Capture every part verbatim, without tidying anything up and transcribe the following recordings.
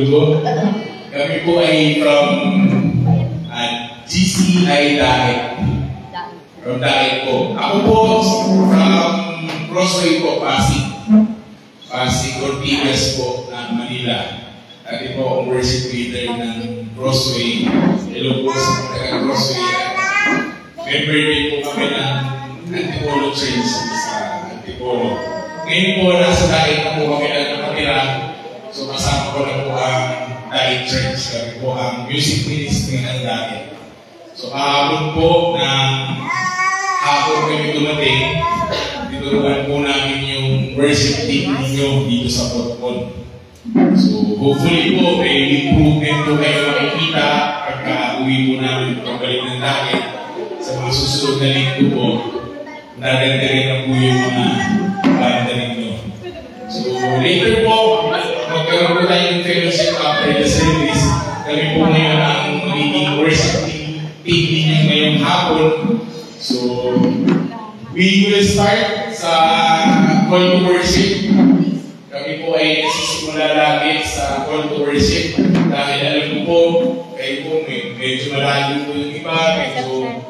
bulol ko. Kami po ay from uh, G C I Daet. From Daet po. Ako po from Crossway po, Pasig. Pasig Ortigas po ng Manila. Dati po ang worship leader ng Crossway. Hello po sa mga Crossway. Member din po kami ng Antipolo Church sa Antipolo. Ngayon po, nasa Daet na po kami na nakatira. So kasama ko na po ang Daet Church. Kami po ang music ministry ng Daet. So kahapon po ng hapon kami dumating, tinuruan po namin yung worship team ninyo dito sa Potpon. So hopefully po, may improvement po kayo makikita pagka uwi po namin pagkabalik ng Daet. Sa mga susunod na linggo po, nadagdagan na po yung mga banda ninyo. So later po, magkaroon po tayo ng fellowship after the service. Kami po ngayon ang magiging worship team ninyo ngayong hapon. So we will start sa call to worship. Kami po ay nagsisimula lagi sa call to worship dahil alam ko po, kayo po may, medyo malayo po yung iba, medyo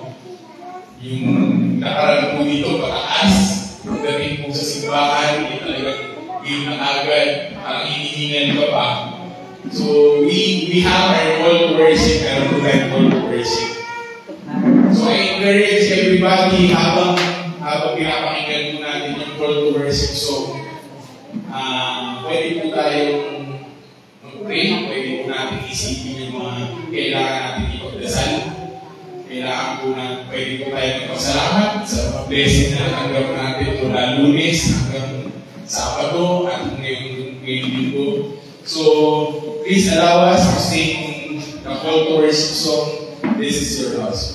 yung nakaraan po dito pataas. Pagdating po sa simbahan, hindi talaga yung agad, parang hinihingan ka pa. So we we have our call to worship, meron po tayo call to worship. So I encourage everybody habang habang pinapakinggan po natin yung call to worship song. Uh, pwede po tayong mag-pray, pwede po natin isipin yung mga kailangan natin ipagdasal. Kailangan po na pwede po tayo magpasalamat sa mga blessing na natanggap natin mula Lunes hanggang Sabado at ngayong linggo. So please allow us to sing the call to worship song, This Is Your House.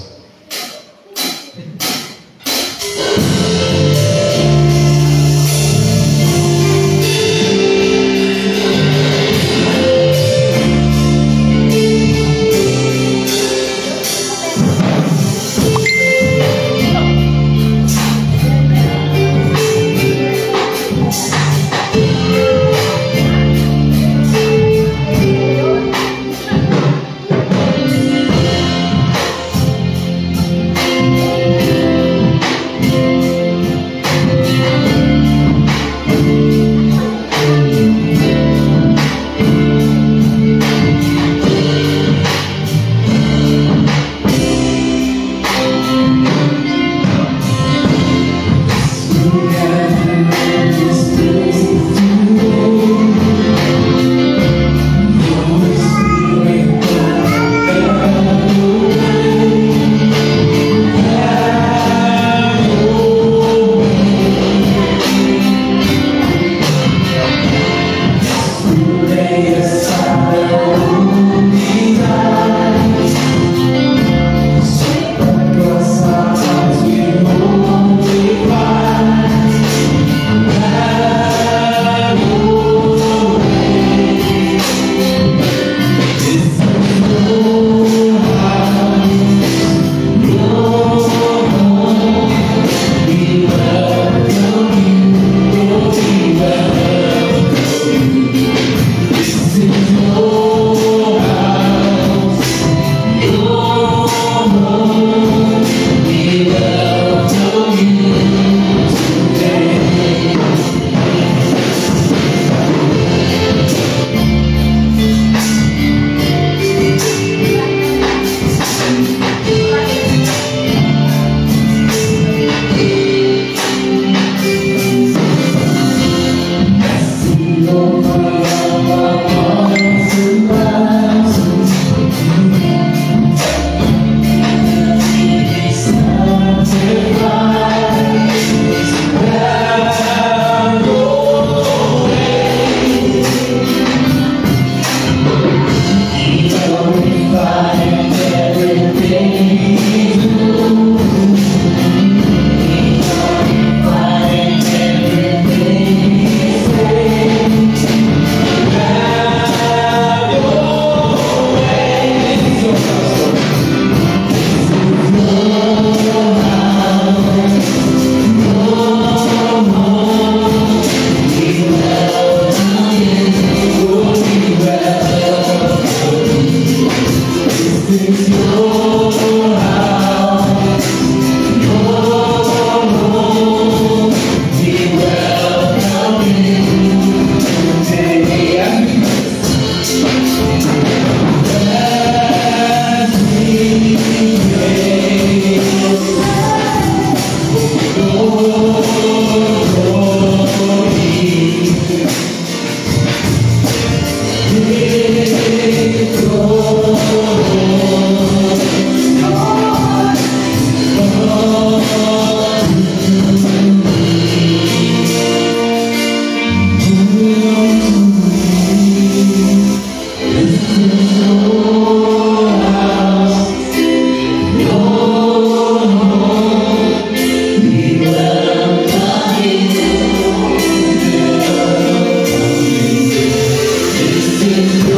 Thank you.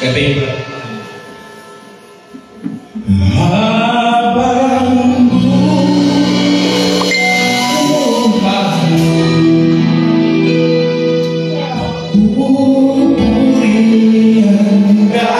Gating ba? Habang bumahay, pupurihan ka.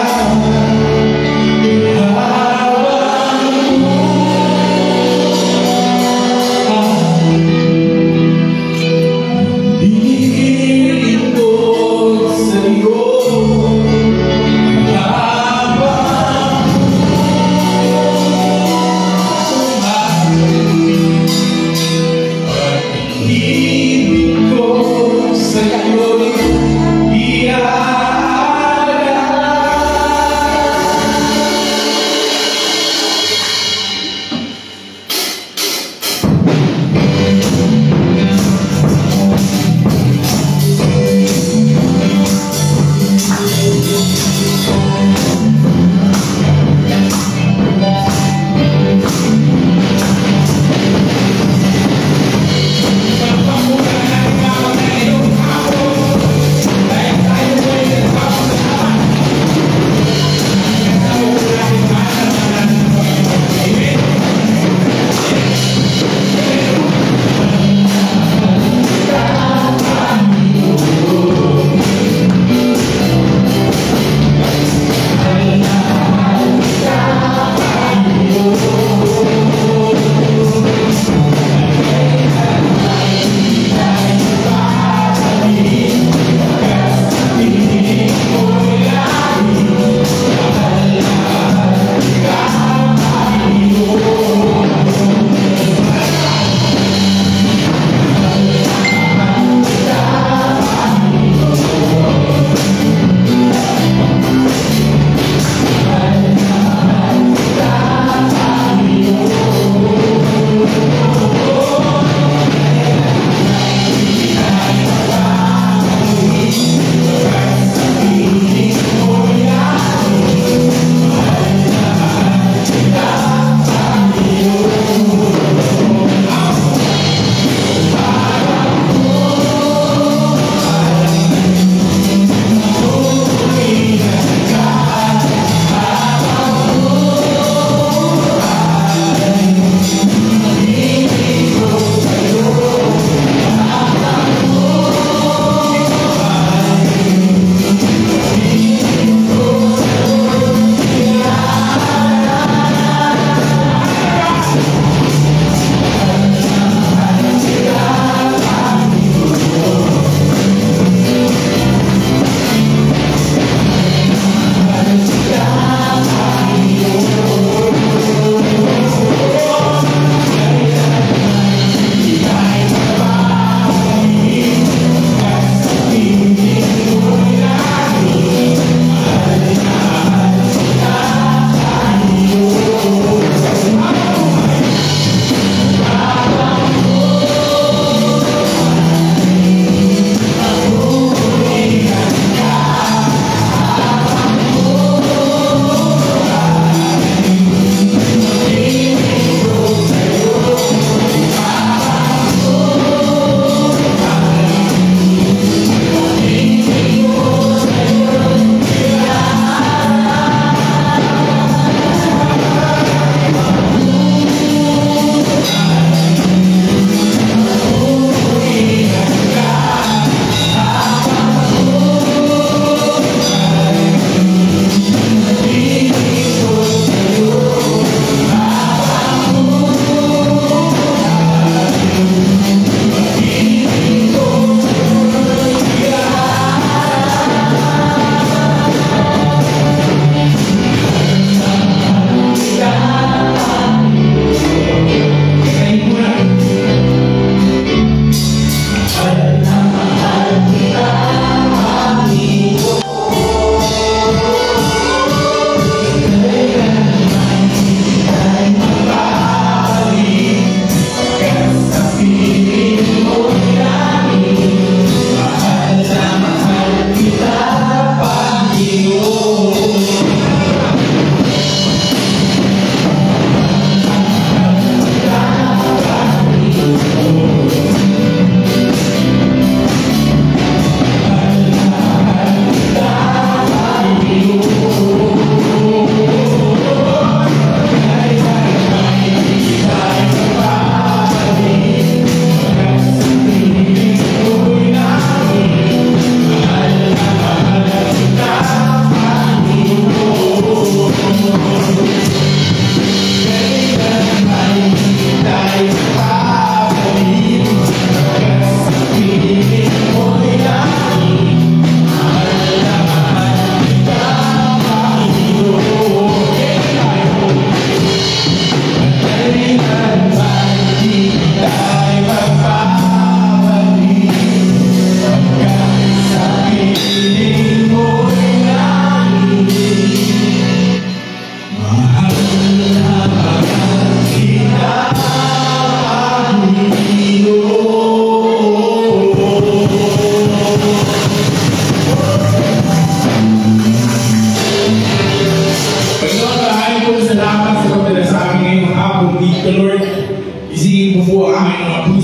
Ibig ko sa'yo'y iaalay.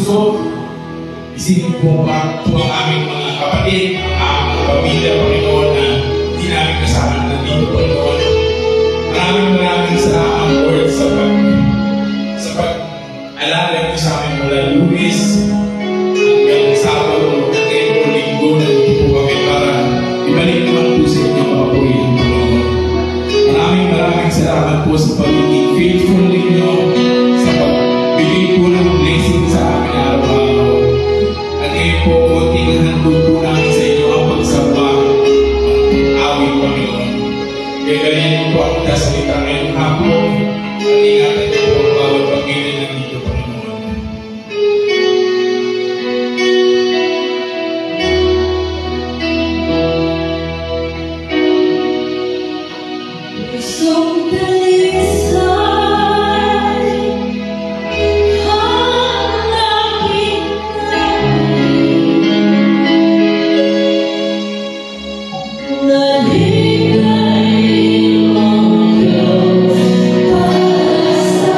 puso. Isipin po pa po ang aming mga kapatid, ang aming pamilya, Panginoon, na hindi namin kasama na nandito, Panginoon. Maraming maraming salamat, Lord, sa pag sa pag-alala niyo sa amin mula Lunes hanggang Sabado, hanggang po Linggo, nandito po kami para ibalik naman po sa inyo mga purihan, Panginoon. Maraming maraming salamat po sa pagiging faithful ninyo, sa pagbigay po ng blessing sa amin araw-araw. At ngayon po, konting handog po namin sa inyo ang pagsamba, awit, Panginoon. Kaya ganyan po ang kasalita ngayong hapon, at ingatan niyo po ang bawat pag-inan ng dito, Panginoon. Isang dalisay hanapin namin, naligay ang Diyos para sa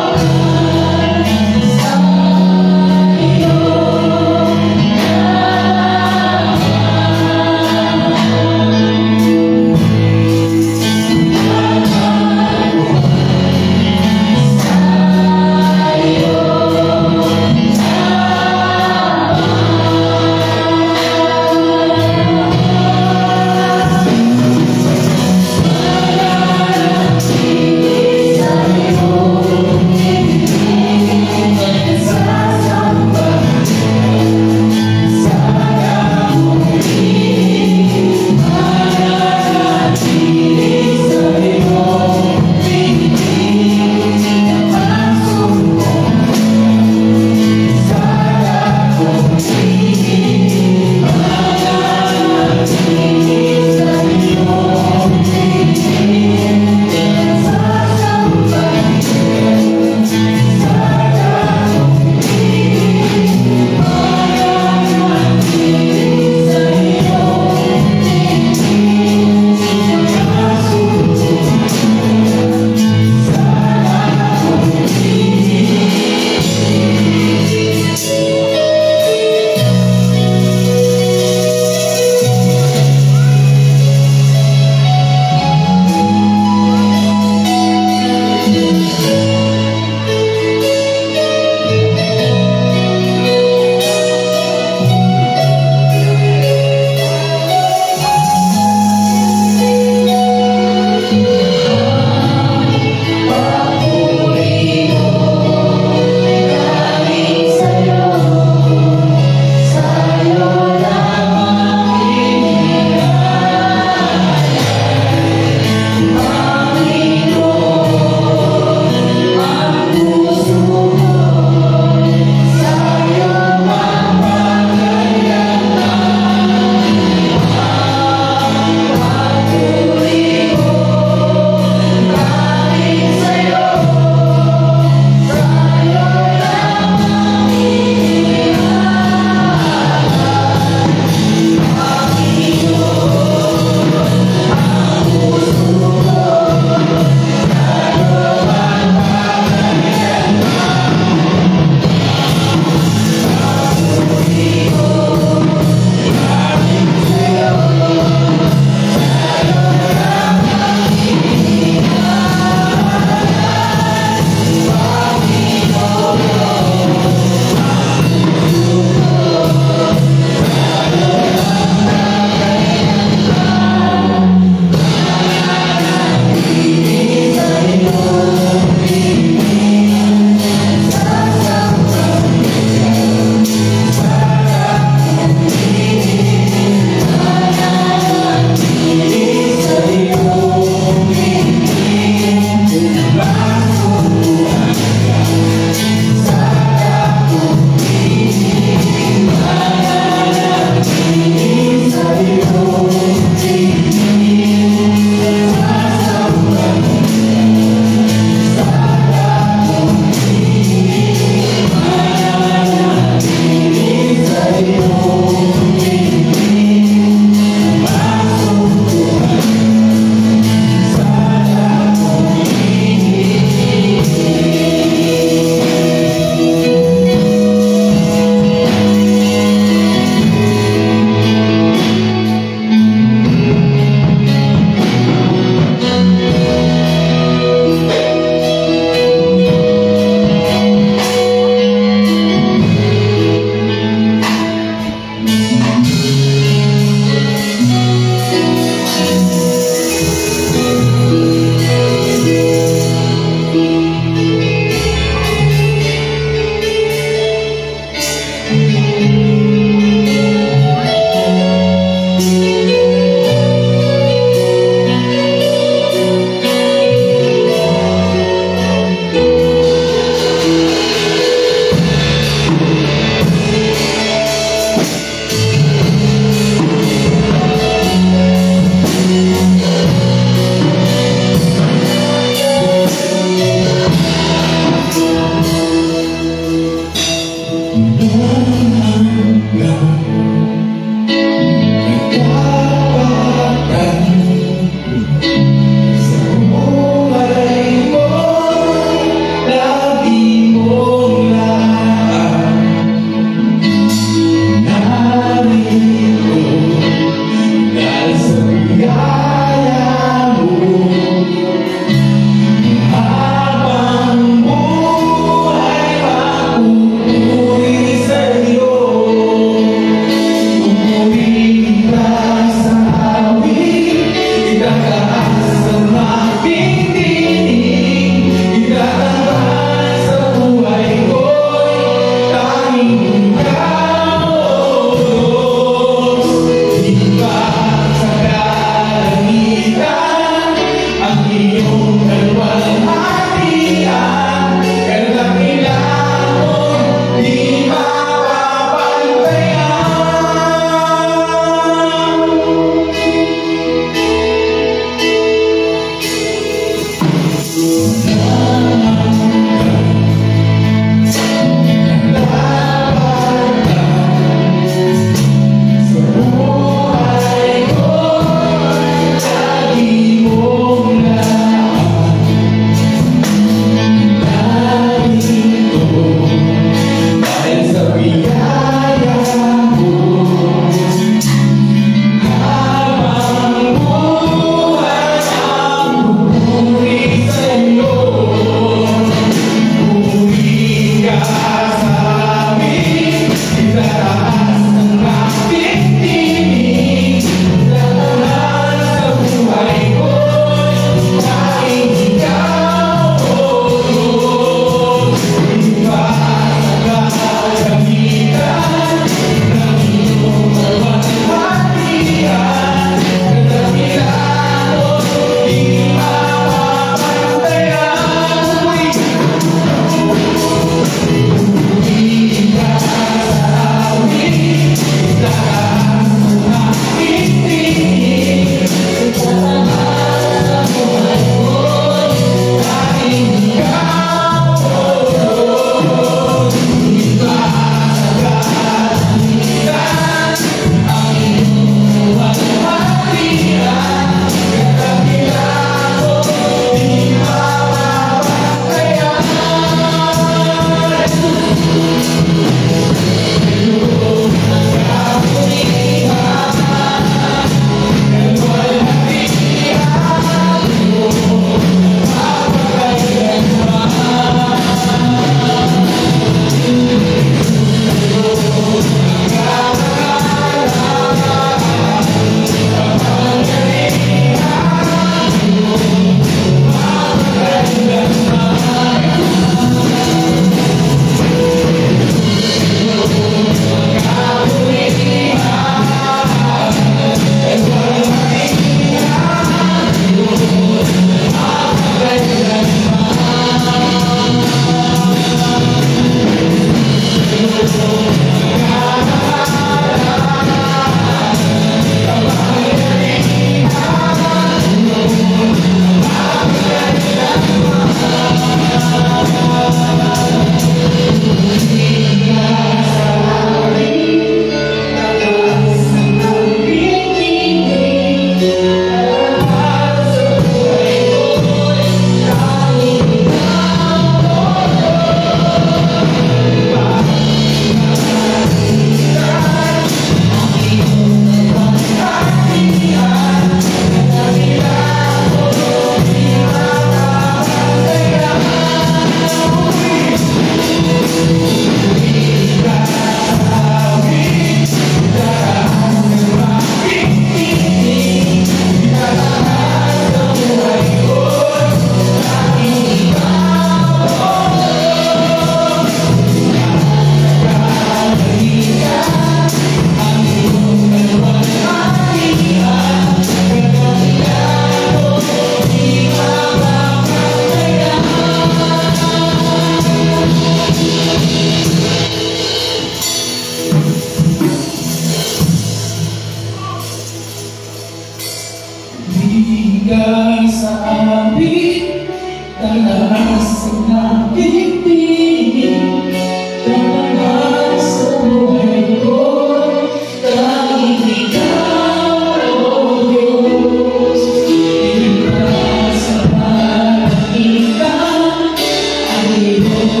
bigay sa amin, talas ng pipig, tapalas sa buhay ko, tanging ikaw, O Diyos. Ikaw sa pag-ikan, ang iyong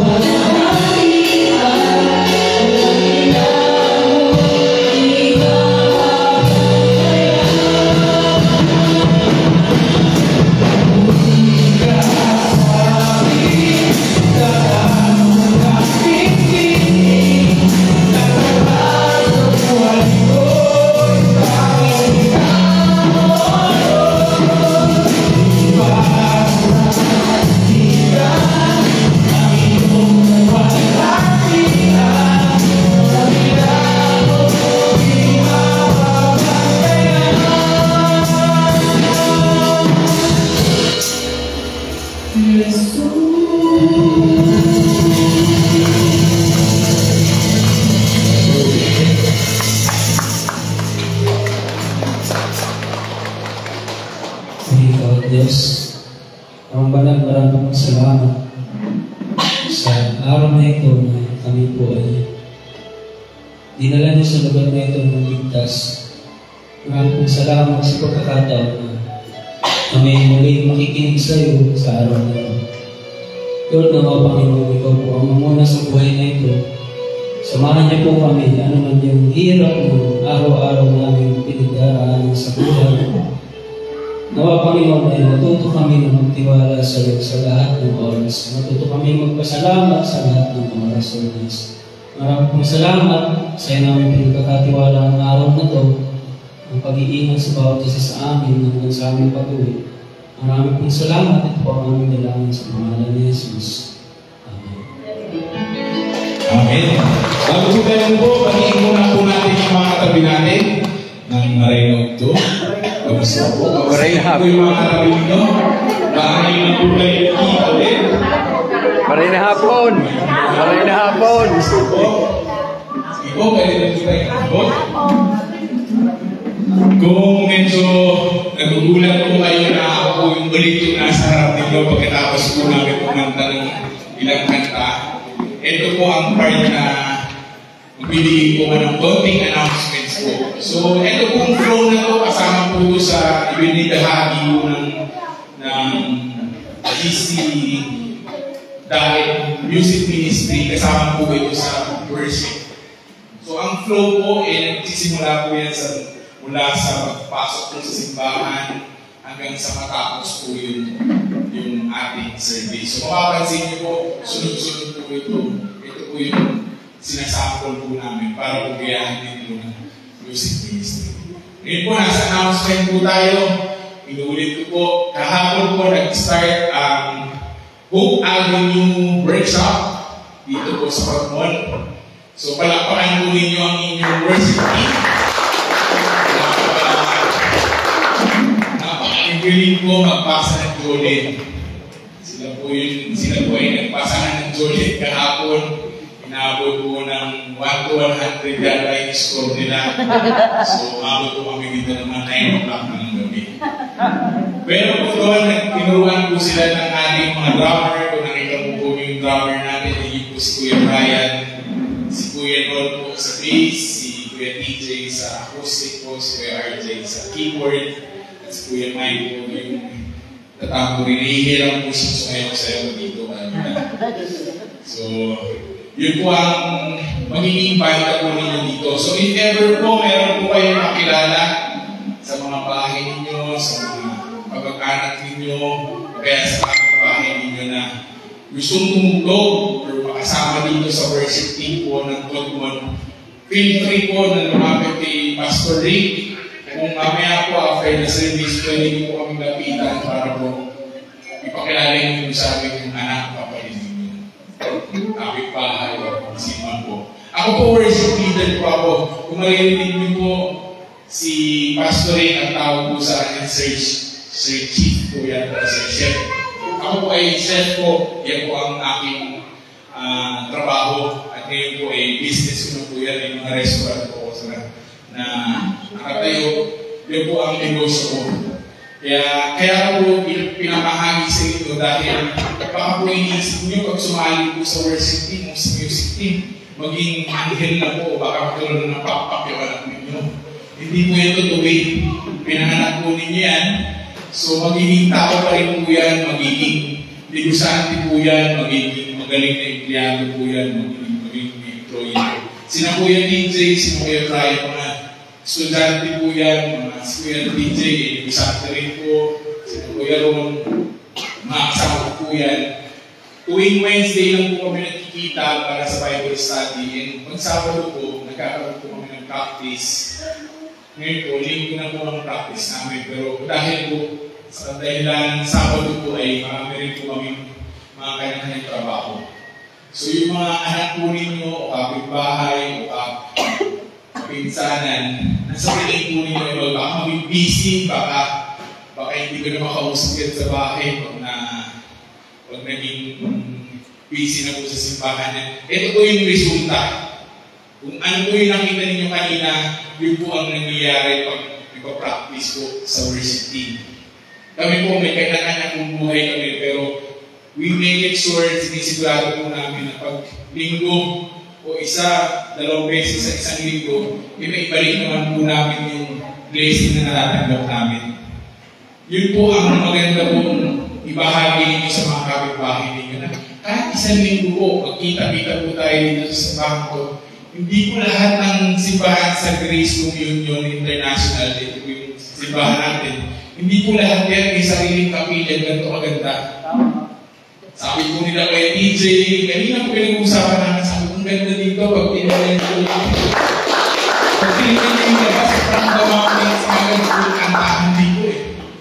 kawalan. Diyos, ang banal, maraming salamat sa araw na ito na kami po ay dinala niyo sa lugar na ito ng ligtas. Maraming salamat sa pagkakataon na kami muli makikinig sa iyo sa araw na ito. Lord, nawa Panginoon, ikaw po ang mamuna sa buhay na ito. Samahan niyo po kami, ano man yung hirap ng araw-araw namin pinagdaraanan sa buhay. Nawa Panginoon ay natuto kami na magtiwala sa iyo sa lahat ng oras. Natuto kami magpasalamat sa lahat ng oras, Lord Jesus. Maraming pong salamat sa iyo namin pinagkakatiwala ang araw na ito, ang pag-iingat sa bawat isa sa amin hanggang sa aming pag-uwi. Maraming pong salamat. Ito po ang aming dalangin sa pangalan ni Jesus. Amen. Amen. Bago po tayo po, pagiging muna po natin yung mga katabi natin ng Marinog to. Kamusta po? Kamusta po yung mga katabi nyo? Bakit yung po kayo kita ulit? Maray na hapon! Maray na hapon! Gusto po? Sige po, pwede na kita yung po. Kung medyo nagugulat po kayo na ako po yung ulit yung nasa harap ninyo pagkatapos po namin kumanta ng ilang kanta, ito po ang part na magbibigay po ng konting announcements po. So, ito pong flow na to kasama po sa ibinibahagi po ng, ng G C dahil Music Ministry, kasama po ito sa worship. So, ang flow po, eh, nagsisimula po yan sa mula sa pagpasok po sa simbahan hanggang sa matapos po yung, yung ating service. So, mapapansin niyo po, sunod-sunod po ito. Ito po yung sinasample po namin para po gayahan din po ng music ministry. Ngayon po, nasa announcement po tayo. Inuulit ko po, kahapon po nag-start ang Hope Avenue Workshop dito po sa Pagmon. So, palakpakan po ninyo ang inyong worship team. Napaka-galing po magbasa ng Jolet. Sila po yun, sila po ay nagbasa ng Jolet kahapon. Inabot po ng one to one hundred yata yung score nila. So, abot po kami dito naman nine o'clock ng gabi. Pero po doon, tinuruan po sila ng ating mga drummer. Kung nakita po po yung drummer natin, yung po si Kuya Brian, si Kuya Rod po sa bass, si Kuya T J sa acoustic po, si Kuya R J sa keyboard, at si Kuya Mike po yung tatampo rin. Nahihiram po siya sumayaw-sayaw dito. So, yun po ang magiging bahita po ninyo dito. So, if ever po, meron po kayong makilala sa mga bahay ninyo, sa mga pagkakanak ninyo, kaya sa mga bahay ninyo na gustong tumulog or makasama dito sa worship team po ng Todmon, feel free po na lumapit kay Pastor Rick. Kung mamaya po after the service, pwede po kami lapitan para po ipakilala nyo sa amin yung anak, kapatid ninyo. Kapit bahay o siman po. Ako po worship leader po ako. Kung marinig niyo po si Pastor Rick, ang tawag po sa akin, Sir, Sir Chief po yan po, Sir Chef. Ako po ay chef po. Yan po ang aking uh, trabaho. At ngayon po ay business ko na po yan. Yung mga restaurant po sa na nakatayo. Yan po ang negosyo ko. Kaya, kaya po pinamahagi sa inyo dahil baka po iniisip nyo pag sumali po sa worship team o sa music team, maging anghel na po, baka magkaroon ng pakpak yung anak ninyo. Hindi po yan tutuloy. Pinanganak po ninyo yan. So magiging tao pa rin po yan, magiging negosante po yan, magiging magaling na empleyado po yan, magiging magiging employee. Sina po yan D J, sina po yan Brian, mga estudyante po yan, mga si Kuya D J, negosante rin po, sina po yan ron, mga kasama po yan. Tuwing Wednesday lang po kami nagkikita para sa Bible study. And pag Sabado po, nagkakaroon po kami ng practice. Ngayon po, linggo na po ang practice namin. Pero dahil po, sa dahilan Sabado po ay marami rin po kami mga kanya-kanyang trabaho. So yung mga anak po ninyo, o kapitbahay, o kapinsanan, nasa piling po ninyo, ay baka maging busy, baka, baka hindi ko na makausap yan sa bahay pag na pag naging busy na po sa simbahan niya. Ito po yung resulta. Kung ano po yung nakita ninyo kanina, yun po ang nangyayari pag ipapractice po sa worship team. Kami po, may kanya-kanya pong buhay kami, pero we make it sure, sinisigurado po namin na pag linggo o isa, dalawang beses sa isang linggo, iba-iba naman po namin yung blessing na natatanggap namin. Yun po ang maganda pong ibahagi ninyo sa mga kapitbahay ninyo na kahit isang linggo po, magkita-kita po tayo dito sa simbahan ko. Hindi po lahat ng simbahan sa Grace Communion International, dito po yung simbahan natin. Hindi po lahat yan may sariling kapilya, ganito kaganda. Sabi po nila kay D J, kanina po pinag-uusapan namin, sabi po ganda dito, pag tinalayan po dito. Pag tinalayan yung labas, parang gawamit sa mga ganito ang kantahan dito eh.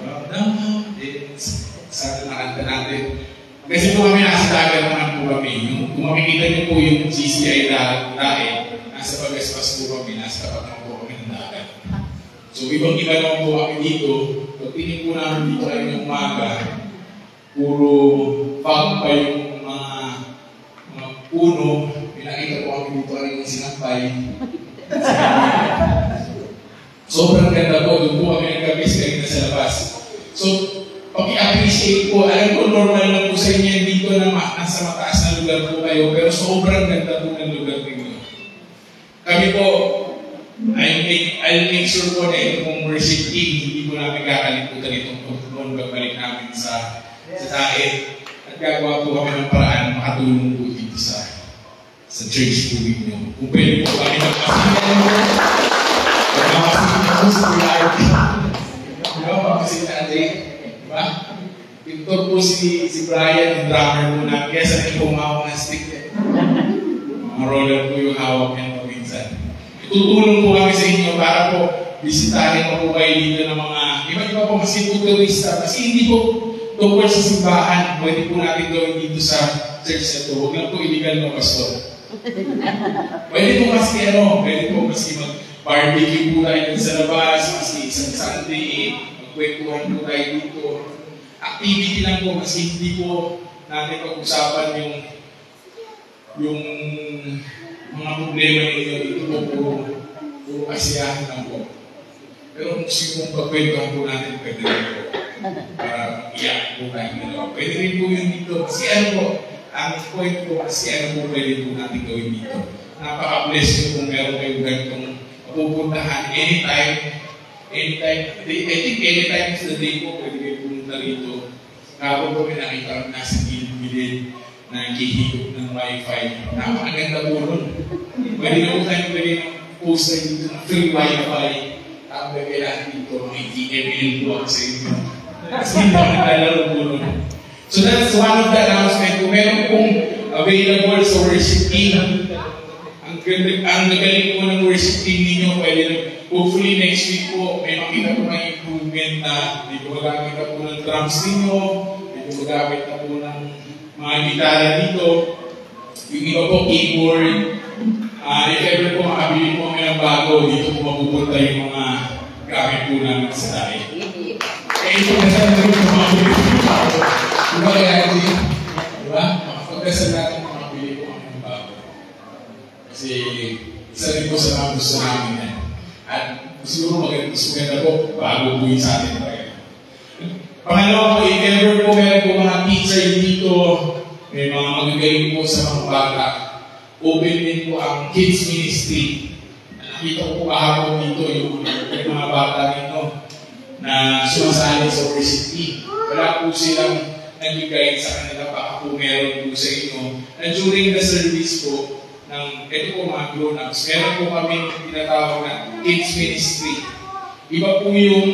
Sana nakanta natin. Kasi po kami nasa dagat naman po kami. Kung makikita niyo po yung G C I dahil, nasa Pagaspas po kami, nasa tapat po kami ng dagat. So ibang-iba naman po kami dito. Pag tingin po namin dito kayo ng umaga, puro fog pa yung mga, mga puno. Pinakita po kami dito kayo ng sinampay. Sobrang ganda po. Doon po kami nagkabis kanina sa labas. So, pag-i-appreciate po, alam ko normal lang po sa inyo dito na nasa mataas na lugar po kayo, pero sobrang ganda po ng lugar ninyo. Kami po, I'll make, I'll make sure po na itong worship team, hindi po namin kakalimutan itong pagtutunan, babalik namin sa, sa tae. At gagawa po kami ng paraan makatulong po dito sa sa church po ninyo. Kung pwede po kami magpasinan mo, magpapasinan po sa live. Diba, magpapasinan natin. Diba? Pintor po si, si Brian, yung drummer po na, kaya sa naging pumawak na stick eh. Mga roller po yung hawak niya paminsan. Itutulong po kami sa inyo para po bisitahin mo po kayo dito ng mga iba-iba po kasi po turista. Kasi hindi po tungkol sa simbahan, pwede po natin gawin dito sa church na ito. Huwag lang po illegal na pastor. Pwede po kasi ano, pwede po kasi mag-barbecue po tayo sa labas, kasi isang Sunday, magkwentuhan po tayo dito. Activity lang po kasi hindi po natin pag-usapan yung yung mga problema ninyo dito po puro, puro kasiyahan lang po. Pero kung sigurong pagkwentuhan po natin, pwede rin po. Para iyak po tayo nila. Pwede rin po yun dito. Kasi ano po, ang point po kasi ano po pwede po natin gawin dito. Napaka-bless nyo kung meron kayong ganitong pupuntahan anytime. Anytime. I think anytime sa day po, pwede kayo pumunta rito. Kapag po may nakita nasa gilid-gilid na nagkihigop ng wifi. Napakaganda po nun. Pwede na po tayo pwede ng poster dito ng free wifi. Tapos kailangan dito, may T M L po ako sa inyo. Kasi hindi ako naglalaro po nun. So that's one of the announcements. Kung meron pong available sa worship team, ang, ang nagaling po ng worship team ninyo, pwede na, hopefully next week po, may makita po ng improvement na hindi po magamit na po ng drums ninyo, hindi po magamit na po ng mga gitara dito, yung iba po keyboard, uh, if ever po makabili po kami ng bago, dito po mapupunta yung mga gamit po namin sa tayo. Kaya ito na sana rin po makabili po ng bago. Diba kaya ito yun? Diba? Makapagdasal natin makabili po kami ng bago. Kasi isa rin po sa mga gusto namin yan. At siguro maganda po, bago po yung sa atin talaga. Pangalawa po, if ever po meron po mga teacher dito, may mga magagaling po sa mga bata, open din po ang kids ministry. Nakita ko po kahapon dito yung, yung mga bata dito na sumasali sa worship team. Wala po silang nag-guide sa kanila, baka po meron po sa inyo. Na during the service po, ng, ito po mga grown-ups, meron po kami tinatawag na kids ministry. Iba po yung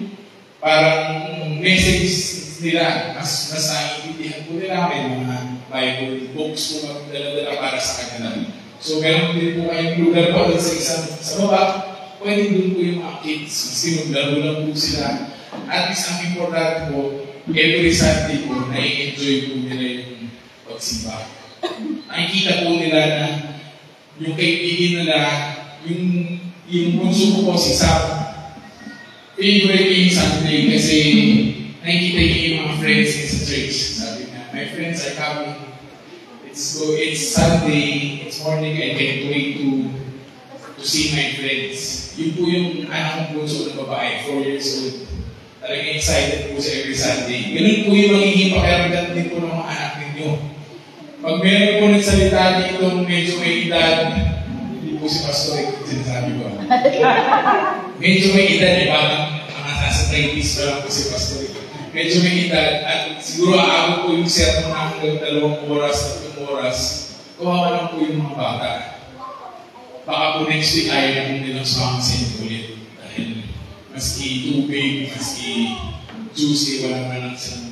parang message nila, mas mas naiintindihan po nila, may mga Bible books po kami dala-dala para sa kanila. So meron din po kayong lugar po sa isang sa baba, pwede doon po yung mga kids, kasi maglaro lang po sila. At least ang importante po, every Sunday po, nai-enjoy po nila yung pagsimba. Nakikita po nila na yung kaibigan nila, yung yung bunso ko po si Sam, favorite yung Sunday kasi nakikita niyo yung mga friends niya sa church. Sabi niya, my friends are coming. It's go, it's Sunday, it's morning, I can't wait to to see my friends. Yun po yung anak kong bunso na babae, four years old. Talagang excited po sa every Sunday. Ganun po yung magiging pakiramdam din po ng mga anak ninyo. Pag meron po nagsalita dito, medyo may edad, hindi po si Pastor, eh, sinasabi ko. Medyo may edad, eh, parang mga nasa thirties pa lang po si Pastor. Medyo may edad, at siguro aabot po yung sermon na hanggang dalawang oras, tatlong oras, kawawa lang po yung mga bata. Baka po next week ayaw na nilang sumama sa inyo ulit. Dahil maski tubig, maski juicy, wala na lang silang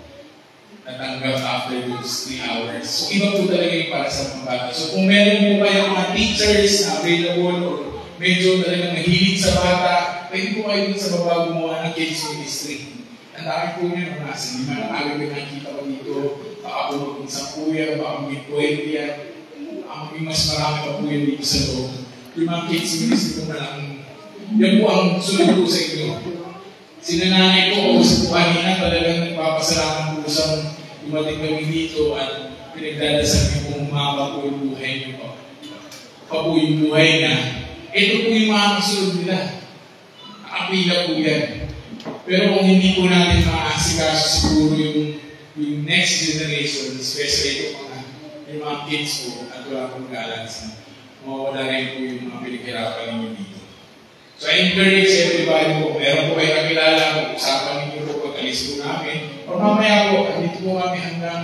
natanggap after those three hours. So iba po talaga yung para sa mga bata. So kung meron po kayong mga teachers na available or medyo talagang mahilig sa bata, pwede po kayo dun sa baba gumawa ng kids ministry. Ang dami po nyo na nasa lima na agad yung nakikita ko dito, baka po mag-isang kuya, baka mag-twenty yan, baka mag mas marami pa po yan dito sa loob. Yung mga kids ministry po na lang, yan po ang sunod po sa inyo. Sinananay ko o sa kanina talagang nagpapasalamat po sa dumating kami dito at pinagdadasal niyo kung umaba po yung buhay niyo po. Pa po yung buhay na ito po yung mga kasunod nila. Nakapila po yan. Pero kung hindi po natin maasikaso siguro yung, yung next generation, especially ito mga, yung mga kids po at wala pong balance, mawawala rin po yung mga pinaghirapan ninyo dito. So I encourage everybody po, meron po kayo nakilala, usapan ninyo po pag-alis po namin. O mamaya po, andito po kami hanggang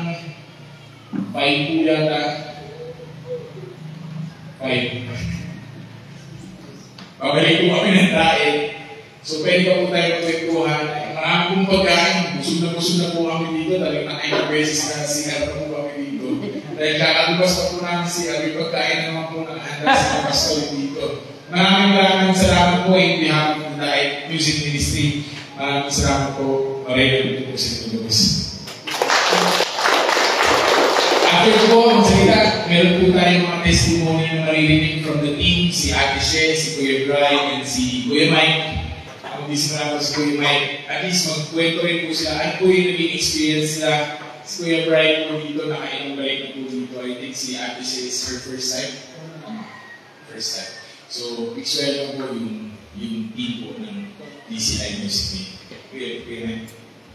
five po yata. five. Pabalik po kami ng tayo. So pwede pa po tayo magpagkuhan. Marami pong pagkain, busog na busog na po kami dito. Talagang nakailang beses na siya po kami dito. Dahil kakalabas pa po namin siya, may pagkain naman po nakahanda sa mga pastor dito. Maraming maraming salamat po in behalf of the Music Ministry. Maraming salamat po. Maraming po sa inyo. After po, ang salita, meron po tayong mga testimony na maririnig from the team. Si Ate Shea, si Kuya Brian, and si Kuya Mike. Ang dismarap po si Kuya Mike. At least magkwento rin po sila. Ano po yung naging experience nila? Si Kuya Brian po dito, nakailang balik na po dito. I think si Ate Shea is her first time. First time. So, picture lang po yung, yung team po ng D C I Music. Kuya, Kuya Mike.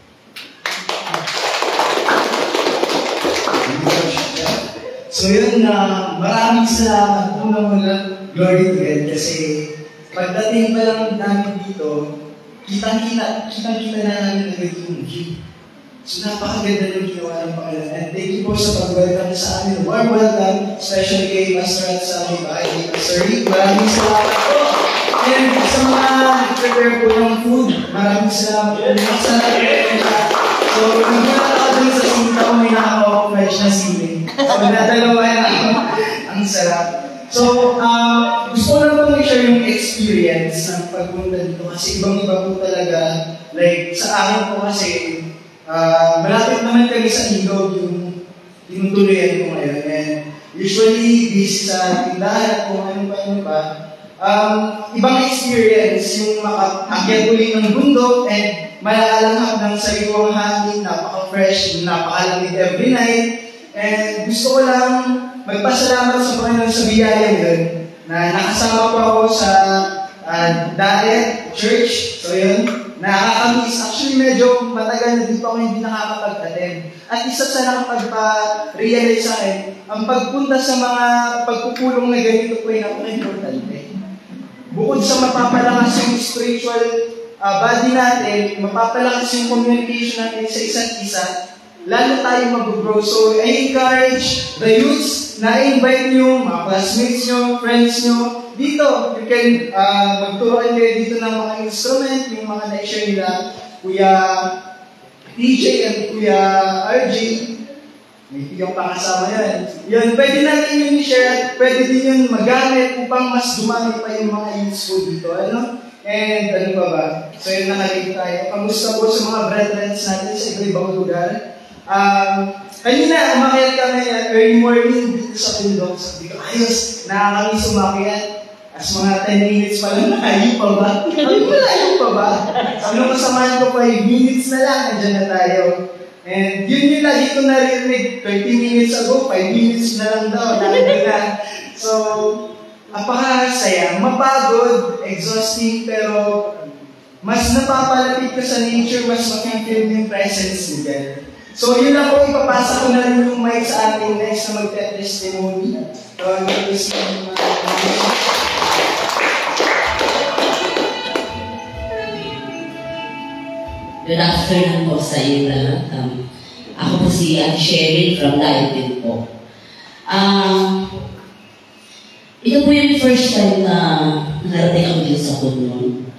So yun na, uh, maraming salamat po naman na glory to God kasi pagdating pa lang namin dito, kitang-kita, kitang-kita na namin agad yung view. So napakaganda ng ginawa ng Panginoon. And thank you po sa pag-welcome sa amin. Warm welcome, especially kay Pastor at sa aming bahay, Pastor Rick. Maraming salamat po. And sa mga prepare po ng food, maraming salamat po. Masarap po. So, nagmula ako dun sa sinta ko, may nakakawa fresh na sili. So, nadalawa na ang sarap. So, uh, gusto ko lang po mag-share yung experience ng pagpunta dito kasi ibang-iba po talaga. Like, sa akin po kasi, uh, malapit naman kami sa Ilog yung tinutuloyan ko ngayon. And usually, busy sa tindahan at kung ano pa ano pa. Um, ibang experience yung makaakyat ulit ng bundok and malaalanghap ng sariwang hangin, napaka-fresh, napakalamig every night. And gusto ko lang magpasalamat sa Panginoon sa biyaya yun na nakasama po ako sa uh, Diet Church. So yun, nakakamiss. Actually, medyo matagal na dito ako hindi nakakapag-attend. At isa sa nakapagpa-realize sa akin, ang pagpunta sa mga pagpupulong na ganito po ay napaka-importante. Bukod sa mapapalakas yung spiritual uh, body natin, mapapalakas yung communication natin sa isa't isa, lalo tayong mag-grow. So, I encourage the youths na invite nyo, mga classmates nyo, friends nyo, dito. You can uh, magturuan kayo dito ng mga instrument, yung mga na-share nila, Kuya T J and Kuya R J. May yung pakasama yan. Yun, pwede natin yung i-share, pwede din yun magamit upang mas dumami pa yung mga youths po dito. Ano? And ano pa ba? So yun, nakalagay tayo. Kamusta po sa mga brethren natin sa iba-ibang lugar? Um, kanina, umakyat kami at early morning dito sa Pindong. Sabi ko, ayos, nakakami sumakyat. As mga ten minutes pa lang, nakayo pa ba? Sabi ko, nakayo pa ba? Sabi nung kasamahan ko, five minutes na lang, andyan na tayo. And yun yung lagi ko narinig, thirty minutes ago, five minutes na lang daw, lagi na. So, apakasaya, mapagod, exhausting, pero mas napapalapit ka sa nature, mas makikil yung presence ni God. So, yun ako, ipapasa ko na rin yung mic sa ating next na magte-testimony. So, I'm going to see yung mga Good afternoon po sa inyo lahat. Um, ako po si Ate Sheryl from Diet po. Um, ito po yung first time na nakarating ako dito sa Pudnon.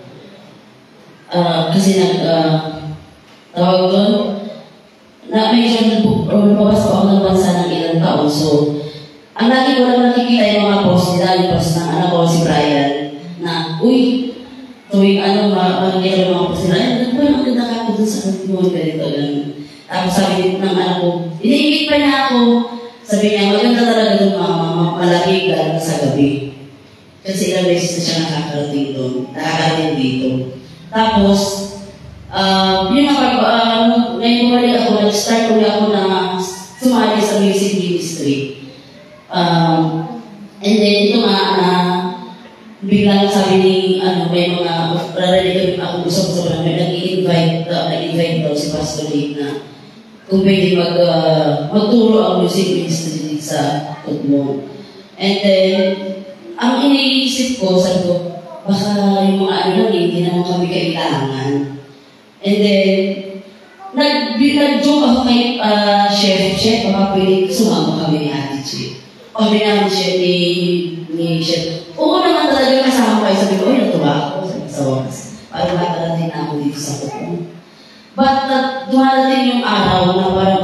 Uh, kasi nag, uh, tawag doon, na medyo lumabas po ako ng bansa ng ilang taon. So, ang lagi ko lang nakikita yung mga post nila, yung post ng anak ko si Brian, na, uy, tuwing ano, mangyari mga post nila, ay, ano ang ganda ka po dun sa katimuan ka dito, gano'n. Tapos sabi ng anak ko, iniimik pa niya ako, sabi niya, maganda talaga dun mama, malaki ka sa gabi. Kasi ilang beses na siya nakakarating doon, nakakarating dito. Tapos, uh, yun nga, uh, ngayon bumalik ako, nag-start ulit ako na sumali sa music ministry. Um, and then, ito nga, uh, biglang sabi ni, ano, may mga, rarali kami ako gusto ko sa mga, nag-i-invite, uh, nag-invite daw si Pastor Lee na kung pwede mag, uh, magturo ang music ministry sa Pudnon. And then, ang iniisip ko, sabi ko, baka yung mga ano lang, hindi naman kami kailangan. And then, nag-joke ako kay uh, Chef, Chef, baka pwede sumama kami ni Ate Chef. O namin siya ni, ni Chef. Oo naman talaga kasama kayo. Sabi ko, ay, natuwa ako sa wakas. Parang matarating na ako dito sa Pudnon. But uh, dumarating yung araw na parang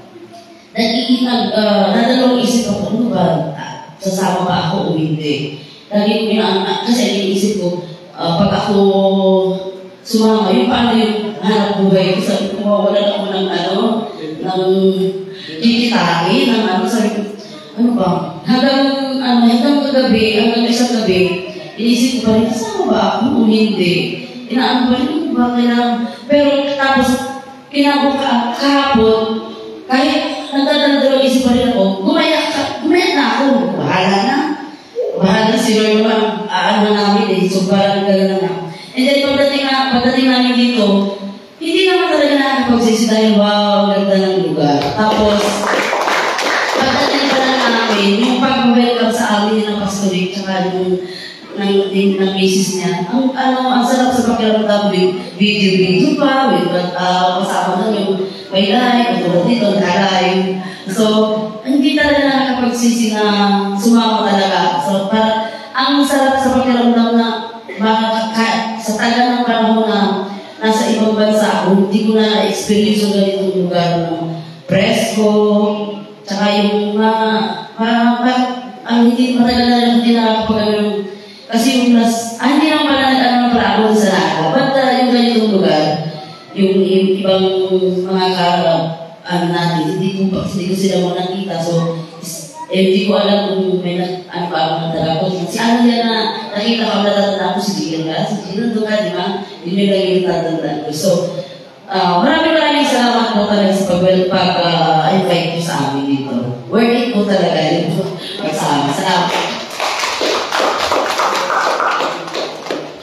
nag-iinag, uh, nadalawang isip ako, ano ba, sasama ba ako o hindi? Lagi ko pinaan, kasi iniisip ko, uh, pag ako sumama, yung paano yung hanap buhay ko, sabi ko, mawawalan ako ng ano, ng kikitain, ng ano, sabi ko, ano ba, hanggang, ano, hanggang kagabi, hanggang isang gabi, iniisip ko pa rin, kasama ba ako o hindi? Inaano pa rin, ba kailangan, pero tapos, kinabuka, kahapon, kahit nagdadalawang isip pa rin ako, gumaya, gumaya na ako, bahala na. Bahala si Lord naman, aano namin eh, so parang gano'n na. And then pagdating, na, pagdating namin dito, hindi naman talaga nakakapagsisi dahil wow, ganda ng lugar. Tapos, pagdating pa lang namin, yung pag-welcome sa amin ng pastorik, tsaka yung ng, ng, ng misis niya, ang, ano, ang sarap sa pakiramdam, video-video pa, with, uh, kasama na yung may live, katulad dito, naka-live. So, hindi talaga nakakapagsisi na sumama talaga. So, para, ang sarap sa pakiramdam na makaka, sa tagal ng panahon na nasa ibang bansa ako, hindi ko na na-experience yung ganitong lugar ng presko, tsaka yung mga, uh, ang hindi matagal na lang hindi nakakapagano kasi yung nas, ah, hindi naman pala nag-ano pala ako sa lahat. But uh, yung ganitong lugar, yung, yung ibang mga karap, ano natin, hindi ko, hindi ko sila mo nakita. So, eh, hindi ko alam kung may nag, ano pa ako nagtala ko. Si ano yan na nakita ko, natatanda ko si Gian ka. Si Gian doon ka, di ba? Yun yung lagi yung tatandaan ko. So, uh, maraming maraming salamat po talaga sa pag-invite uh, ko sa amin dito. Worth it po talaga yung pag sa amin. Salamat.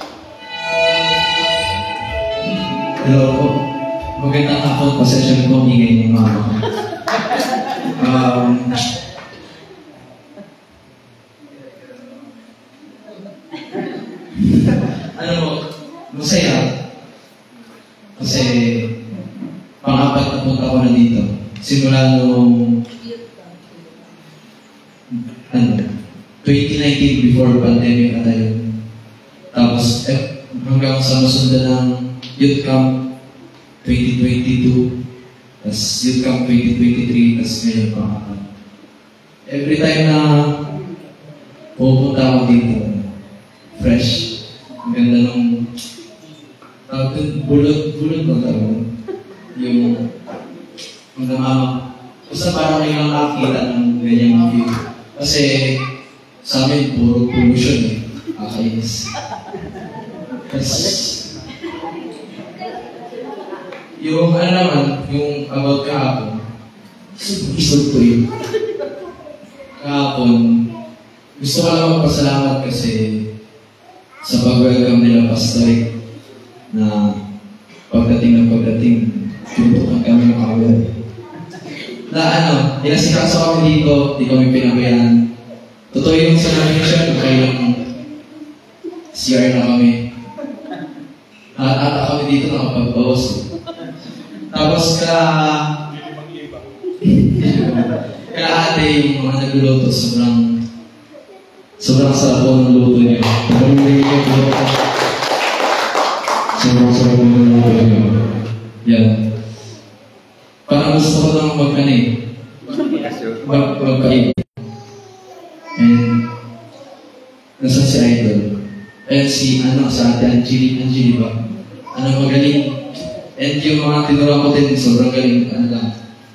Hello po. Magandang hapon, pasensya na po, hingay ng mama ko. Um, ano po, masaya. Kasi pang-apat na punta ko na dito. Simula nung ano, twenty nineteen before pandemic ata yun. Tapos eh, hanggang sa masundan ng youth camp twenty twenty-two, tapos youth camp twenty twenty-three, tapos ngayon pang-apat. Every time na pupunta ako dito, fresh. Ang ganda nung tawag dun, bulod-bulod ba tawag? Yung mga mama. Basta parang may lang nakakita ng ganyang view. Kasi sa amin, puro pollution eh. Kakainis. Tapos, yung ano naman, yung about kahapon, isog ko yun. Kahapon, gusto ko lang magpasalamat kasi sa pag-welcome nila Pastorik na pagdating ng pagdating, tinutukan kami ng kawal. Na ano, inasikaso kami dito, di kami pinabayaan. Totoo yung sa namin siya, kailang C R na kami. At ata kami dito nakapagbawas. Tapos ka... kaya ate yung mga nagluluto, sobrang... sobrang sarap po ng luto niya. Sobrang sarap po ng luto niya. Yan. Parang gusto ko lang magkanay. Mag magkaib. And nasa si Idol. And si ano sa ate Angeli, Angeli ba? Ano magaling. And yung mga tinuruan ko din, sobrang galing. Ano lang.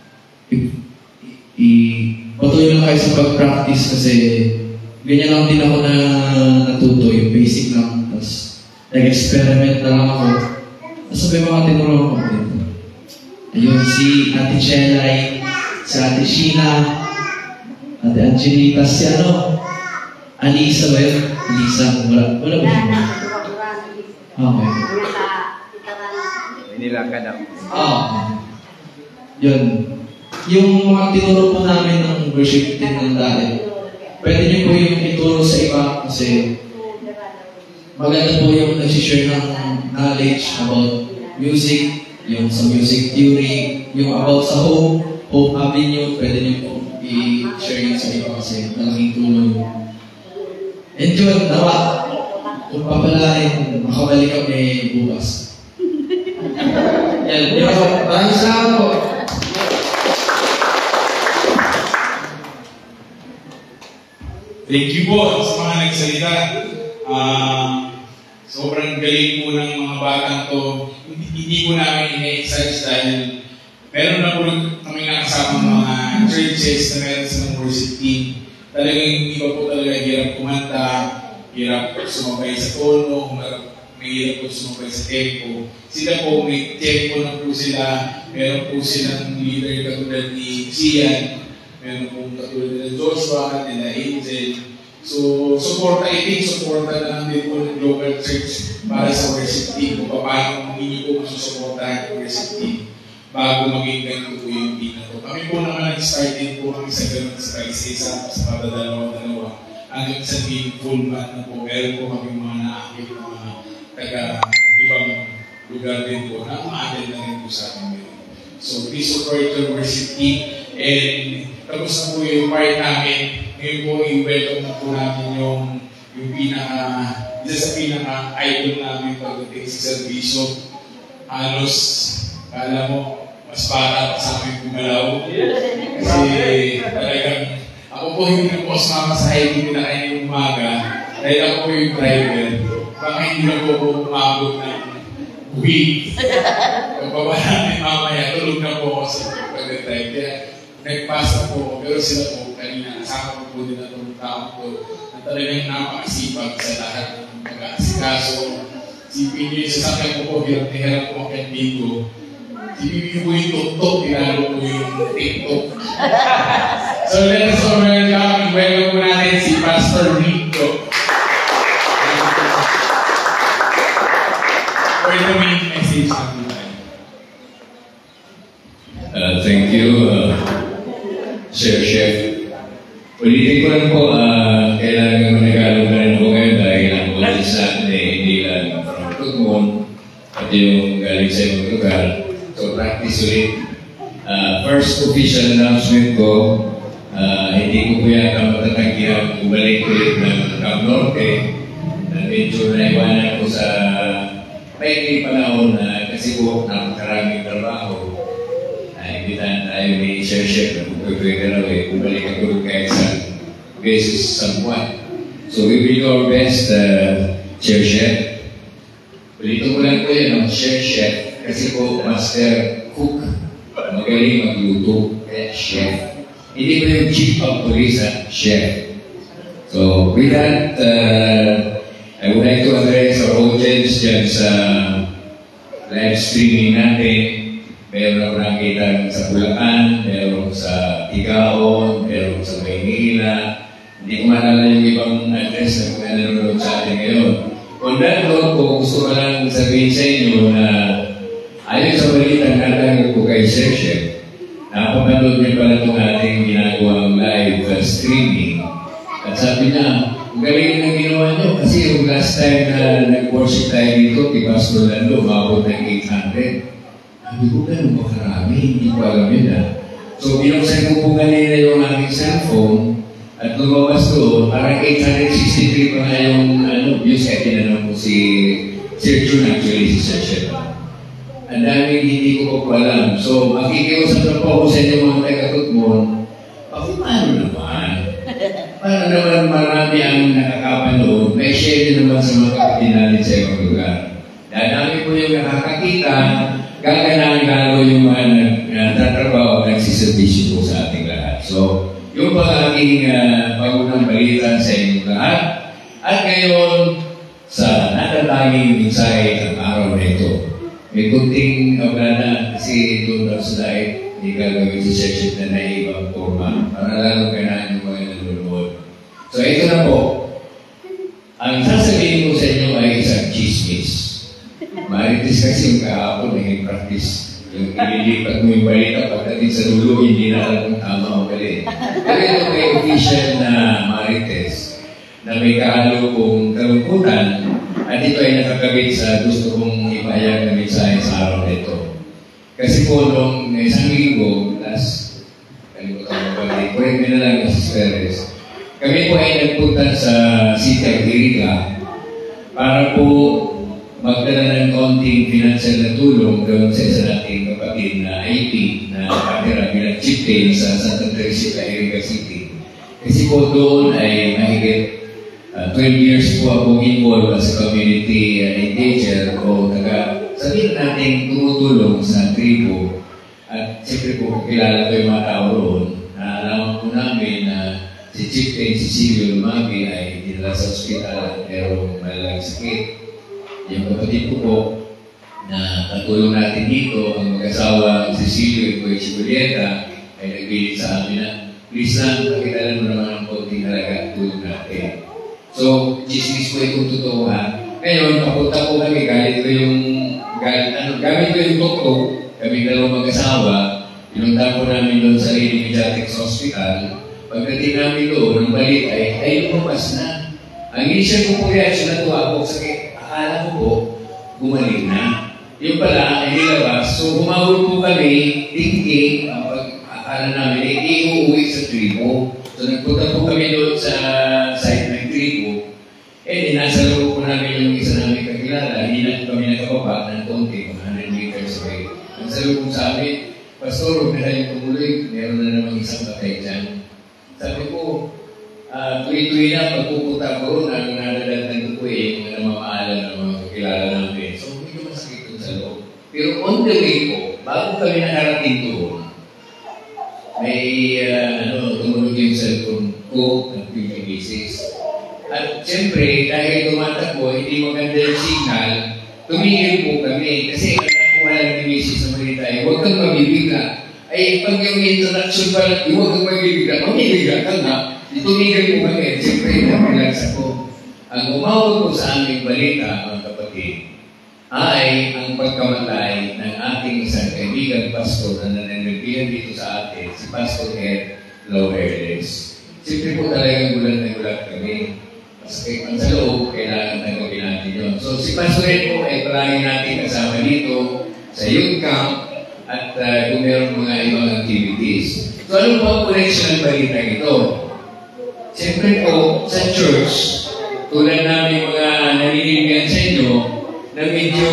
I-patuloy lang kayo sa pag-practice kasi ganyan lang din ako na natuto. Yung basic lang. Tapos nag-experiment na lang ako. Tapos may mga tinuruan ko din. Ayun, si Ate Chelay, si Ate Sheena, Ate Angelita, si ano? Alisa ba yun? Alisa, wala, wala ba siya? Okay. Manila ka daw. Ah, yun. Yung mga tinuro po namin ng worship team ng dati, pwede niyo po yung ituro sa iba kasi maganda po yung nag-share ng knowledge about music, yung sa music theory, yung about sa Hope, Hope Avenue, pwede niyo po i-share yun sa iba kasi malaking tulong yun. And yun, nawa, kung papalain, makabalik kami bukas. Yan, yun ako. Maraming salamat po. Thank you po sa mga nagsalita. Uh, sobrang galing po ng mga batang to. Hindi, hindi po namin ina-exercise dahil meron na po kami nakasama mga churches na meron silang worship team. Talagang iba po talaga hirap kumanta, hirap sumabay sa tono, may hirap po sumabay sa tempo. Sila po, may tempo na po sila, meron po silang leader katulad ni Sian, meron po katulad nila Joshua, nila Angel. So, support, I think support na lang din po ng Global Church para sa worship team. Kung paano hindi po masusuportahan ng worship team bago maging ganito po yung team na to. Kami po naman nag-start din po kami sa ganun sa isa-isa, sa kada dalawa-dalawa. Hanggang sa team full band na po. Meron po kami mga na-active na mga taga-ibang lugar din po na ma-attend na rin po sa amin. So, please support your worship team. And tapos na po yung part namin. Ngayon po, i-welcome na po namin yung, yung pinaka, isa sa pinaka-idol namin pagdating sa servisyo. Halos, kala mo, mas bata pa sa amin gumalaw. Kasi talagang, ako po yung nag-post mama sa hiking nila kayo yung umaga. Dahil ako po yung driver. Baka hindi na po po umabot ng week. Pagbaba namin mamaya, tulog na po ako sa pag-drive. Kaya nagpasa po ako. Pero sila po, kanina, kasama ko po din na itong tao ko na talagang napakasipag sa lahat ng pag-aasikaso. Sipin niyo yung sasakyan ko po, hirap na hirap po ako yung dito. Sipin niyo po yung tuktok, tinalo po yung TikTok. So let us all welcome, welcome po natin si Pastor Rico. For the main message na po tayo. thank you, uh, Sir Chef. Ulitin ko lang po, uh, kailangan managalo na rin ako ngayon dahil ang ulit sa atin eh, hindi lang from Tugmon at yung galing sa ibang lugar. So practice ulit. Uh, first official announcement ko, uh, hindi ko po yata matatanggihan bumalik ulit ng Camp Norte na medyo naiwanan ko sa may panahon na kasi po napakaraming trabaho. Naimbitan tayo ni Sir Chef na pupwede raw eh, bumalik ako kahit sa beses sa buwan. So we will do our best, uh, Sir Chef. Ulito ko lang po yan, Sir Chef, kasi po master cook, magaling magluto, kaya chef. Hindi ko yung chief of police, ha? Chef. So with that, uh, I would like to address our audience dyan sa live streaming natin. Meron ako nakita sa Bulacan, meron sa Tigaon, meron sa Maynila. Hindi ko maalala yung ibang address na kung nanonood sa atin ngayon. On that note po, gusto ko lang sabihin sa inyo na ayon sa balitang natanggap ko kay Sir Chef, napapanood niya pala itong ating ginagawang live uh, streaming. At sabi niya, ang galing na ginawa niyo kasi yung last time na nag-worship tayo dito, kay Pastor Lando, umabot ng eight hundred. Sabi ko, ganun ba karami? Hindi ko alam yun ah. So, binuksan ko po kanina yung aking cellphone at lumabas doon, parang eight hundred sixty-three pa nga yung ano, views kaya tinanong ko si Sir June, actually si Sir Chef. Ang daming hindi ko po alam. So, makikiusap na po ako sa inyo mga taga-Tugmon, bakit paano naman? Paano naman marami ang nakakapanood, may share din naman sa mga kapatid natin sa ibang lugar. Dadami po yung nakakakita, gaganahan lalo yung mga nagtatrabaho at nagsiservisyo po sa ating lahat. So, yung pang aking uh, pagunang balita sa inyong lahat. At ngayon, sa natatanging mensahe ng araw na ito, may kunting kablana kasi doon daw sa diet, hindi gagawin sa section na naibang forma para lalo kailangan yung mga nanonood. So, ito na po. Ang sasabihin ko sa inyo ay isang chismis. Marites kasi yung kahapon eh, practice. Yung ililipat mo yung balita pagdating sa dulo, hindi na alam kung tama o mali. Pero ito may official na Marites na may kahalo kong kalungkutan at ito ay nakakabit sa gusto kong ipahayag na mensahe sa araw na ito. Kasi po nung isang linggo, last, kalimutan ko ba, correct me na lang Mister Perez, kami po ay nagpunta sa City of Iriga para po magdala ng konting financial na tulong doon sa isa nating kapatid na I P na nakatira bilang chieftain sa Santa Teresita, Iriga City. Kasi po doon ay mahigit uh, twelve years po akong involved as community uh, engager o taga sabihin natin tumutulong sa tribo. At siyempre po kilala ko yung mga tao roon. Naalaman po namin na si Chieftain Cecilio Lumagi ay dinala sa ospital merong malalang sakit. Yung kapatid ko po na katulong natin dito, ang mag-asawa si Cecilio at Kuya Julieta ay nagbilit sa amin na please lang, pakitalan mo naman ang konting halaga at tulong natin. So, chismis po itong totoo ha. Ngayon, papunta po kami, galit ko yung galit, ano, gamit ko yung tuktok, kami dalawang mag-asawa, pinunta po namin doon sa Lady Mediatics Hospital. Pagdating namin doon, ang balik ay, ay lumabas na. Ang initial ko po reaction na tuwa po, sakit. Akala ko po, gumaling na. Yung pala, ay nilabas. So, humawag po kami, thinking, ang pag-akala namin, ay iuwi sa tribo. So, nagpunta po kami doon sa site ng tribo. Eh, dinasalo po namin yung isa namin kakilala. Hindi na kami nakababa ng konti, mga one hundred meters away. Nagsalo po sa amin, Pastor, huwag na tayong tumuloy. Meron na namang isang patay dyan. Sabi ko, Uh, tuloy-tuloy na pagpupunta ko ron, ang nadadagdag ko eh, yung namamaalam ng mga kakilala namin. So, medyo masakit ko sa loob. Pero on the way ko, bago kami nakarating doon, may uh, ano, tumunog yung cellphone ko ng fifty pieces. At siyempre, dahil tumatakbo, hindi maganda yung signal, tumigil po kami. Kasi ang nakuha lang ni Missus sa Marita ay, huwag kang mabibigla. Ay, pag yung introduction pa lang, huwag kang mabibigla. Mamibigla ka nga. Tumigil po kami, siyempre, na-relax ako. Ang umawag po sa aming balita, mga kapatid, ay ang pagkamatay ng ating isang kaibigan pastor na nananagbihan dito sa atin, si Pastor Ed Laureles. Siyempre po talagang gulat na gulat kami. Kasi ang sa loob, kailangan tanggapin natin yun. So si Pastor Ed po ay palagi natin kasama dito sa youth camp at uh, kung meron mga ibang activities. So ano po ang connection ng balita ito? Siyempre po sa church, tulad namin mga naninigan sa inyo, na medyo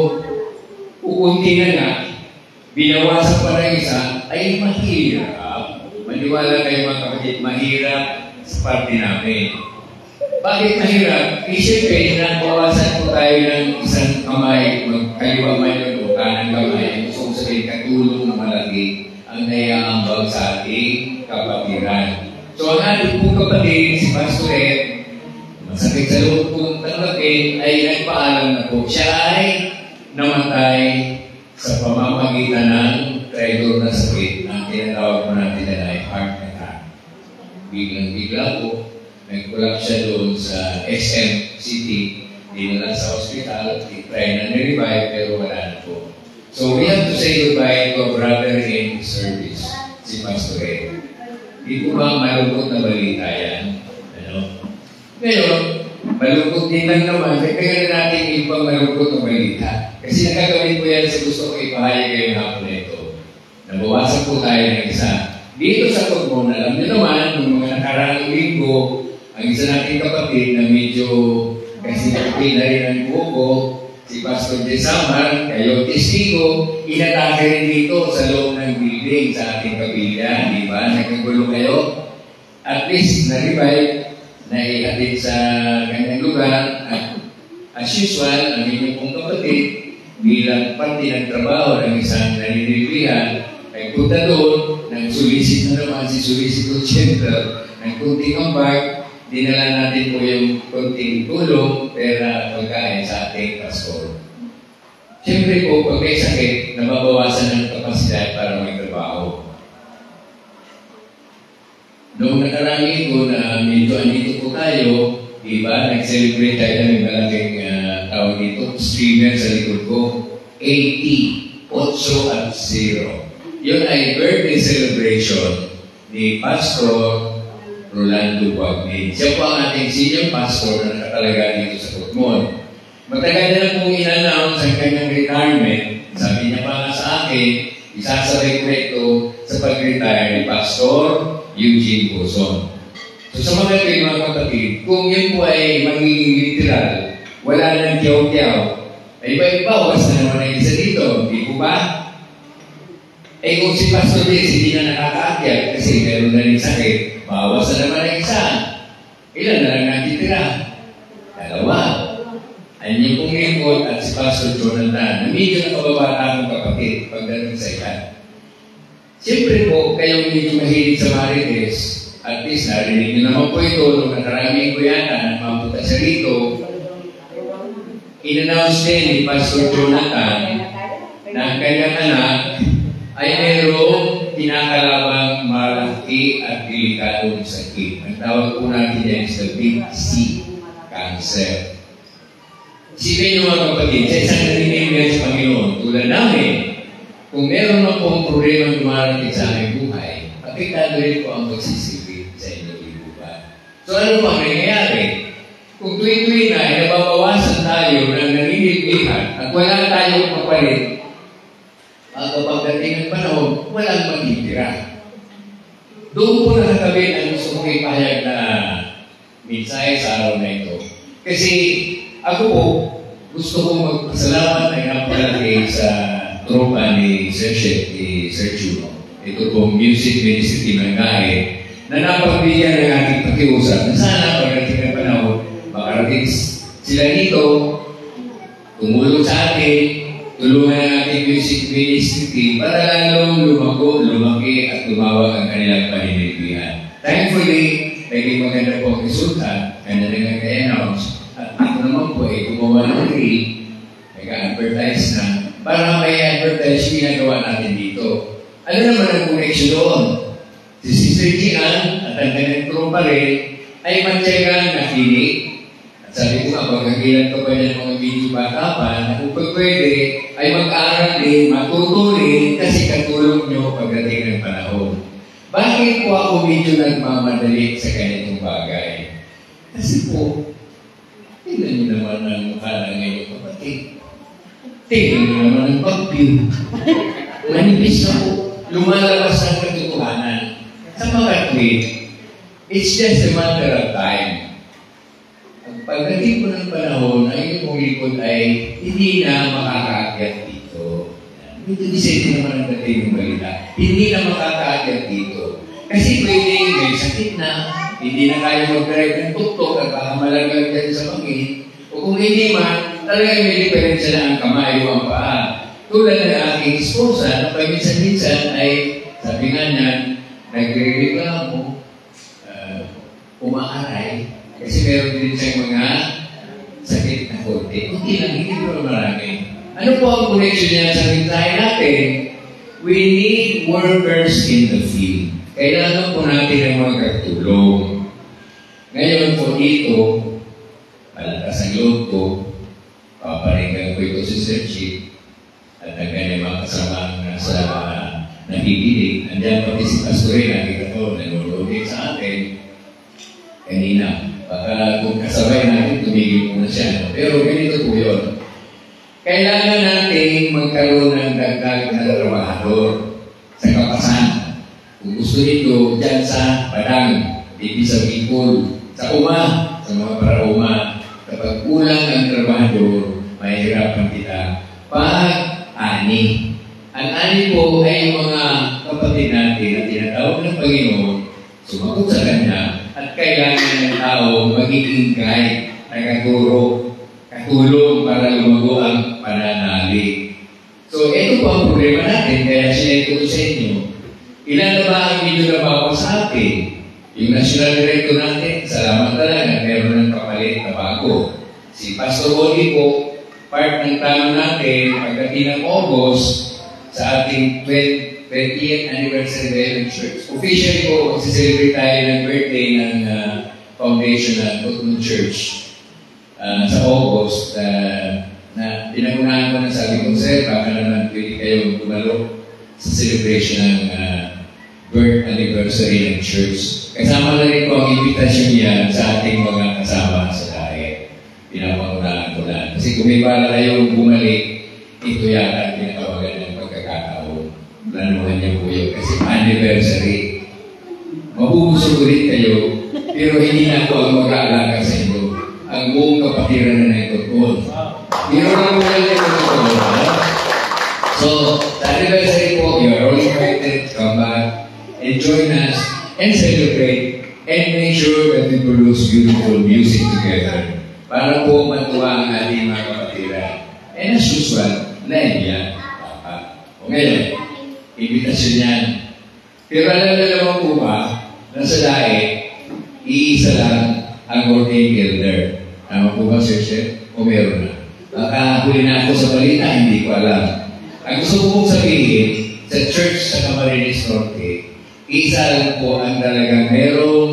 ukunti na nga, binawasan pa ng isa, ay mahirap. Maniwala kayo mga kapatid, mahirap sa parte namin. Bakit mahirap? Eh, siyempre, nabawasan po tayo ng isang kamay, magkaliwa man o kanang kamay, gusto kong sabihin, katulong na malaki ang naiaambag sa ating kapatiran. So, ang ating pong kapatid, si Pastor Ed, masakit sa loob po tanggapin, ay nagpaalam na po. Siya ay namatay sa pamamagitan ng traidor na sakit na tinatawag po natin na ay heart attack. Biglang-bigla po, nag-collapse siya doon sa S M City, dinala sa hospital, try na ni-revive, pero wala na po. So we have to say goodbye to a brother in service, si Pastor Ed. Di po ba malungkot na balita yan? Ano? Ngayon, malungkot din lang naman, may kaya natin ibang malungkot na balita. Kasi nakagawin po yan sa gusto ko ipahayag kayo ng hapon na ito. Nabawasan po tayo ng isa. Dito sa Tugmon, alam niyo naman, nung mga nakaraang linggo, ang isa nating kapatid na medyo kasi nakapil na rin ang buko, si Pastor De Samar, kayo testigo, inatake rin dito sa loob ng building sa ating kapilya, di ba? Nagkagulo kayo. At least, na-revive, naihatid sa kanyang lugar. At as usual, ang inyong pong kapatid, bilang parte ng trabaho ng isang naninilihan, ay punta doon, nag-solicit na naman si Solicitor General, ng kunting ambag, dinala natin po yung kunting tulong, pera, pagkain sa ating pastor. Siyempre po, pag may sakit, nababawasan ng kapasidad para magtrabaho. Noong nakarang linggo na medyo andito po tayo, diba, nag-celebrate tayo ng malaking uh, tawag dito, streamer sa likod ko, eighty, otso at zero. Yun ay birthday celebration ni Pastor Rolando Guagnin. Siya po ang ating senior pastor na nakatalaga dito sa Tugmon. Matagal na lang pong in-announce ang kanyang retirement. Sabi niya pa nga sa akin, isasabay ko ito sa pag-retire ni Pastor Eugene Bozon. So sa mga kayo mga kapatid, kung yun po ay magiging literal, wala nang tiyaw-tiyaw, ay iba-ibawas na naman ang isa dito, di po ba? Eh kung si Pastor Liz hindi na nakakaakyat kasi meron na rin sakit, bawas na naman ang isa. Ilan na lang natitira? Dalawa. Anyo pong lingkod at si Pastor Jonathan na medyo nakababata ng kapatid pagdating sa ikan. Siyempre po, kayong medyo mahilig sa Marites, at least narinig nyo naman po ito nung nakaraming ko yata na mapunta siya rito. In-announce din ni Pastor Jonathan na ang kanyang anak ay mayroong kinakalabang malaki at delikadong sakit. Ang tawag po natin yan is the big C, cancer. Isipin nyo mga kapatid, sa isang naninigan sa Panginoon, tulad namin, kung meron na pong problema dumarating sa aming buhay, apektado rin po ang pagsisilbi sa inyong buhay. So ano po ang nangyayari? Kung tuwi-tuwi na, ay nababawasan tayo ng naninigihan at wala tayong kapalit, at kapag dating ng panahon, walang matitira. Doon po nakakabit ang gusto kong ipahayag na mensahe sa araw na ito. Kasi ako po, gusto kong magpasalamat ay napalaki sa tropa ni Sir Chef, ni Sir Chuno. Ito pong Music Ministry ng Gahe na napagbigyan ng ating pakiusap na sana pagdating ng panahon, makarating sila dito, tumulong sa atin, tulungan ang ating Music Ministry para lalong lumago, lumaki at lumawag ang kanilang paninilihan. Thankfully, naging maganda po ang resulta, kanya na nga i-announce. At ako naman po ay gumawa ng reel, nag-advertise na, para may advertise ginagawa natin dito. Ano naman ang connection doon? Si Sister Gian at ang kanyang tropa rin ay matyagang nakinig at Sabi ko nga, pagkakilan ko pa ng mga video bata pa, na kung pwede, ay mag-aaral din, matuto rin, kasi katulong nyo pagdating ng panahon. Bakit po ako medyo nagmamadali sa ganitong bagay? Kasi po, tingnan nyo naman ang mukha na ngayon, kapatid. Tingnan nyo naman ang pag-view. Manipis na po, lumalabas ang katotohanan. Sa mga tweet, it's just a matter of time. Pagdating po ng panahon, ang inyong likod ay hindi na makakaakyat dito. Ito disente naman ang dating ng balita. Hindi na makakaakyat dito. Kasi pwede may sakit na, hindi na kaya mag-drive ng tuktok at baka malaglag dyan sa pangin. O kung hindi man, talagang may diferensya na ang kamay o ang paa. Tulad ng aking esposa na paminsan-minsan ay, sabi nga niya, nagre-reklamo, uh, umaaray, kasi meron din siyang mga sakit na konti. Hindi lang, hindi pero marami. Ano po ang connection niya sa mensahe natin? We need workers in the field. Kailangan po natin ang mga katulong. Ngayon po dito, malakas ang loob ko, paparinggan ko ito si Sir Chief, at ang kanyang mga kasamang nasa nakikinig. Andiyan pati si Pastor Ray, nakita ko, nanonood din sa atin. Kanina, baka kung kasabay natin, tumigil muna siya. Pero ganito po yun. Kailangan natin magkaroon ng dagdag na trabahador sa kapasan. Kung gusto nito, dyan sa Padang, dito sa Bicol, sa Uma, sa mga para-uma, kapag kulang ang trabahador, mahirapan kita. Pag-ani. Ang ani po ay mga kapatid natin na tinatawag ng Panginoon, sumagot sa Kanya, at kailangan ng tao magiging guide, nakaturo, katulong para lumago ang pananalig. So, ito po ang problema natin, kaya sinento ko sa inyo. Ilan na ba ang video na bawa sa atin? Yung national director natin, salamat talaga, meron ng kapalit na bago. Si Pastor Oli po, part ng plano natin, pagdating ng August, sa ating twentieth anniversary ng church. Officially po, magsiselebrate tayo ng birthday ng uh, foundation ng Putnam Church uh, sa August. Uh, na pinagunahan ko na sabi ko, sir, baka naman pwede kayong gumalo sa celebration ng uh, birth anniversary ng church. Kasama na rin po ang invitation niya sa ating mga kasama sa diet. Pinapangunahan ko na. Kasi kung may bala kayong bumalik, ito yata ang pinakawagan ng pagkakataon. Planuhan niya po yun. Kasi anniversary. Mabubusog ulit kayo, pero hindi na ako ang mag-aalaga sa inyo. Ang buong kapatiran na ito po. Pero lang mo lang yung ito. So, sa anniversary po, you are all invited to come back and join us and celebrate and make sure that we produce beautiful music together para po matuwa ang ating mga kapatiran. And as usual, lain yan. O ngayon, invitasyon yan. Pero alam na naman po ba, na sa daig, iisa lang ang ordained elder. Tama po ba, Sir Chef? O meron na? Baka huli na ako sa balita, hindi ko alam. Ang gusto ko pong sabihin, sa church sa Camarines Norte, isa lang po ang talagang merong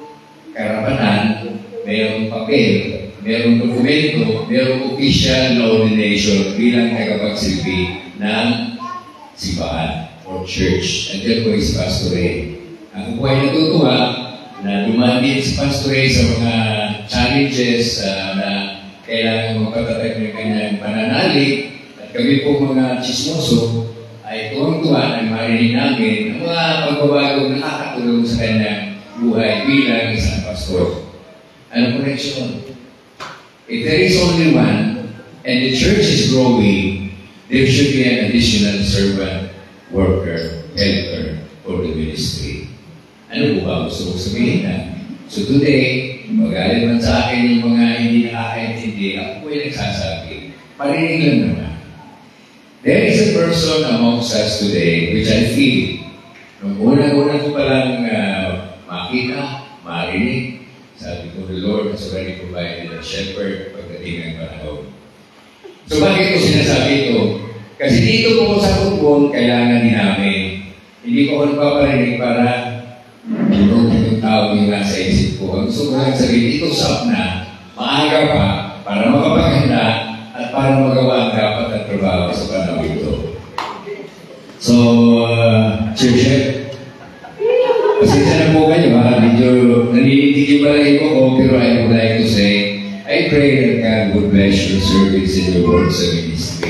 karapatan, merong papel, merong dokumento, merong official na ordination bilang tagapagsilbi ng simbahan or church. And then po is Pastor Ray. Ako po ay natutuwa na dumaan din si Pastor Ray sa mga challenges uh, na kailangan magpatatag ng kanyang pananalig. At kami po mga chismoso ay tuwang-tuwa na marinig namin ang mga pagbabagong nakakatulong sa kanyang buhay bilang isang pastor. Ano connection? If there is only one and the church is growing, there should be an additional servant, worker, helper for the ministry. Ano po ba gusto ko sabihin na? So today, magalit man sa akin yung mga hindi nakakaintindi, ako po yung nagsasabi. Parinig lang naman. There is a person amongst us today which I feel, nung unang-unang ko palang uh, makita, marinig, sabi ko, the Lord has already provided a shepherd pagdating ng panahon. So bakit ko sinasabi ito? Kasi dito po sa Kupon, kailangan din namin. Hindi ko ako nagpaparinig para tulong itong tao yung nasa isip ko. Ang gusto ko lang sabihin, ito sap na, maaga pa para makapaganda at para magawa ang dapat at trabaho sa panahon ito. So, uh, Sir Chef, pasensya na po kayo, baka medyo naninindig yung balay ko, oh, pero I would like to say, I pray that God would bless your service in your work sa ministry.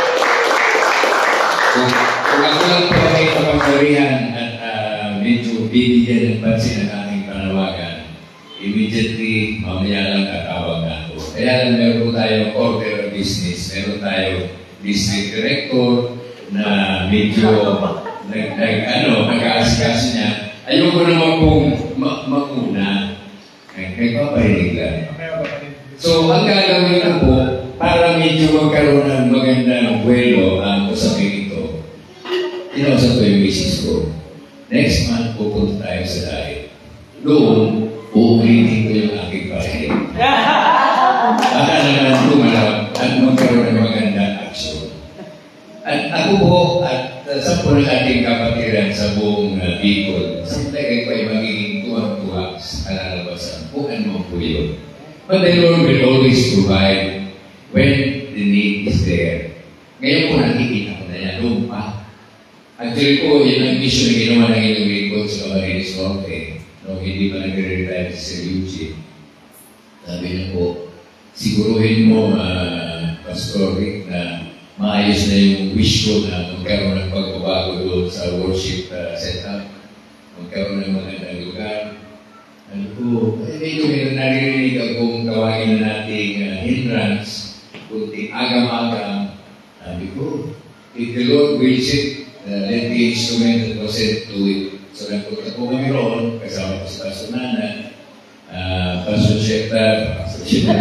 So, kung ako lang po ay kapangyarihan at uh, medyo bibigyan ng pansin ng aking panawagan, immediately, mamaya lang tatawag na ako. Kaya lang meron po tayong order of business, meron tayong district director na medyo nag, nag, ano, nag-aasikaso niya. Ayoko naman pong ma makuna. Nagpaparinig lang. So, ang gagawin ko po, para medyo magkaroon ng magandang buwelo ang usapin ito, tinausap ko yung misis ko. Next month, pupunta tayo sa diet. Doon, uulitin ko yung aking parinig. Baka naman tumalab at magkaroon ng magandang aksyon. At ako po, at uh, sa po ng ating kapatiran sa buong uh, Bicol, sa tagay ko ay magiging tuwang-tuwa sa kalalabasan. Kung ano po yun. But the Lord will always provide when the need is there. Ngayon po nakikita ko na yan, doon pa. Actually po, yun ang issue na ginawa ng inyong Bicol sa Camarines Norte. No, hindi pa nag-retire si Sir Eugene. Sabi niya po, siguruhin mo, uh, Pastor Rick, na maayos na yung wish ko na magkaroon ng pagbabago doon sa worship uh, setup. Magkaroon ng magandang lugar. Ano po, eh, medyo may naririnig akong tawagin na nating uh, hindrance, kunting agam-agam. Sabi ko, if the Lord wills it, uh, let the instrument that was sent to it. So nagpunta po kami roon, kasama ko si Pastor Nana, uh, Pastor Sheta, Pastor Sheta,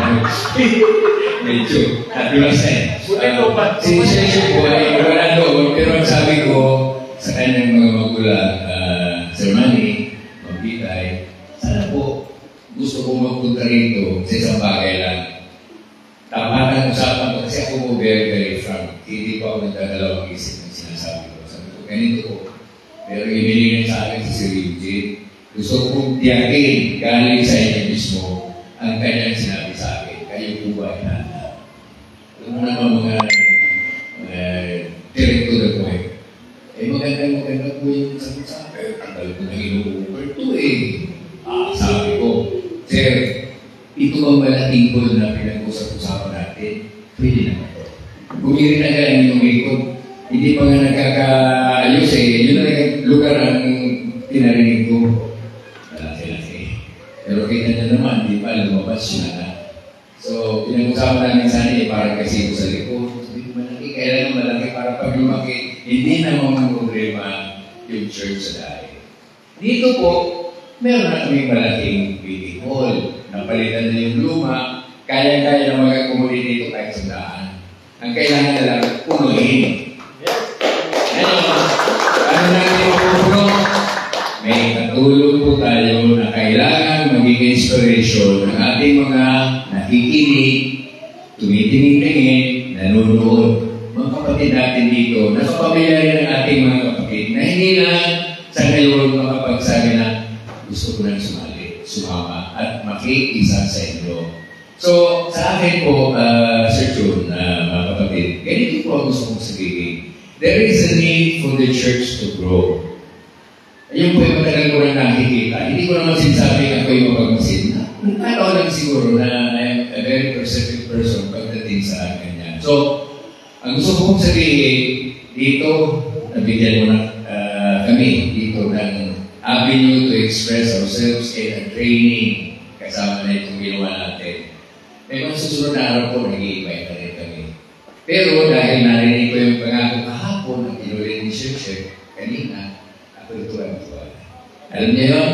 medyo natulas eh. Uh, si Sheta po ay wala doon, pero ang sabi ko sa kanyang mga magulang, uh, Sir Manny, Magbitay, sana po gusto kong magpunta rito sa isang bagay lang. Tama ang usapan ko kasi ako po very, very frank. Hindi pa ako nagdadalawang isip ng sinasabi ko. Sabi ko, ganito po. Pero inilingan sa akin si Sir Eugene. Gusto kong tiyakin galing sa inyo mismo ang kanyang sinabi sa akin. Kayo po ba ay nana? Alam mo naman mga uh, direct to the point. Eh maganda-maganda po yung sabi sa akin. Ang dal ko nang inuuper ito eh. Ah, sabi ko, Sir, ito ang malaking goal na pinag-usap-usapan natin. Pwede naman ito. Bumiri na kaya yung ikot. Hindi pa nga nagkakaayos eh. Yun na lugar ang tinarinig ko. Malaki-laki. Pero kita niya naman, di pa lumabas siya na. So, pinag-usapan namin sana eh, parang kasi ko sa likod. Sabi ko, malaki, kailangan malaki para pag lumaki, hindi na mga problema yung church sa dahil. Dito po, meron na kami malaking meeting hall. Napalitan na yung luma, kaya-kaya na mag-accommodate dito kahit sa daan. Ang kailangan na lang, punuhin. Ano? Ano natin mapupuno? May katulong po tayo na kailangan maging inspiration ng ating mga nakikinig, tumitingin-tingin, nanonood. Mga kapatid natin dito, nakapamilya rin ang ating mga kapatid na hindi lang sa ngayon makapagsabi na gusto ko nang sumali, sumama, at makikisa sa inyo. So, sa akin po, uh, Sir June, uh, mga kapatid, ganito po ang gusto kong sabihin. There is a need for the church to grow. Ayun po yung matagal ko na nakikita. Hindi ko naman sinasabing ako yung mapagmasin. Nakakao lang siguro na I'm a very perceptive person pagdating sa ganyan. So, ang gusto kong sabihin, dito, nabigyan mo na uh, kami dito ng avenue to express ourselves in a training kasama na itong ginawa natin. May mga susunod na araw po, nag-i-invite na rin kami. Pero dahil narinig ko yung pangako kahapon ng inulit ni Chef Chef kanina, ako ito ang tuwa. Alam niyo yun?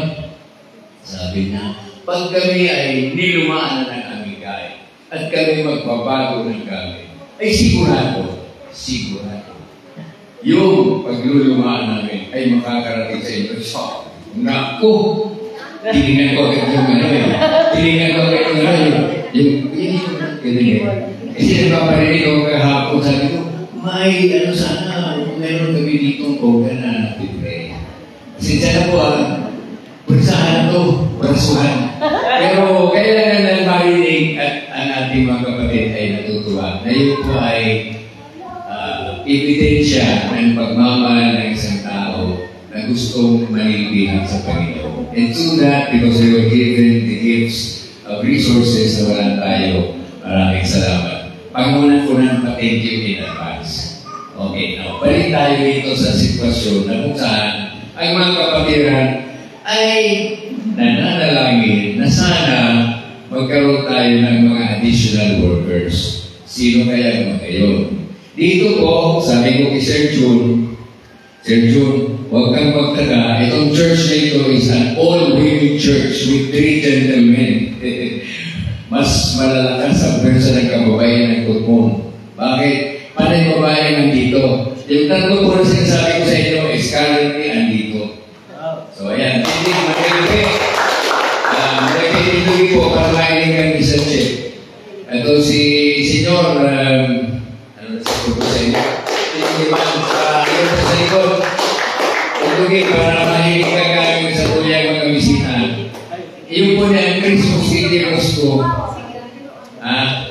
Sabi niya, pag kami ay nilumaan na ng aming gaya at kami magbabago ng kami, ay sigurado, sigurado, yung paglulumaan namin ay makakarating sa inyo. So, naku! Tinignan ko agad yung ano eh. Tinignan ko agad yung ano eh. Yung, yun yung, ganun eh. Kasi nagpaparinig ako kahapon, sabi ko, may ano sana, meron kami ditong organ na napibre. Kasi sana po ah, pagsahan to, prasuhan. Pero kailangan lang marinig ating mga kapatid ay natutuwa na yun po ay uh, ebidensya ng pagmamahal ng isang tao na gustong manilbihan sa Panginoon. And to that, because they were given the gifts of resources na wala tayo, maraming salamat. Pangunan-unan pa, thank you in advance. Okay, now, balik tayo dito sa sitwasyon na kung saan ang mga kapatiran ay nananalangin na sana magkaroon tayo ng mga additional workers. Sino kaya mga kayo? Dito po, sabi ko kay Sir June, Sir June, huwag kang magtaka. Itong church na ito is an all-women church with three gentlemen. Mas malalakas ang pwersa ng kababayan ng Kutmon. Bakit? Paano yung babae nandito? Yung tatlo po na sinasabi ko sa inyo is currently andito. So, ayan. Hindi, magkailubi. Uh, magkailubi po para makinig kang isa check. Ito si Senyor, um, ano na sa po sa inyo? Hindi man, uh, yun po sa likod. Tutugi para mahilig ka kami sa tuyang mga bisita. Yung po niya, Christmas City Rosco. Ah?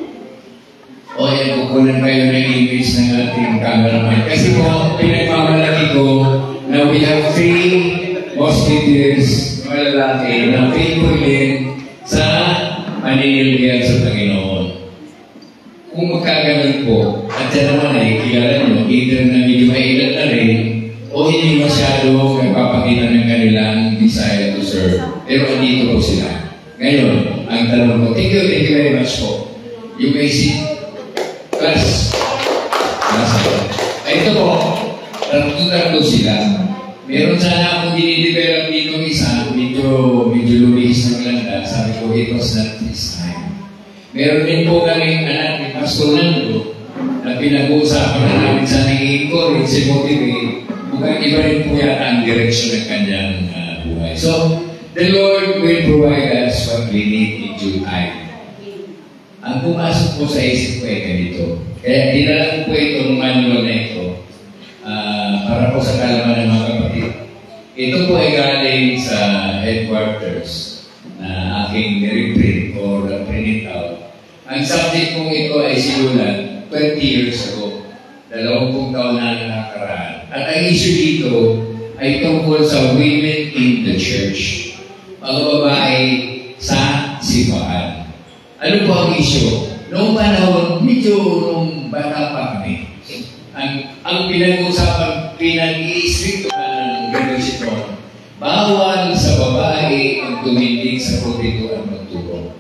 O yan, kukunan kayo ng image ng ating cameraman. Kasi po, pinagmamalaki ko na we have three musketeers, mga lalaki, na faithful din sa paninilbihan sa Panginoon. Kung magkaganon po, at yan naman ay kilala nyo, either na medyo mailan na rin, o hindi masyado nagpapakita ng kanilang desire to serve. Pero andito po sila. Ngayon, ang tanong ko, thank you, thank you very much po. You may see, class, class, ay ito po, tarto-tarto sila. Meron sana akong dinidevelop dito isa, medyo, medyo lumihis ng landa, sabi ko, it was not this time. Meron din po kaming anak ni Pastor Nando, na pinag-uusapan na namin sa nag-i-encourage, si motivate, mukhang iba rin po yata ang direksyon ng kanyang uh, buhay. So, the Lord will provide us what we need in due time. Ang pumasok po sa isip ko ay ganito. Kaya dinala ko po itong manual na ito uh, para po sa kalaman ng mga kapatid. Ito po ay galing sa headquarters na aking reprint or uh, print out. Ang subject kong ito ay sinulat twenty years ago. Dalawang taon na nakakaraan. At ang issue dito ay tungkol sa women in the church. Mga babae sa simbahan. Ano po ang issue? Noong panahon, medyo nung bata pa kami, ang, ang pinag-usapan, pinag-i-strict ng revolution, bawal sa babae ang tumindig sa prostituan magturo.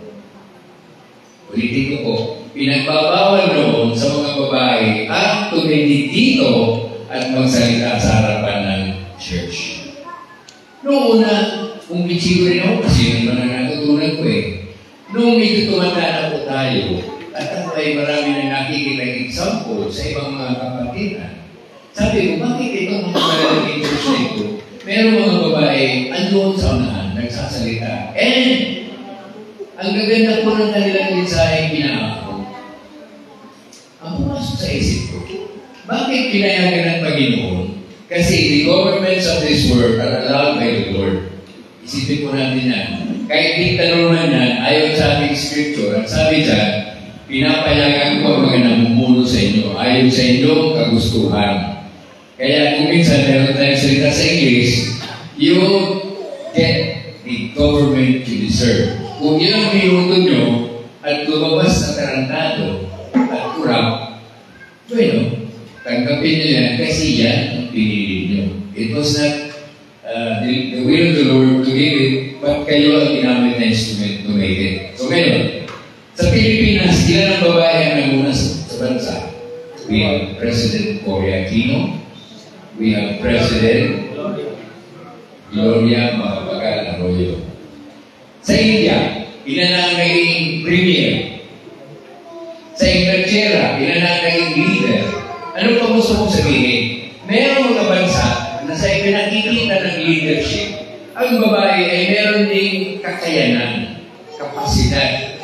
Ulitin ko po, pinagbabawal noon sa mga babae ang tumindig dito at magsalita sa harapan ng church. Noong una, kung bitsigo rin ako, kasi yun ba na natutunan ko eh. Noong medyo tumanda na po tayo, at ako ay marami na nakikita ng example sa ibang mga kapatiran. Sabi ko, bakit itong mga malalaging church na ito, merong mga babae, andoon sa unahan, nagsasalita. And, ang gaganda po ng kanilang mensahe pinaako. Ang pumasok sa isip ko, bakit pinayagan ng Panginoon? Kasi the governments of this world are allowed by the Lord. Isipin po natin yan. Kahit di tanungan yan, ayon sa ating scripture, at sabi dyan, pinapayagan ko ang mga namumuno sa inyo, ayon sa inyong kagustuhan. Kaya kung minsan meron tayong salita sa English, you get the government you deserve. Kung yun ang minuto nyo, at lumabas na tarantado, at kurap, bueno, tanggapin nyo yan kasi yan ang pinili nyo. It was not Uh, the, the will of the Lord to give it, but kayo ang ginamit na instrument to make it. So ngayon, sa Pilipinas, ilan ang babae ang nanguna sa, sa bansa? We have President Cory Aquino, we have President Gloria Macapagal Arroyo. Sa India, ilan ang naging premier? Sa Inglaterra, ilan ang naging leader? Ano pa gusto kong sabihin? Mayroong mga bansa na sa ipinakikita ng leadership, ang babae ay meron ding kakayanan, kapasidad,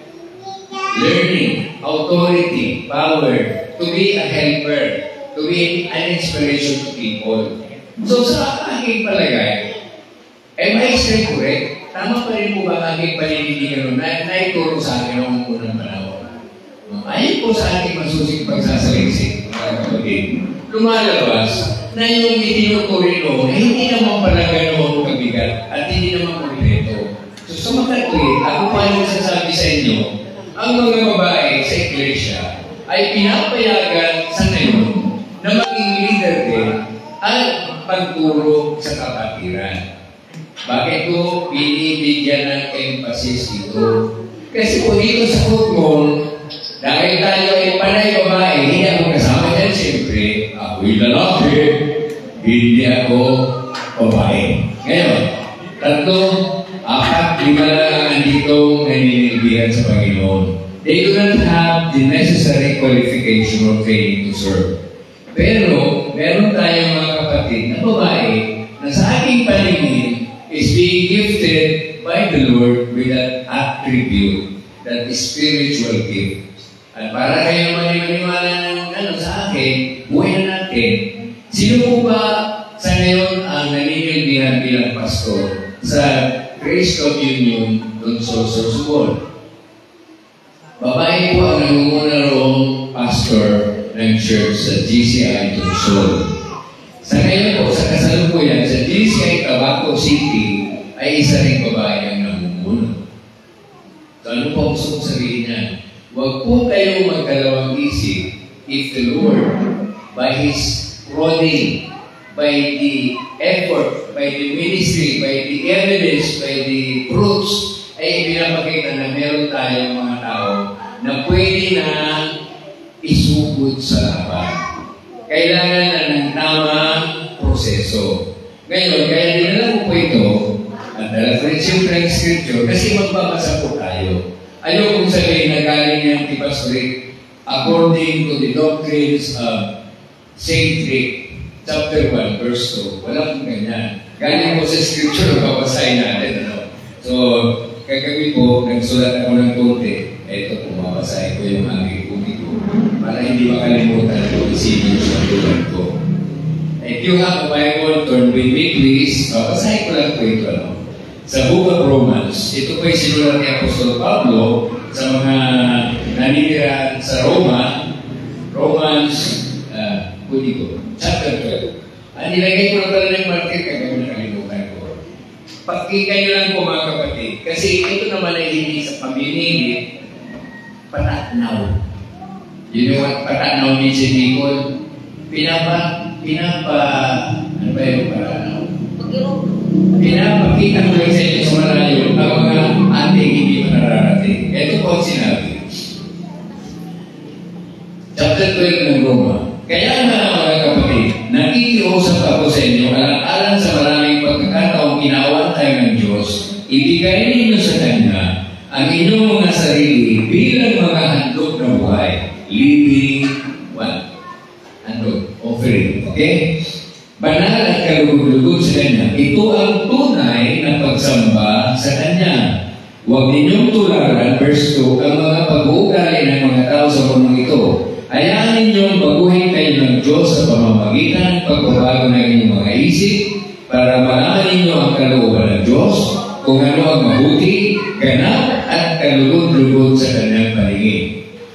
learning, authority, power, to be a helper, to be an inspiration to people. So sa aking palagay, am I still correct? tama pa rin po ba ang aking paninindigan na naituro sa akin noong unang panahon? Ayon po sa ating masusing pagsasaliksik, mga kapatid, lumalabas na yung itinuturi noon ay hindi naman pala ganoon kabigat at hindi naman konkreto. So sa mga tuwid, ako pa yung sasabi sa inyo, ang mga babae sa iglesia ay pinapayagan sa ngayon na maging leader din at pagturo sa kapatiran. Bakit ko binibigyan ng emphasis dito? Kasi po dito sa football, dahil tayo ay panay babae, hindi ako kasama dyan. Siyempre, ako'y lalaki, hindi ako babae. Ngayon, tatlo, apat, lima lang ang andito naninilbihan sa Panginoon. They do not have the necessary qualification or training to serve. Pero, meron tayong mga kapatid na babae na sa aking paningin is being gifted by the Lord with that attribute, that spiritual gift. At para kayo maniwala ng ano sa akin, buhay na natin. Sino po ba sa ngayon ang naninilbihan bilang pastor sa Grace Communion Dunsol Sorsogon? Babae po ang nangunguna roong pastor ng church sa G C I Dunsol. Sa ngayon po, sa kasalukuyan, sa G C I Tabaco City, ay isa ring babae ang nangunguna. So ano po gusto kong sabihin niya? Huwag po kayo magkalawang isip if the Lord, by His prodding, by the effort, by the ministry, by the evidence, by the fruits, ay pinapakita na meron tayong mga tao na pwede na isugod sa laban. Kailangan na ng tamang proseso. Ngayon, kaya dinala ko po ito, at dala ko rin siyempre ang scripture, kasi magbabasa po tayo. Ayaw kong sabihin na galing yan kay Pastor Rick, according to the doctrines of Saint Rick, chapter one, verse two. Walang ganyan. Galing po sa scripture, babasahin natin. Ano? So, kagabi po, nagsulat ako ng konti. Ito po, babasahin ko yung aming pumiko. Para hindi makalimutan ko isipin sa tulad ko. If you have a Bible, turn with me please. Babasahin ko lang po ito. Ano? Sa Book of Romans, ito po ay sinulat ni Apostol Pablo sa mga naninirahan sa Roma, Romans, uh, ko, chapter twelve. Ang nilagay ko na pala ng market, kaya ko nakalimutan ko. Pakinggan nyo lang po mga kapatid, kasi ito naman ay hindi sa pamimilit, patatnaw. You know what patatnaw means in Bicol? Pinapa, pinapa, ano ba yung patatnaw? Pinapakita ko lang sa inyo sa malayo ang mga ating hindi manararating. Ito po ang sinabi. Chapter twelve ng Roma. Kaya nga mga kapatid, nakikiusap ako sa inyo alang-alang sa maraming pagkakataong ginawa tayo ng Diyos, ibigay ninyo sa Kanya ang inyong mga sarili bilang mga handog na buhay. Living what? Handog. Offering. Okay? Banal at kalugod-lugod sa Kanya. Ito ang tunay na pagsamba sa Kanya. Huwag ninyong tularan, verse two, ang mga pag-uugali ng mga tao sa mundong ito. Hayaan ninyong baguhin kayo ng Diyos sa pamamagitan ng pagbabago ng inyong mga isip para malaman ninyo ang kalooban ng Diyos, kung ano ang mabuti, ganap at kalugod-lugod sa Kanyang paningin.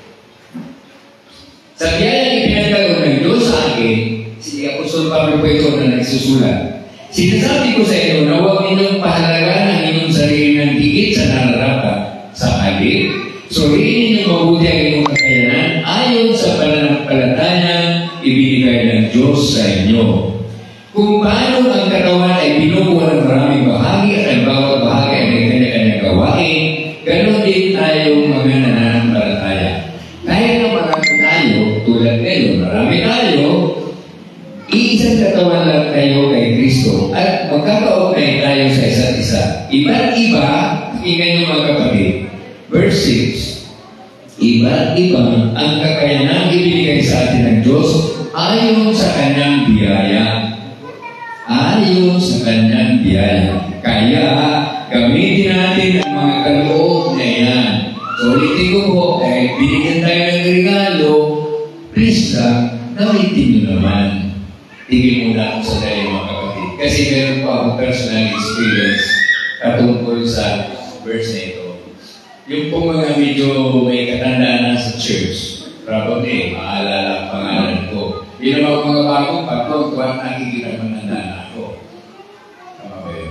Sa biyayang ipinagkaloob ng Diyos sa akin, si Apostol Pablo po ito na nagsusulat. Sinasabi ko sa inyo na huwag ninyong pahalagahan ang inyong sarili ng higit sa nararapat. Sa halip, suriin ninyong mabuti ang inyong kakayanan ayon sa pananampalatayang ibinigay ng Diyos sa inyo. Kung paano ang katawan ay binubuo ng maraming bahagi at ang bawat bahagi ay may kanya-kanyang gawain, ganon din tayo mga nananampalataya. Kahit na marami tayo, tulad kayo, marami tayo, iisang katawan lang tayo kay Kristo at magkakaugnay tayo sa isa't isa. Iba't iba, pakinggan niyo mga kapatid. Verse six, iba't iba ang kakayanang ibinigay sa atin ng Diyos ayon sa Kanyang biyaya. Ayon sa Kanyang biyaya. Kaya, gamitin natin ang mga kaloob na yan. So, ulitin ko po, kahit binigyan tayo ng regalo, please lang, gamitin nyo naman. Tingin muna ako sa tayo mga kapatid. Kasi meron pa akong personal experience katungkol sa verse na ito. Yung pong mga medyo may katandaan na sa church, probably, maalala ang pangalan ko. Yun naman mga bagong pagkong tuwan, nakikita matandaan ako. Tama ba yun?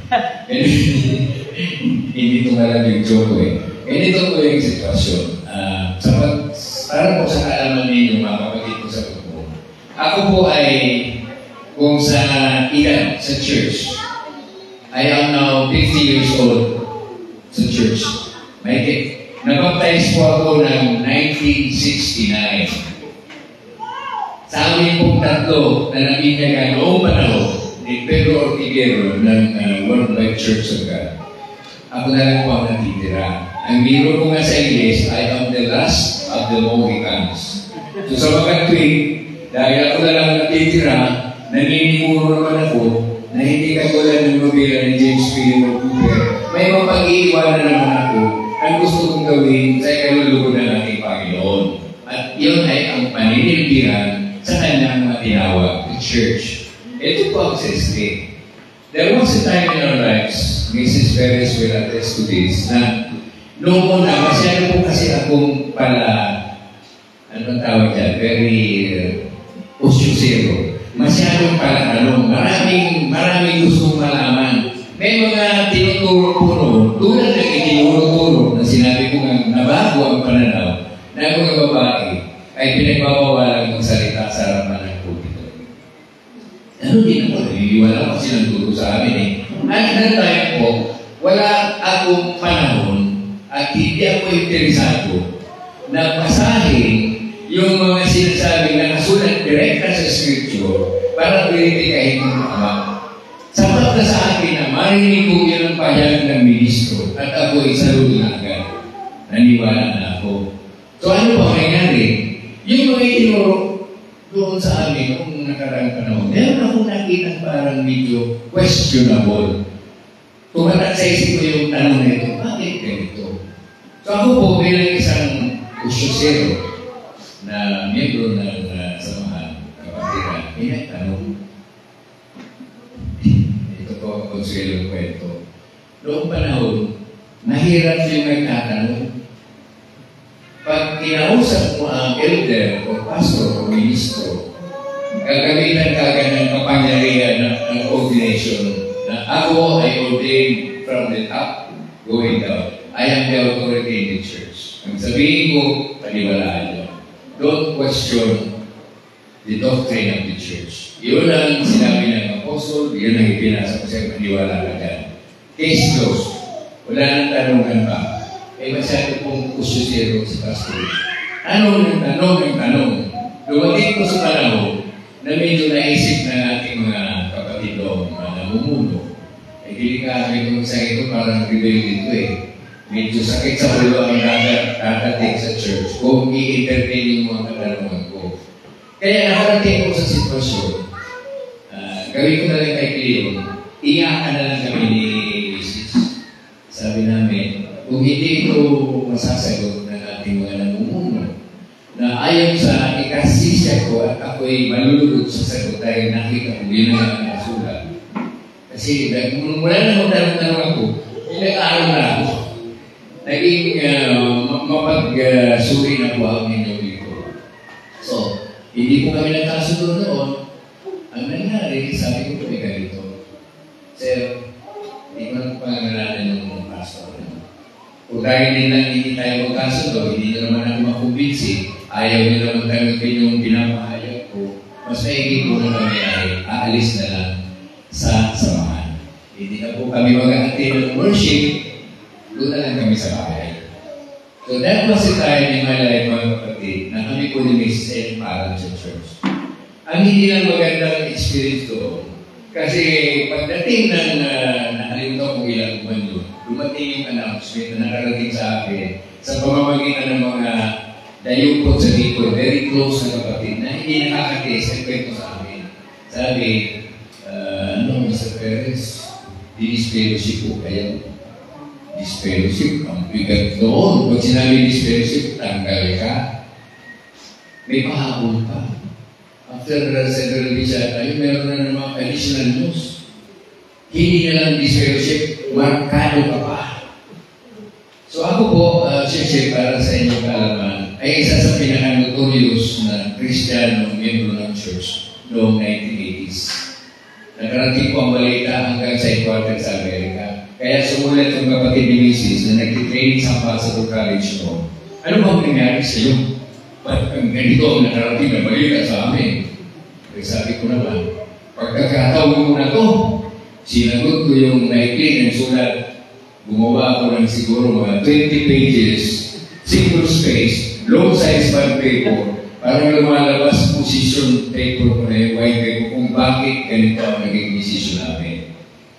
Hindi ito nga lang yung joke ko eh. Ganito po yung sitwasyon. Uh, sapat, para po sa kaalaman ninyo, mga kapatid ko sa grupo. Ako po ay, kung sa edad, sa church, I am now fifty years old sa church. May nabaptize po ako ng nineteen sixty-nine. Sa amin pong tatlo na nabinyagan noong panahon ni Pedro Ortiguero ng uh, Worldwide Church of God. Ako na lang po ang natitira. Ang biro ko nga sa English, I am the last of the Mohicans. So sa mga tweet, dahil ako na lang natitira, naniniguro naman ako na hindi katulad ng nobela ni James Philip Cooper. May mapag-iiwanan naman ako ang gusto kong gawin sa ikalulugo ng ating Panginoon. At yun ay ang paninilbihan sa kanyang matinawag, the church. Ito po ang siste. There was a time in our lives, Missus Perez will attest to this, na noong una, masyado po kasi akong pala, anong tawag dyan, very uh, usyusero. Masyadong pala tanong, maraming, maraming gustong malaman. May mga tinuturo po noon, tulad ng itinuro-turo na sinabi ko nga nabago ang pananaw na mga babae ay pinagbabawalan ng salita sa harapan ng pulpito. Ano din ako, wala kasi ng turo sa amin eh. At that time po, wala akong panahon at hindi ako interesado na basahin yung mga sinasabing nakasulat direkta sa scripture para verifikahin ng ama. Sapat na sa akin na marinig ko yun ang pahayag ng ministro at ako ay saludo na agad. Naniwala na ako. So ano ba nangyari? Yung mga itinuro doon sa amin noong nakarang panahon, meron akong nakita parang medyo questionable. Tumatak sa isip ko yung tanong na ito, bakit ganito? So ako po bilang isang usyosero na miyembro ng uh, samahan kapatiran, may nagtanong. Ito po ang konsuelong kwento. Noong panahon, mahirap yung nagtatanong. Pag kinausap mo ang elder o pastor o ministro, gagamitan ka agad ng kapangyarihan ng, ng ordination na ako ay ordained from the top going down. I am the authority in the church. Ang sabihin ko, paniwalaan nyo. Don't question the doctrine of the church. Yun ang sinabi ng apostle, yun ang ipinasa ko sa'yo, paniwala ka dyan. Case closed. Wala nang tanungan pa. Eh, masyado pong ususero sa pastor. Ano ng tanong ng tanong? Dumating ko sa panahon na medyo naisip ng ating mga kapatid doon, mga namumuno. Eh, delikado itong sa ito, parang rebel dito eh. Medyo sakit sa ulo ang dadating sa church kung i-entertain yung mga katanungan ko. Kaya nakarating ko sa sitwasyon, uh, gawin ko na lang kay Cleo, iyakan na lang kami ni Missus Sabi namin, kung hindi ito masasagot ng ating mga namumuno, na ayon sa ikasisya ko at ako'y malulugod sa sagot dahil nakita ko yun ang nasulat. Kasi mula na magtanong-tanong ako, ilang-araw na ako. Naging uh, mapag-suri uh, na po ang inyong dito. So, hindi po kami nagkasundo noon. Ang nangyari, sabi ko po ay ganito. Sir, hindi ko na po pangangalanan ng pastor. Kung dahil din lang hindi tayo magkasundo, hindi na naman ako makumbinsi, ayaw nyo naman tanggapin yung pinapahayag ko, mas maiging ko na kami ay aalis na lang sa samahan. Hindi na po kami mag-attend ng worship, doon na lang kami sa bahay. So that was the time in my life, mga kapatid, na kami po ni Missus Ed para sa church. Ang hindi lang magandang experience doon, kasi pagdating ng uh, nakalimutan kong ilang buwan doon, dumating yung announcement na nakarating sa akin sa pamamagitan ng mga dayupot sa dito, very close na kapatid, na hindi nakakatiis ang kwento sa amin. Sabi, uh, ano, Mister Perez, dinis-fellowship po kayo. Dis-fellowship, ang bigat doon. Pag sinabi dis-fellowship, tanggal ka. May pahabol pa. After uh, several weeks at tayo, meron na naman additional news. Hindi na lang dis-fellowship, markado ka pa. So ako po, uh, Sir para sa inyong kaalaman, ay isa sa pinaka-notorious na Kristiyano miyembro ng church noong nineteen eighties. Nagkarating po ang balita hanggang sa headquarters sa Amerika. Kaya sumulat yung kapatid ni Missus na nag-training sa Ambassador College noon. Ano bang nangyari sa iyo? Ba't ganito ang nakarating na balita sa amin? Kaya sabi ko naman, pagkakataon ko na to, sinagot ko yung naikli ng sulat. Gumawa ako ng siguro mga twenty pages, single space, long size bond paper, parang lumalabas position paper ko na yung white paper kung bakit ganito ang naging decision namin.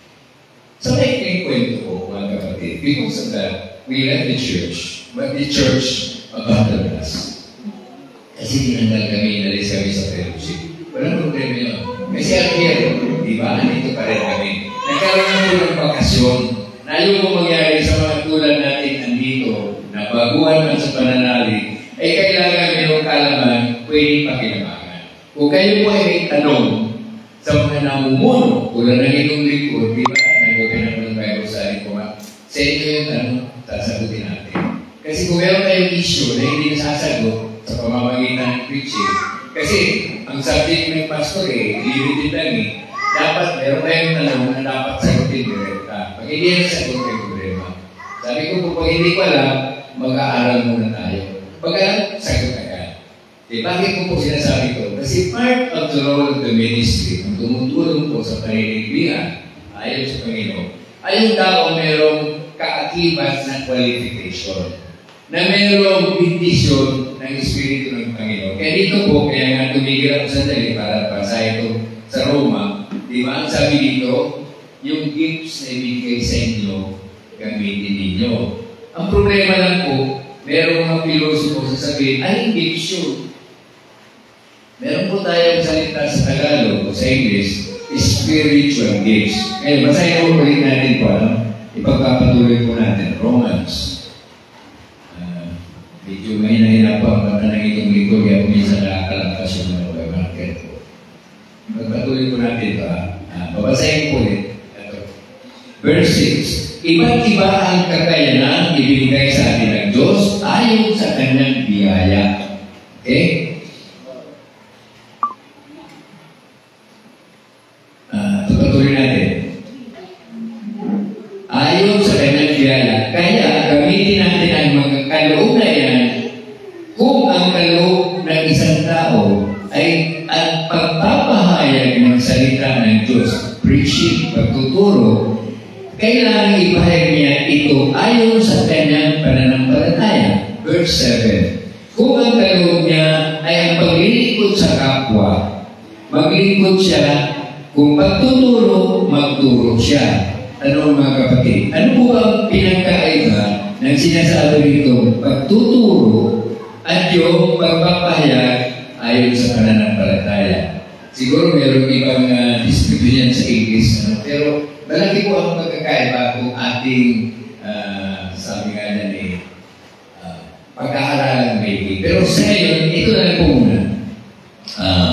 Sa so, maikling kwento ko, mga kapatid, because of that, we left the church, but the church abandoned us. Kasi tinanggal kami, inalis kami sa fellowship. Walang problema yun. Kasi ang here, di ba, andito pa rin kami. Nagkaroon na po ng bakasyon na yung kung mangyari sa mga tulad natin andito, na baguhan man sa pananalig, ay kailangan mayroong kalaman, pwedeng pakinabangan. Kung kayo po ay may tanong sa mga namumuno, tulad ng inyong likod, di ba, nag-open na ng Bible sa akin ko, sa inyo yung tanong, sasagutin natin. Kasi kung meron tayong issue na hindi nasasagot sa pamamagitan ng preaching, kasi ang subject ng pastor eh, limited lang eh, dapat meron tayong tanong na dapat sagutin direkta. Pag hindi na sagot, may problema. Sabi ko po, pag hindi ko alam, mag-aaral muna tayo. Pag alam, sagot agad. Eh, bakit ko po sinasabi ko? Kasi part of the role of the ministry, ang tumutulong po sa paniniglihan, ayon sa Panginoon, ay yung tao merong kaakibat na qualification, na merong bendisyon ng Espiritu ng Panginoon. Kaya dito po, kaya nga tumigil ako sandali para basa ito sa Roma. Di ba? Ang sabi dito, yung gifts na ibigay sa inyo, gamitin ninyo. Ang problema lang po, merong mga pilosopo sasabihin, anong gifts yun? Meron po tayong salita sa Tagalog o sa English, spiritual gifts. Ngayon, basahin mo ulit natin po, ano? Ipagpapatuloy po natin, Romans. Uh, medyo may nahirap po ang mata ng itong likod, kaya po minsan nakakalampas yung mga market po. Ipagpatuloy po natin ito, ha? Uh, babasahin po ulit. Verse six, iba't iba ang kakayanan ibinigay sa atin ng Diyos ayon sa kanyang biyaya. Okay? Uh, Patuloy natin. Ayon sa kanyang biyaya. Kaya gamitin natin ang mga kaloob na yan kung ang kaloob ng isang tao ay ang pagpapahayag ng salita ng Diyos, preaching, pagtuturo, kailangan ipahayag niya ito ayon sa kanyang pananampalataya. Verse seven. Kung ang kaloob niya ay ang paglilingkod sa kapwa, maglingkod siya. Kung pagtuturo, magturo siya. Ano mga kapatid? Ano po ang pinagkaiba ng sinasabi dito? Pagtuturo at yung pagpapahayag ayon sa pananampalataya. Siguro mayroong ibang uh, distribution sa English, ano? Pero malaki po ang pagkakaiba kung ating uh, sabi nga na ni uh, pagkakaaralan maybe. Pero sa ngayon, ito na lang po muna. Uh,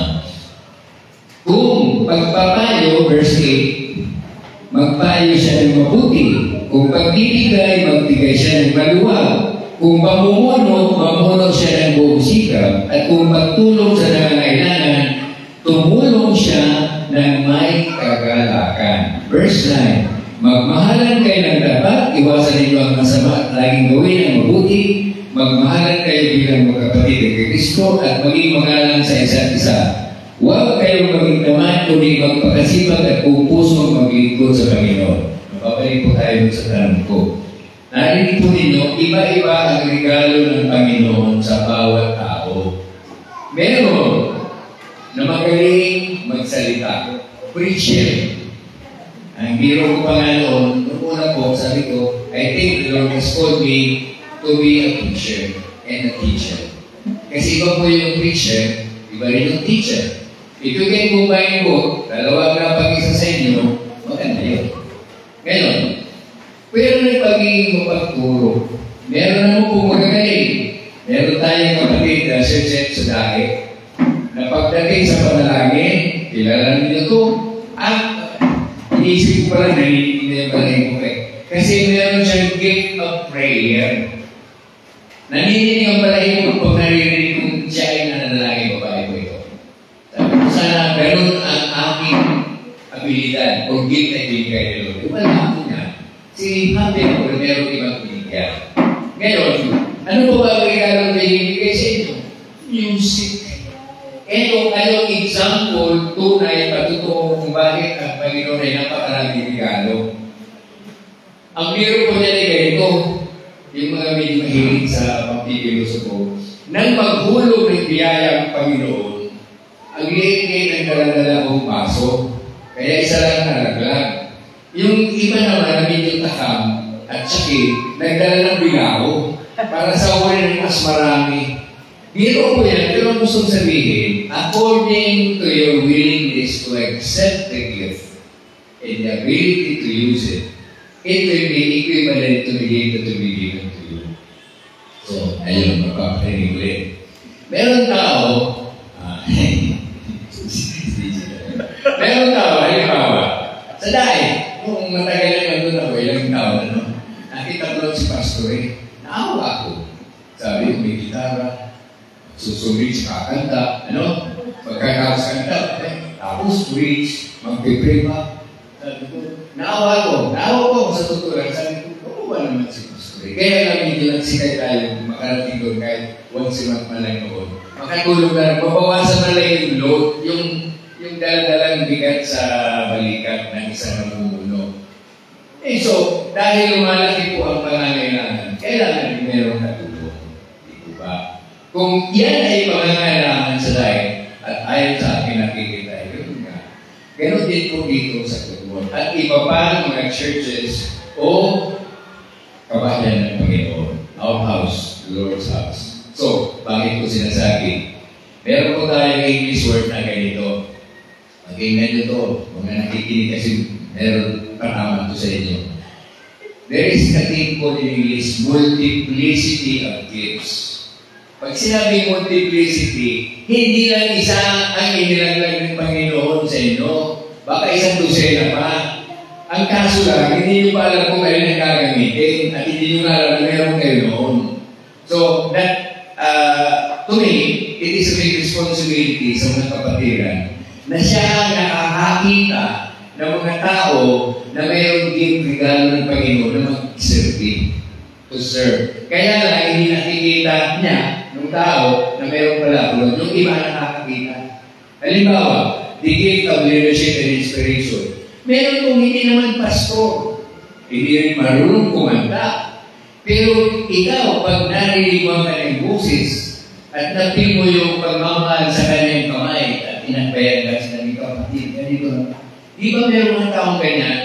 kung pagpapayo, verse eight, magpayo siya ng mabuti. Kung pagbibigay, magbigay siya ng maluwag. Kung mamumuno, mamuno siya ng buong sikap. At kung magtulong sa nangangailangan, tumulong siya ng may kagalakan. Verse nine, magmahalan kayo ng dapat, iwasan ninyo ang masama at laging gawin ang mabuti. Magmahalan kayo bilang magkapatid kay Kristo at maging magalang sa isa't isa. Huwag kayong maging naman, kundi magpakasipag at kung pusong maglingkod sa Panginoon. Mababalik po tayo sa tanong ko. Narinig po ninyo, iba-iba ang regalo ng Panginoon sa bawat tao. Meron na magaling magsalita. Preacher. Ang biro ko pa nga noon, noong una po, sabi ko, I think the Lord has called me to be a preacher and a teacher. Kasi iba po yung preacher, iba rin yung teacher. If you can combine both, dalawa na pag-isa sa inyo, maganda yun. Ngayon, pero na pagiging mapagturo. Meron naman po magagaling. Meron tayong kapatid na sir-set sa dahil na pagdating sa panalangin, kilala niyo ito, at iniisip ko pala, naninig na yung panalangin ko eh. ganun ang aking abilidad o gift na binigay ni Lord. Wala ako na. Si Happy ako na meron ibang binigay. Ngayon, ano ba ba ang regalo na binigay sa inyo? Music. Ito kayong example, tunay, patutuo kung bakit ang Panginoon ay napakaraming regalo. Ang biro ko niya ay ganito, yung mga medyo mahilig sa pagpipilosopo, nang maghulog ng biyaya ang Panginoon, ang liit-liit ng daladala kong paso, kaya isa lang nalaglag. Yung iba naman na medyo takam at sakit, nagdala ng bigaw para sa huli ng mas marami. Biro ko yan, pero ang gusto sabihin, according to your willingness to accept the gift and the ability to use it, it will be equivalent to the gift that will be given to you. So, ayun, magpaparinig ulit. Meron tao, ah, meron tao, halimbawa, sa dahil, kung matagal na nandun ako, ilang taon, ano, nakita ko lang si Pastor eh, naawa ako. Sabi ko, may gitara, susumit sa kakanta, ano, pagkakapos kanta, eh, tapos preach, magpipray pa. Sabi ko, naawa ko, naawa ko sa totoo lang. Sabi ko, ano ba naman si Pastor? Kaya lang hindi lang sikay tayo makarating doon kahit once a month man lang noon. Makatulog na, mabawasan na lang yung load, yung, yung daladalang bigat sa balikat ng isang namumuno. Eh so, dahil lumalaki po ang pangangailangan, kailangan din meron na tulong. Di ba? Kung yan ay pangangailangan sa dahil, at ayon sa akin nakikita, yun nga. Ganon din po dito sa Tutuan. At iba pa ang mga churches o kabahayan ng Panginoon. Our house, the Lord's house. So, bakit ko sinasabi? Meron po tayong English word na ganito. Pag-ingnan nyo to, mga nakikinig kasi meron panama to sa inyo. There is a thing called in English, multiplicity of gifts. Pag sinabi multiplicity, hindi lang isa ang inilaglag ng Panginoon sa inyo. Baka isang dosena pa. Ang kaso lang, hindi nyo pa alam kung kayo nang gagamitin at hindi nyo alam na meron kayo noon. So, that, uh, to me, it is a big responsibility sa mga kapatiran na siya ang nakakakita ng mga tao na mayroong gift regalo ng Panginoon na mag-serve, to serve. Kaya lang, hindi nakikita niya ng tao na mayroong pala ulod. Yung iba nakakakita. Halimbawa, the gift of leadership and inspiration. Meron kung hindi naman pastor, hindi rin marunong kumanta. Pero ikaw, pag narinig mo ka ng boses at napil mo yung pagmamahal sa kanyang kamay at inagbayan ka sa naging kapatid, ganito na. Di ba meron mga taong ganyan?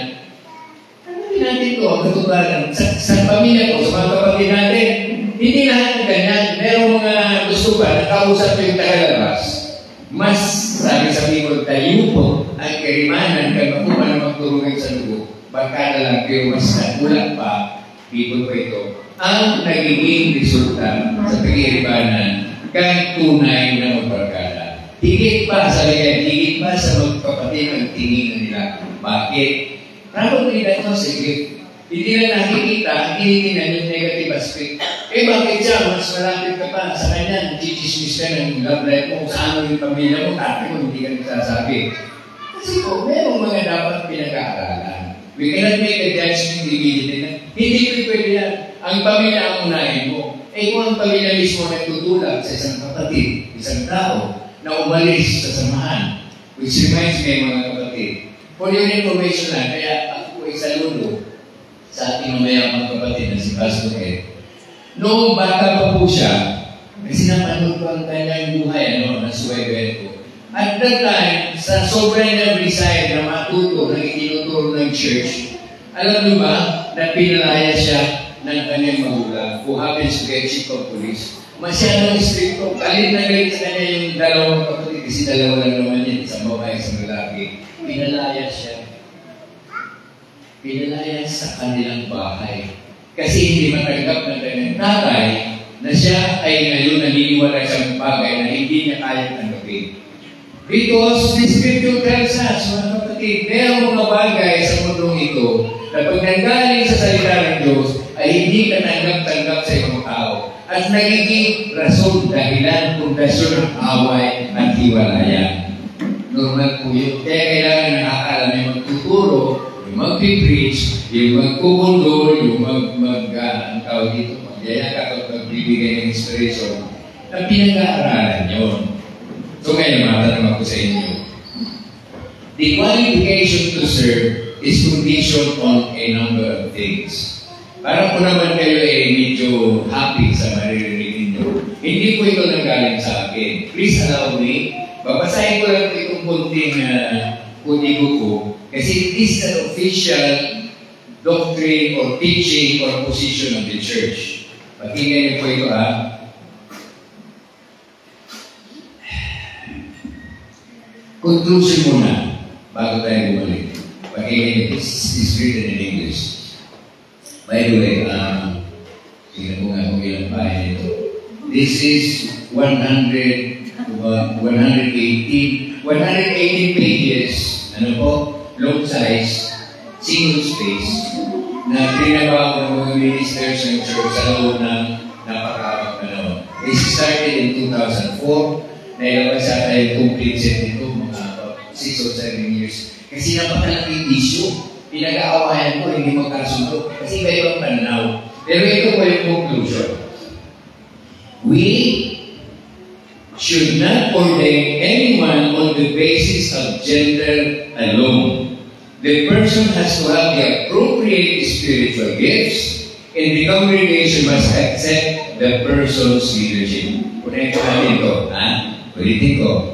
Ano natin ito? Ang katubaran. Sa, sa pamilya ko, sa mga kapatid natin, hindi lahat ng ganyan. Meron mga gusto ba, nakausap yung tagalabas. Mas, sabi sa people, tayo po ang karimanan kay makuha na magturungan sa lugo. Baka na lang, pero mas nagulang pa, people ko ito, ang nagiging resulta sa pag-iibanan kahit tunay na magbarkada. Higit pa sa liyan, higit pa sa magkapatid ang tingin nila. Bakit? Probably that was a gift. Hindi na nakikita, ang tinitingnan yung negative aspect. Eh bakit siya? Mas malapit ka pa sa kanya, chichismis ka ng love life mo, sa ano yung pamilya mo, tatay mo, hindi ka nagsasabi. Kasi po, merong mga dapat pinag-aaralan. We cannot make a judgment immediately na hindi ko pwede yan. Ang pamilya ang unahin mo. Eh kung ang pamilya mismo nagtutulak sa isang kapatid, isang tao, na umalis sa samahan, which reminds me mga kapatid. For your information lang, kaya ako po ay saludo sa ating mamayamang kapatid na si Pastor Ed. Noong bata pa po siya, kasi napanood ko ang kanyang buhay, ano, na suwebe ko. At that time, sa sobrang nag-reside na matuto na itinuturo ng church, alam niyo ba na pinalaya siya ng kanyang magulang who happens to get chief of police. Masyadong stricto. Galit na galit sa kanya yung dalawang kapatid kasi dalawa lang naman yun, isang babae, isang lalaki. Pinalaya siya. Pinalaya sa kanilang bahay. Kasi hindi matanggap ng kanyang tatay na siya ay ngayon naniniwala siyang bagay na hindi niya kaya tanggapin. Because the scripture tells us, mga kapatid, merong mga bagay sa mundong ito na pag nanggaling sa salita ng Diyos ay hindi ka tanggap-tanggap sa ibang tao at nagiging rason, dahilan, pundasyon ng away at hiwalayan. Normal po yun. Kaya kailangan nakakaalam yung magtuturo, yung mag-preach, yung magkukundol, yung mag, mag uh, ang tawag dito, magyaya ka at magbibigay ng inspiration na pinag-aaralan yun. So ngayon, matanong ako sa inyo. The qualification to serve is conditioned on a number of things. Para po naman kayo ay medyo happy sa maririnig ninyo. Hindi po ito nanggaling sa akin. Please allow me. Babasahin ko lang po itong kunting uh, kunigo ko. Kasi this is an official doctrine or teaching or position of the church. Pakinggan niyo po ito ha. Conclusion muna bago tayo bumalik. Pakinggan niyo. This is written in English. By the way, um, tingnan mo nga kung ilang bahay nito. This is one hundred, one hundred eighteen, one hundred eighteen pages, ano po, long size, single space, na trinabaho ng mga ministers ng church sa loob ng napakahapang panahon. This started in two thousand four, nailabas sa tayo complete set nito, mga six or seven years. Kasi napakalaking issue. Pinag-aawayan ko, hindi magkasundo. Kasi kayo ang pananaw. Pero ito po yung conclusion. We should not ordain anyone on the basis of gender alone. The person has to have the appropriate spiritual gifts, and the congregation must accept the person's leadership. Kunin ko natin ito, ha? Ulitin ko.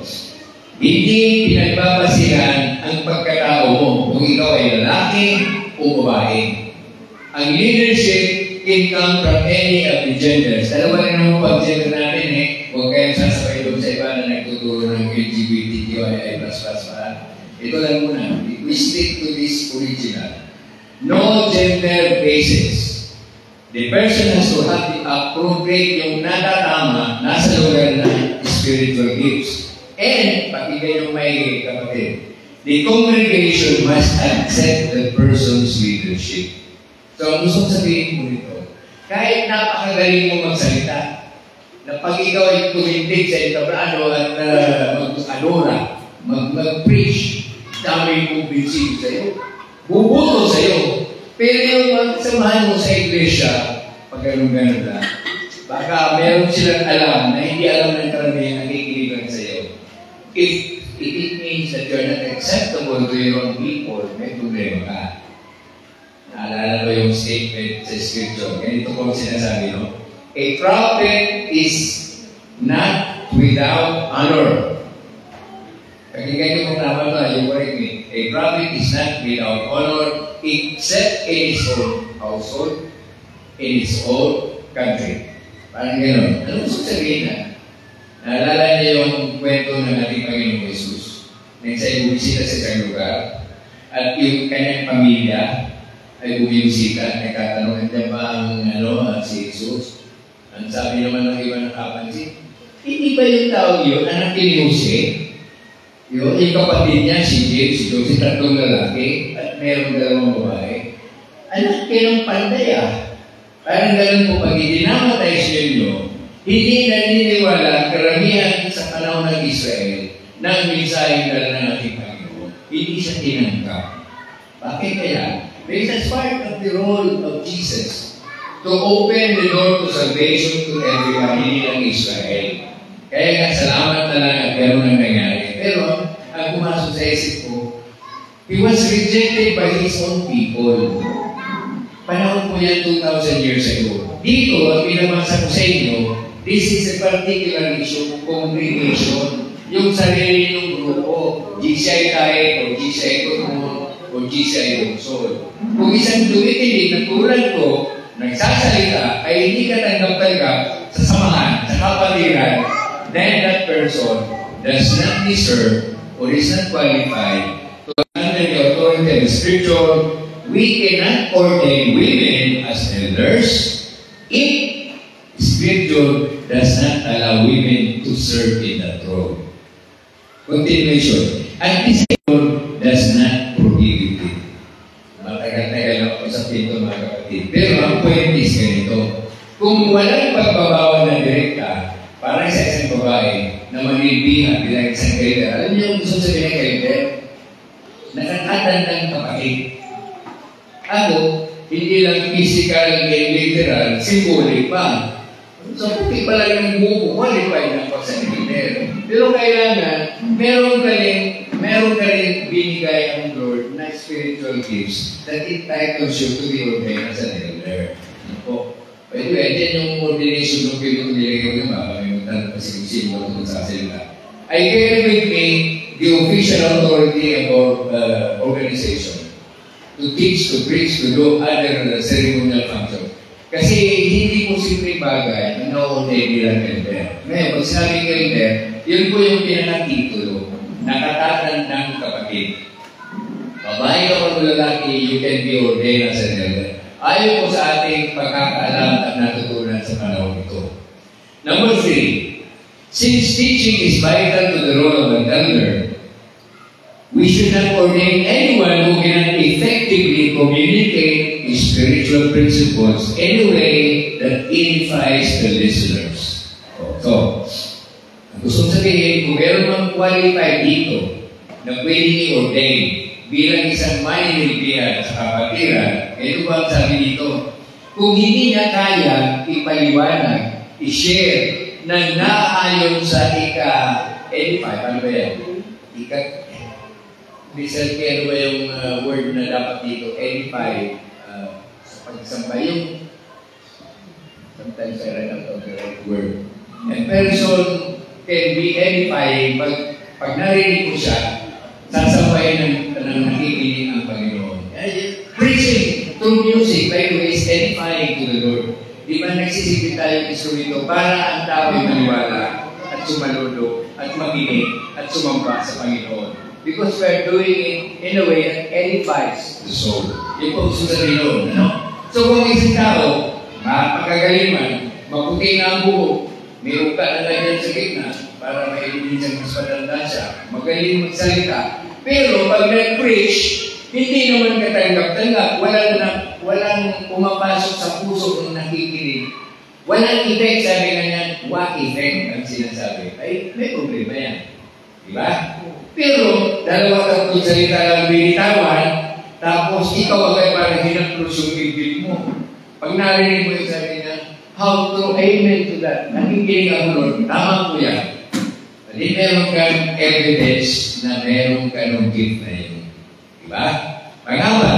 Hindi pinagbabasihan ang pagkatao mo kung ikaw ay lalaki o babae. Ang leadership can come from any of the genders. Dalawa rin naman pag-gender natin eh. Huwag kayong sasabay doon sa iba na nagtuturo ng L G B T Q I plus plus pa. Ito lang muna. We stick to this original. No gender basis. The person has to have the appropriate yung natatama nasa lugar ng spiritual gifts. And, pakinggan yung may kapatid, the congregation must accept the person's leadership. So, ang gusto sabihin mo nito, kahit napakagaling mo magsalita, na pag ikaw ay tumindig sa entablado at uh, mag-adora, mag-preach, dami mong binsig sa'yo, bubuto sa'yo. Pero yung samahan mo sa iglesia, pag ganun-ganun lang, baka meron silang alam na hindi alam ng karamihan ang nakikinig lang sa'yo. If, if it means that you're not acceptable to your own people, may problema ka. Naalala ko yung statement sa scripture. Ganito po ang sinasabi, no? A prophet is not without honor. Pakinggan niyo kung tama ito, you correct me. A prophet is not without honor except in his own household, in his own country. Parang gano'n. Ano gusto sabihin na? Naalala niyo yung kwento ng ating Panginoong Jesus. Nang siya bumisita sa isang lugar at yung kanyang pamilya ay bumisita, nagkatanong, nandiyan ba ang ano, si Jesus? Ang sabi naman ng iba ng kapansin, hindi ba yung tao yun, anak ni Jose? Yung, yung kapatid niya, si James, si Jose, tatlong lalaki at meron dalawang babae. Anak kayo ng pandaya. Parang ganun po, pag itinamatay siya nyo, hindi naniniwala ang karamihan sa panahon ng Israel na ang mensahe dala ng ating Panginoon. Hindi siya tinangkap. Bakit kaya? Because that's part of the role of Jesus to open the door to salvation to every family ng Israel. Kaya nga, salamat na lang at gano'n ang nangyari. Pero, ang pumasok sa isip ko, he was rejected by his own people. Panahon po yan two thousand years ago. Dito, ang pinamasa ko sa inyo, this is a particular issue, congregation. Yung sarili ng grupo, G C I Kahit, o G C I Turmon, o G C I Lungsod. Kung isang tumitindig na tulad ko, nagsasalita, ay hindi ka tanggap-tanggap sa samahan, sa kapatiran, then that person does not deserve or is not qualified to under the authority of the Scripture. We cannot ordain women as elders if Scripture does not allow women to serve in that role. Continuation. And this does not prohibit it. Matagal-tagal na ako sa pinto, mga kapatid. Pero ang point is ganito. Kung walang pagbabawal na direkta, parang sa isang babae na manilbihan bilang isang kaiter, alam niyo yung gusto sabihin ng kaiter? nakatatandang kapatid. Ako, hindi lang physical and literal, symbolic pa. So, puti pala yung buko, qualified na po sa leader. Pero kailangan, meron ka rin, meron ka rin binigay ang Lord na spiritual gifts that entitles you to be ordained as an elder. Ako, by the way, yan yung ordination ng pinong nilagay ko yung mga kamimutan kasi kung sino ko sa salita. I carry with me the official authority of our uh, organization to teach, to preach, to do other uh, ceremonial functions. Kasi hindi po simple bagay na na-ordain bilang elder. Ngayon, pag sinabing elder, yun po yung pinakatitulo, nakatatandang kapatid. Babae ka o lalaki, you can be ordained as an elder. Ayon po sa ating pagkakaalam at natutunan sa panahon ito. Number three, since teaching is vital to the role of an elder, we should not ordain anyone who cannot effectively communicate his spiritual principles in a way that edifies the listeners. So, gusto sabihin, kung meron mang qualified dito na pwedeng i-ordain bilang isang maninibihan sa kapatiran, ito ba ang sabi dito? Kung hindi niya kaya ipaliwanag, i-share na naayon sa ika-edify, ano ba yan? Ika Result kaya ano ba yung uh, word na dapat dito? Edify. Uh, sa pagsamba yung sometimes I write out the right word. And person can be edifying pag, pag narinig ko siya, sasabayin ng, ng nakikinig ang Panginoon. Preaching through music, by the way, is edifying to the Lord. Di ba nagsisipin tayo ng instrumento para ang tao ay maniwala at sumaludo at makinig at sumamba sa Panginoon. Because we are doing it in a way that edifies the soul. Yung po gusto sabihin nun, ano? So kung isang tao, mapagagaling man, maputi na ang buhok, may uka na lang yan sa gitna para mailinin siyang mas matanda siya, magaling magsalita. Pero pag nag-preach, hindi naman katanggap-tanggap, walang, na, walang pumapasok sa puso ng nakikinig. Walang effect, sabi nga niya, what effect ang sinasabi? Ay, may problema yan. Diba? Pero, dalawa tatlong salita lang binitawan, tapos ikaw agad parang hinaplos yung bibig mo. Pag narinig mo yung sabi niya, how to amen to that? Nakikinig ako nun, tama po yan. Hindi meron kang evidence na meron ka ng gift na yun. Diba? Pangalawa,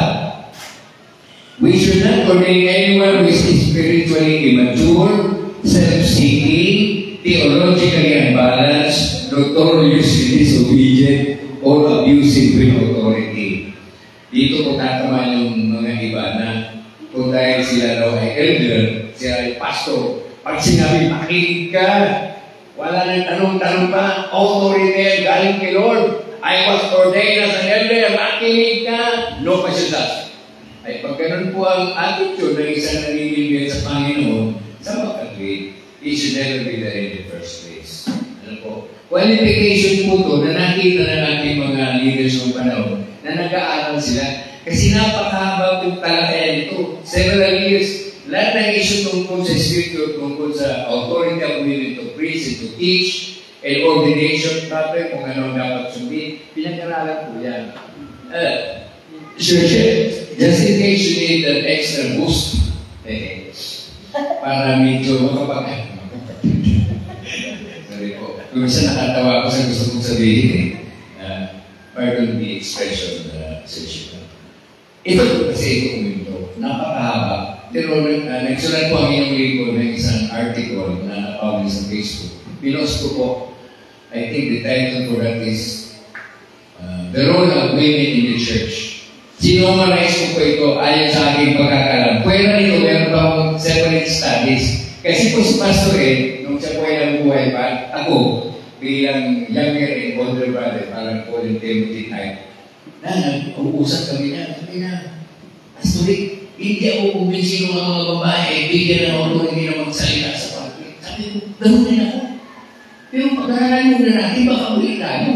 we should not ordain anyone who is spiritually immature, self-seeking, theologically unbalanced, notoriously disobedient, or abusive with authority. Dito po tatama yung mga iba na kung dahil sila daw ay elder, sila ay pastor, pag sinabi, makinig ka, wala nang tanong-tanong pa, authority galing kay Lord. I was ordained as an elder, makinig ka, no questions. Ay pag ganun po ang attitude ng isang nanginginig sa Panginoon, sa pagkatwid, it should never be there in the first place. Ano po? Qualification po to na nakita na natin mga leaders ng panahon na nag-aaral sila. Kasi napakahaba po talakayan ito. Several years, lahat ng issue tungkol sa scripture, tungkol sa authority of women to preach and to teach, and ordination proper, kung ano dapat sundin, pinag-aralan po yan. Uh, sure, sure. Just in case you need an extra boost, eh, para medyo makapag- Sorry po. Kung isa nakatawa ko sa gusto kong sabihin eh, uh, pardon the expression uh, session. Ito po kasi ito kumento, napakahaba. Pero uh, nagsulat po ang inyong libro ng isang article na napublish sa Facebook. Pinost ko po, I think the title for that is uh, The Role of Women in the Church. Sinomalize ko po ito ayon sa aking pagkakalam. Pwede nito, meron pa akong separate studies. Kasi po si Pastor Ed, nung siya po ay nabubuhay pa, ako, bilang younger and older brother, parang Paul and Timothy type, na nag-uusap kami na, sabi na, Pastor Ed, hindi ako kumbinsin ng mga babae, bigyan ng ako hindi na magsalita sa pagkakas. Sabi ko, ganoon din ako. Pero pag-aralan mo na natin, baka ulit tayo.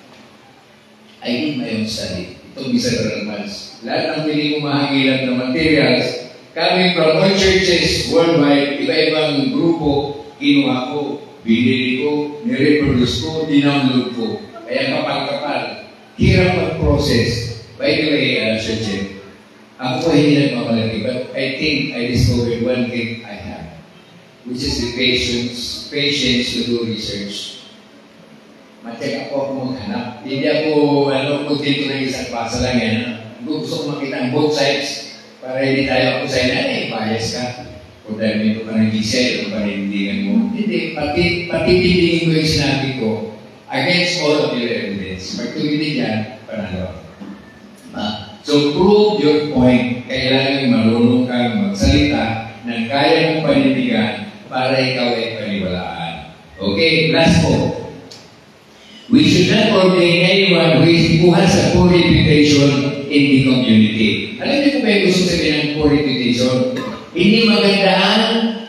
I did my own study. Itong several months. Lahat ng piling kumahangilan ng materials, coming from all churches worldwide, iba-ibang grupo, kinuha ko, binili ko, nireproduce ko, dinownload ko. Kaya kapal-kapal. Hirap mag-process. By the way, uh, Sir Jim, ako po hindi nagmamalaki, but I think I discovered one thing I have, which is the patience, patience to do research. Matyaga po ako maghanap. Hindi ako, ano, kung dito na isang pasa lang yan. Gusto ko makita ang both sides para hindi tayo ako sa ina, eh, bias ka. Kung dahil may ito ka ng gisel o panindigan mo. Hindi, pati, pati titingin ko yung sinabi ko against all of your evidence. Pagtulitin yan, panalo. Ah, so, prove your point. Kailangan marunong kang magsalita ng kaya mong panindigan para ikaw ay paniwalaan. Okay, last po. We should not ordain anyone who, is, who has a poor reputation in the community. Alam niyo kung may gusto sabihin ng poor reputation? Hindi maganda ang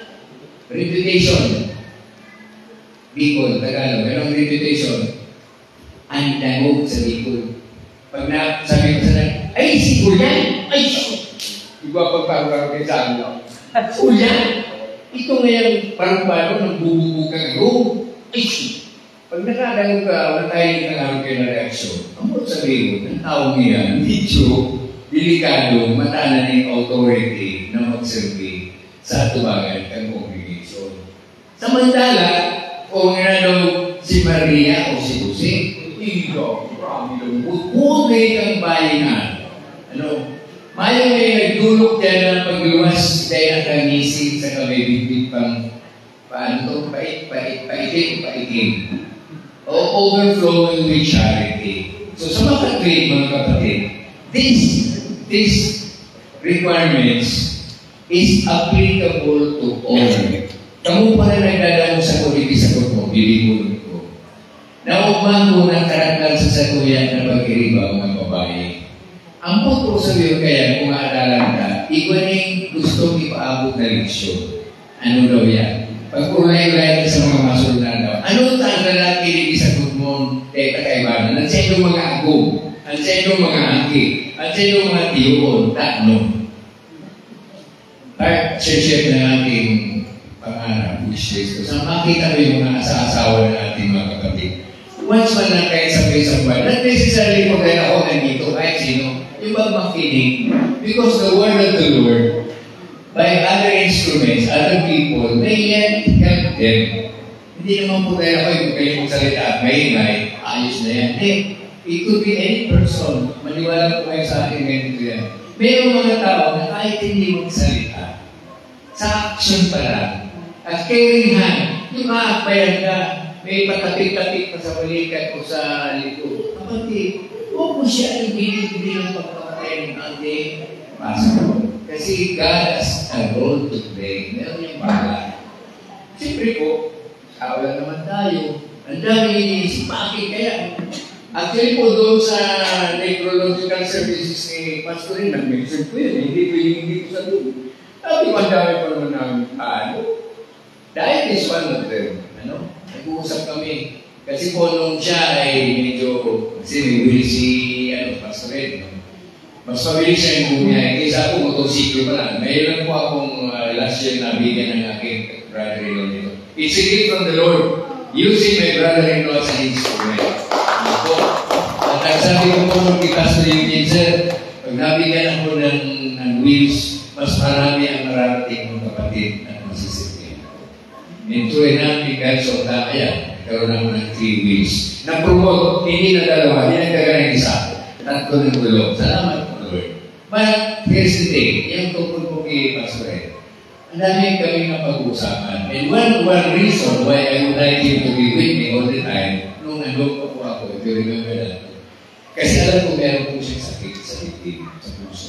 reputation. Bicol, Tagalog, anong reputation? Ang dangog sa Bicol. Pag na, sabi ko sa lang, ay, si Ulan! Ay, iba pagpapagpapag sa amin. Ulan! Ito ngayon, parang paano, nagbububo ka ngayon. Ay, pag nakadangog ka, wala tayong nangarap kayo na reaksyon. Ang mo sabihin, ang taong yan, medyo delikado, matanan ng authority na mag-survey sa tubagan ng congregation. Samantala, kung ano si Maria o si Jose, ito, marami lang, buhay kang bayinan. Ano? Mayroon may nagdulog dyan ng pagluwas dahil ang kamisig sa kabibigit pang paano ito, pait, pait, paitin, paitin. O overflowing with charity. So sa mga grade, mga kapatid, this, this requirements is applicable to all. Kamu pa na nagdadamo sa kuliti sa kuto, bibigulong ko. Naugman ko ng karakter sa satuyan na pag-iriba mga babae. Ang punto sa iyo kaya, kung maadalan ka, ikaw gusto ipaabot na leksyon. Ano daw yan? Pag-ulay-ulay ka sa mga masulna daw. Ano ang lalaki hindi sa kutmon kay kakaibanan? Ang sa inyong mga agong, ang sa inyong mga angki, ang sa inyong mga tiyon, takno. At share-share na ating pangarap, which is, so makita mo yung mga asa-asawa ng ating mga kapatid. Once man lang kayo sa isang buwan, not necessarily kung kaya ako nandito, kahit sino, yung magmakinig. Because the word of the Lord, by other instruments, other people, they yet help them. Hindi naman po tayo ako yung kayo magsalita at may-may, ayos na yan. Hey, it could be any person. Maniwala po kayo sa akin ganito yan. Mayroong mga tao na kahit hindi magsalita, sa action pa lang, at caring hand, yung maakbayan ka, may patapik-tapik pa sa balikat o sa likod. Kapatid, huwag mo siya ibigay-ibigay ng pagpapatay ng ating passport. Kasi God has a role to play. Meron yung bahala. Siyempre po, tao lang naman tayo. Ang dami iniisip, bakit kaya? Actually po doon sa necrological services ni Pastorin, nag-mention ko yun. Hindi ko yung hindi ko sa doon. Sabi ko, ang dami pa naman namin. Ano? Dahil is one of them. Ano? Nag-uusap kami. Kasi po nung siya ay medyo, kasi may will si ano, Pastorin. No? Mas mabilis siya yung bumiyahe. Kaysa ako, motosiklo pa lang. Mayroon po akong uh, last year na bigyan ng aking brother-in-law nito. It's a gift from the Lord. Using my brother-in-law as an instrument. Ako. At nagsabi ko po nung kitas na yung sir, pag nabigyan ako ng, ng wheels, mas marami ang mararating ng kapatid at masisipin. Ito ay namin kahit sa utang kaya, karoon ako ng three wheels. Na-promote, hindi na dalawa, hindi nagdaga ng isa. Tatlo ng tulog. Salamat. But here's the thing, yung tungkol po kay Pastor, ang dami kami na pag-uusapan. And one, one reason why I would like him to be with me all the time, nung nandun po po ako, if you remember that. Kasi alam ko meron po siyang sakit sa dibdib, sa puso.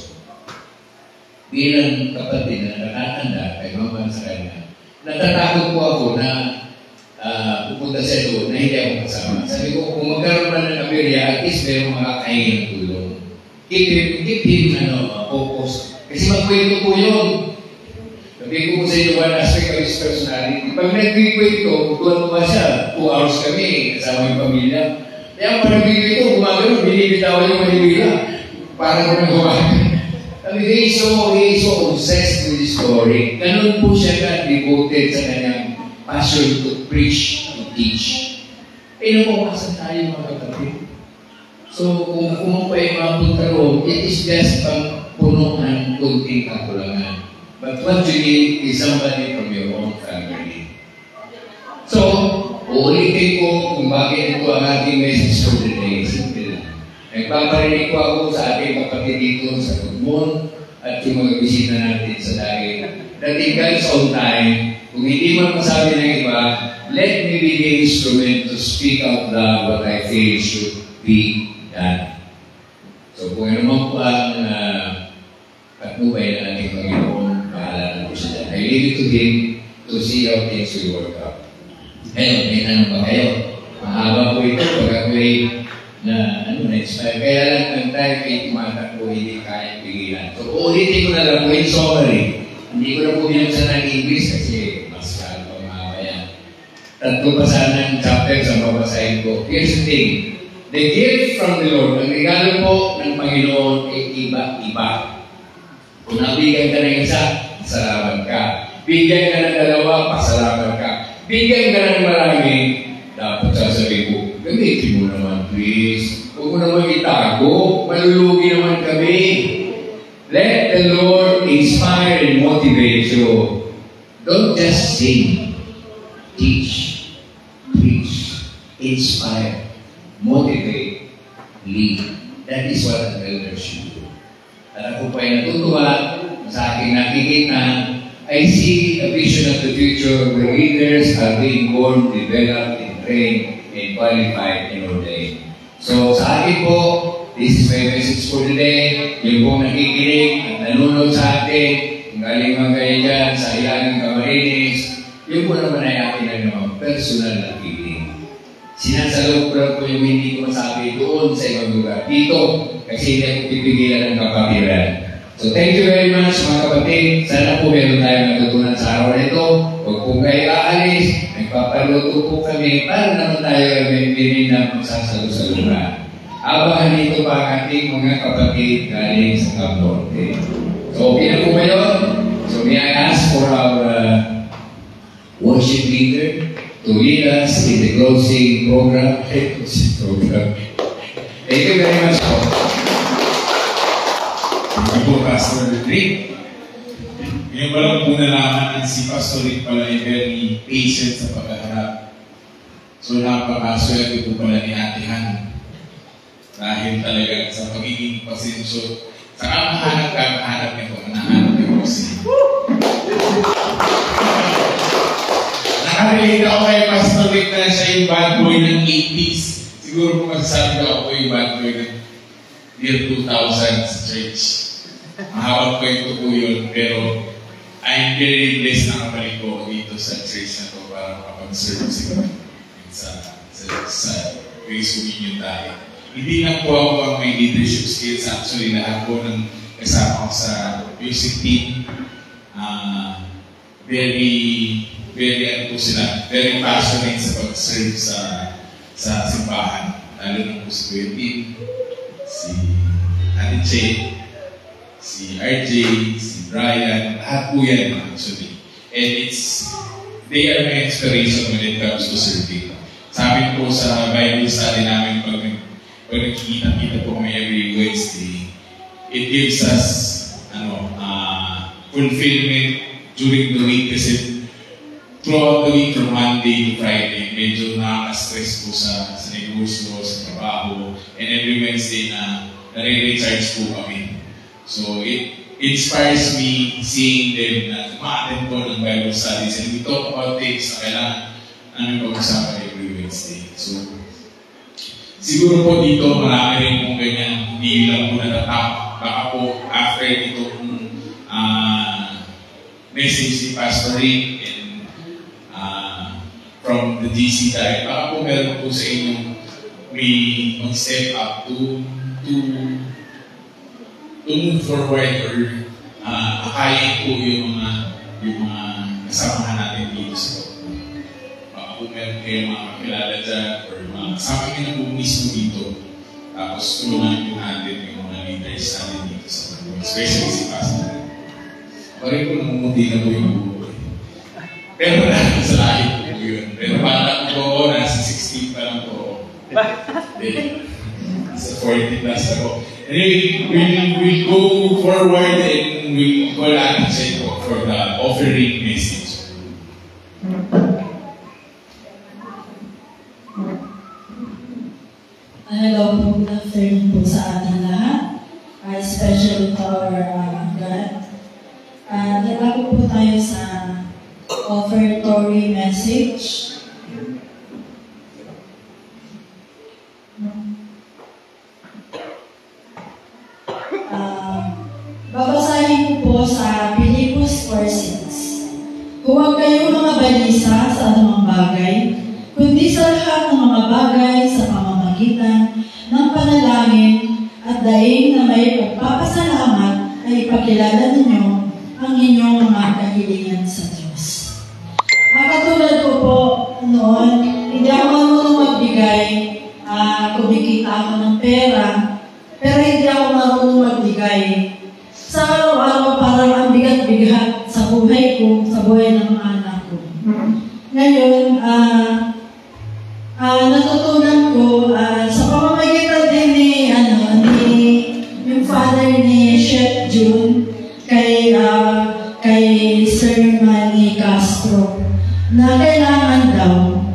Bilang kapatid na nakatanda, kay mama sa kanya, natatakot po ako na uh, pupunta siya doon na hindi ako kasama. Sabi ko, kung magkaroon man ng aberya, at least meron makakain ng tulong. Keep him, keep him, ano, uh, focus. Kasi magkwento po yun. Sabi ko po sa inyo, one aspect of his personality. Pag nag-kwento, tuwan pa siya. Two hours kami, kasama yung pamilya. Kaya pag nag-kwento, gumagano, binibitawan yung manibila. Para ko na gumagano. Sabi ko, he is so, he is so obsessed with this story. Ganun po siya ka devoted sa kanyang passion to preach, to teach. Eh, napawasan tayo mga kapatid. So kung ako mo pa yung mapunta roon, it is just pang puno ng kunting kakulangan. But what you need is somebody from your own family. So, uulitin ko kung bakit ito ang ating message for the day. Simple lang. Nagpaparinig ko ako sa ating kapatid dito sa Tugmon at yung mga bisita natin sa dahil. That in God's own time, kung hindi man masabi ng iba, let me be the instrument to speak out loud what I feel should be done. So kung ano man po ang uh, patnubay ng ating Panginoon, bahala na po siya. I leave it to Him to see how things will work out. Ngayon, may tanong ba kayo? Mahaba po ito pag ako'y na ano na-inspire. Kaya lang ang tayo kayo tumatakbo, hindi kaya pigilan. So ulitin ko na lang po in summary. Hindi ko na po binuksan ng English kasi mas kaya pa mahaba yan. Tatlo pa sana ng chapter sa babasahin ko. Here's the thing. The gift from the Lord, ang regalo po ng Panginoon ay iba-iba. Kung nabigyan ka ng isa, salamat ka. Bigyan ka ng dalawa, pasalamat ka. Bigyan ka ng marami, dapat sasabihin ko, gamitin mo naman, please. Huwag mo naman itago, malulugi naman kami. Let the Lord inspire and motivate you. Don't just sing, teach, preach, inspire, motivate, lead. That is what an elder should do. At ako pa ay natutuwa sa aking nakikita, I see a vision of the future where leaders are being born, developed, and trained, and qualified and ordained. So sa akin po, this is my message for today. Yung pong nakikinig at nanonood sa atin, kung galing mga kayo dyan sa Ilagang Camarines, yung po naman ay akin na naman personal na feeling. Sinasalog ko lang po yung hindi ko masabi doon sa ibang lugar. Dito, kasi hindi ako pipigilan ng kapatiran. So thank you very much mga kapatid. Sana po meron tayong natutunan sa araw na ito. Huwag po kayo aalis. Nagpapaluto po kami para naman tayo may na magsasalo-saluran. Abangan dito pa ang ating mga kapatid galing sa Camp Norte. So okay na po ba yun? So may I ask for our uh, worship leader to lead us in the closing program. program. Thank you very much po. Thank you po, Pastor Rick. Ngayon pa lang po nalaman ang si Pastor Rick pala ay very patient sa paghaharap. So napakaswerte po pala ni Ate Han. Dahil talaga sa pagiging pasensyo, sa kamahanap ka, kamahanap niya po, nahanap niya po si. Nakarelate ako kay Pastor Rick na siya yung bad boy ng eighties. Siguro po masasabi ko ako yung bad boy ng year two thousand sa church. Mahawag ko ito po yun, pero I'm very blessed na kapalik ko dito sa church na to para makapag-serve sa sa sa, sa Grace Communion tayo. Hindi lang po ako ang may leadership skills. Actually, lahat po ng kasama ko sa music team. Uh, very, very ano po sila, very passionate sa pag-serve sa sa simbahan. Lalo na po si Kuya Tim, si Ate Che, si R J, si Brian, lahat po yan actually. And it's, they are my inspiration when it comes to serving. Sabi po sa Bible study namin pag, pag nakikita-kita po kami every Wednesday, it gives us ano, uh, fulfillment during the week kasi throughout the week from Monday to Friday, medyo nakaka-stress po sa, sa negosyo, sa trabaho, and every Wednesday na nare-recharge po kami. So it inspires me seeing them na ma-attend po ng Bible studies and we talk about things na kailangan namin pag-usapan every Wednesday. So siguro po dito marami rin pong ganyan, hindi lang po natatap. Baka po after itong uh, message ni Pastor Rick and uh, from the G C tayo, baka po meron po sa inyo may mag-step up to to to move forward or uh, akayin po yung mga yung mga kasamahan natin dito sa Lord. Baka po meron kayo mga kakilala dyan or mga kasama nyo na po mismo dito. Tapos tulungan po natin yung mga leaders natin dito sa Lord. Especially si Pastor. Parang po namumuti na po yung buhay. Pero na sa lahit po yun. Pero parang po ako, nasa sixteen pa lang po. Then, sa forty plus ako. Anyway, we'll, we'll go forward and we'll call Ate Che po for the offering message. Hello po, good afternoon po sa ating lahat, uh, especially to our uh, God. Uh, Dala po tayo sa offertory message. Uh, babasahin ko po sa Philippians four six. Huwag kayong mga balisa sa anumang bagay, kundi sa lahat ng mga bagay sa pamamagitan ng panalangin at daing na may pagpapasalamat ay ipakilala ninyo ang inyong mga kahilingan sa Diyos. Ang katulad ko po noon, hindi ako marunong magbigay, uh, kumikita ako ng pera, pero hindi ako marunong magbigay. Sa araw-araw parang ang bigat-bigat sa buhay ko, sa buhay ng mga anak ko. Ngayon, ah, uh, Uh, natutunan ko uh, sa pamamagitan din ni, ano, ni yung father ni Chef June kay, uh, kay Sir Manny Castro na kailangan daw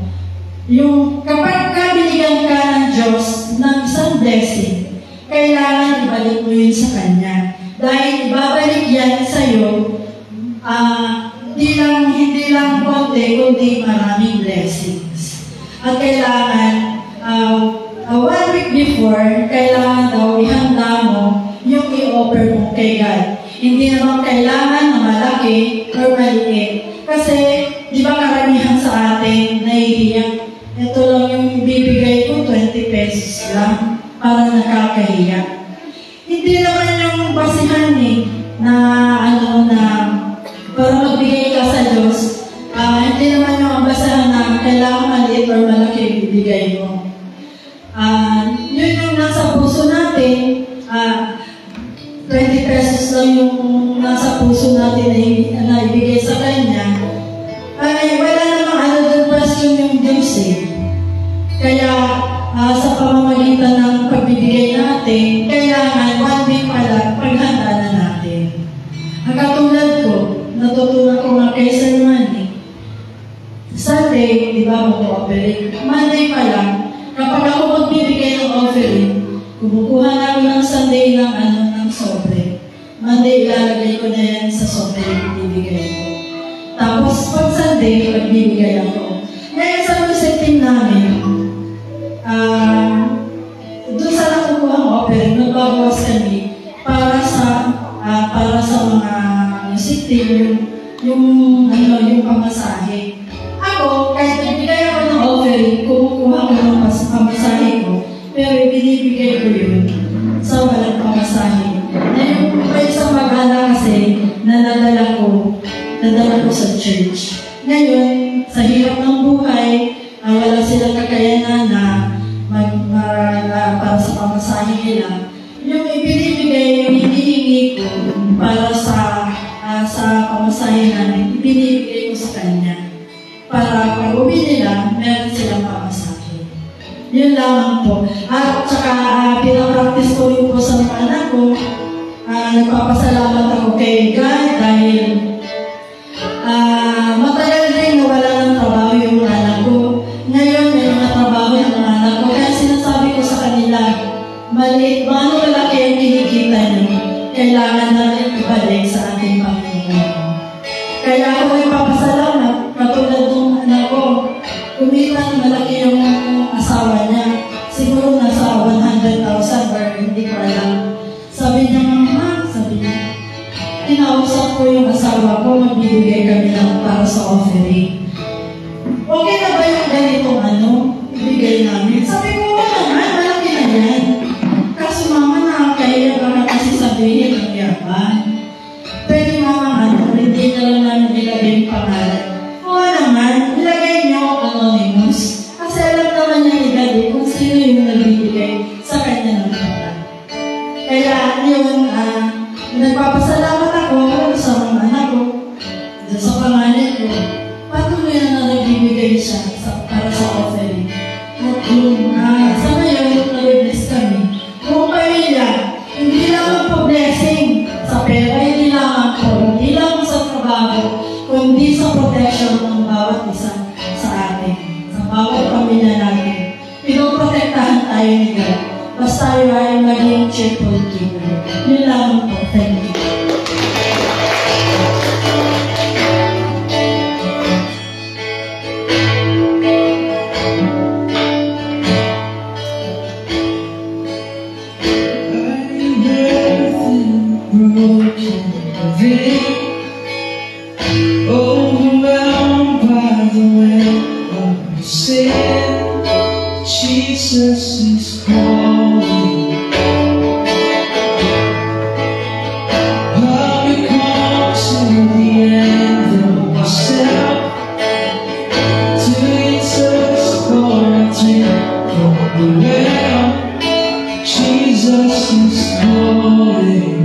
yung kapag kabinigyan ka ng Diyos ng isang blessing, kailangan ibalik mo yun sa Kanya. Dahil ibabalik yan sa'yo, uh, hindi lang, hindi lang konti, kundi maraming blessings. At kailangan, uh, uh, one week before, kailangan daw ihanda mo yung i-offer mo kay God. Hindi naman kailangan na malaki or maliit. Kasi, di ba karamihan sa atin, nahihiya. Ito lang yung ibibigay ko, twenty pesos lang, para nakakahiya. Hindi naman yung basihan eh, na ano na, para magbigay ka sa Diyos. Uh, hindi naman yung basahan na kailangan maliit or malaki ibigay mo. Uh, yun yung nasa puso natin, uh, twenty pesos lang yung nasa puso natin na, na ibigay sa Kanya. Ay, wala namang ano doon question yung Diyos eh. Kaya uh, sa pamamagitan ng pagbibigay natin, kailangan one week pala paghanda na natin. Ang katulad ko, natutunan ko nga kay Sir Manny, Sunday, di ba, mag-offering. Monday pa lang, kapag ako magbibigay ng offering, kumukuha na ako ng Sunday ng, ano, ng sobre. Monday, ilalagay ko na yan sa sobre yung bibigay ko. Tapos, pag Sunday, magbibigay ako. Ngayon sa music team namin, uh, doon sa nakukuha ng offering, nagbabawas kami para sa, uh, para sa mga music team, yung, yung, ano, yung pamasahe. Ako, kahit nagbigay ako ng offering, kumukuha ko ng pamasahe ko, pero binibigay ko yun sa walang pamasahe. Na yung may isang mag-ala kasi na nadala ko, nadala ko sa church. Ngayon, sa hirap ng buhay, uh, wala silang kakayanan na mag, uh, uh, para sa pamasahe nila. Yung ibinibigay, yung hinihingi ko para sa, uh, sa pamasahe namin, ibinibigay ko sa Kanya. Para pag uwi nila, meron silang pamasahe. Yun lang po. At saka, uh, pinapractice ko rin po sa mga anak ko. Uh, nagpapasalamat ako kay God dahil uh, matagal rin nawala ng trabaho yung anak ko. Ngayon, may mga trabaho yung mga anak ko. Kaya sinasabi ko sa kanila, maliit, maano malaki ang kinikita niyo, kailangan natin ibalik sa ating Panginoon. Kaya ako nagpapasalamat, katulad ng anak ko, kumita ng malaki yung asawa niya. Siguro nasa one hundred thousand or hindi ko alam. Sabi niya, Mama, sabi niya, tinausap ko yung asawa ko, magbibigay kami lang para sa offering. Okay na ba yung ganitong ano, ibigay namin? Sabi ko, wala naman, malaki na yan. Kaso Mama, nakakaya ka kasi sabihin ng yaman. Pwede Mama, ano, hindi na lang namin ilagay yung pangalan. Oo naman, ilagay niyo anonymous. Kasi alam naman niya ilagay kung sino yung nagbibigay sa kanya ng pangalan. Kaya yun, uh, nagpapasalamat ako sa mga anak ko, sa pangalan ko, patuloy na nagbibigay siya sa, para sa offering. At yun, uh, sa ngayon, nag-bless kami. cheerful giver. Yun lamang po. Thank you. Overwhelmed by the weight of your sin, Jesus is calling. Have you come to the end of yourself? To Jesus, Lord, take from the well. Jesus is calling.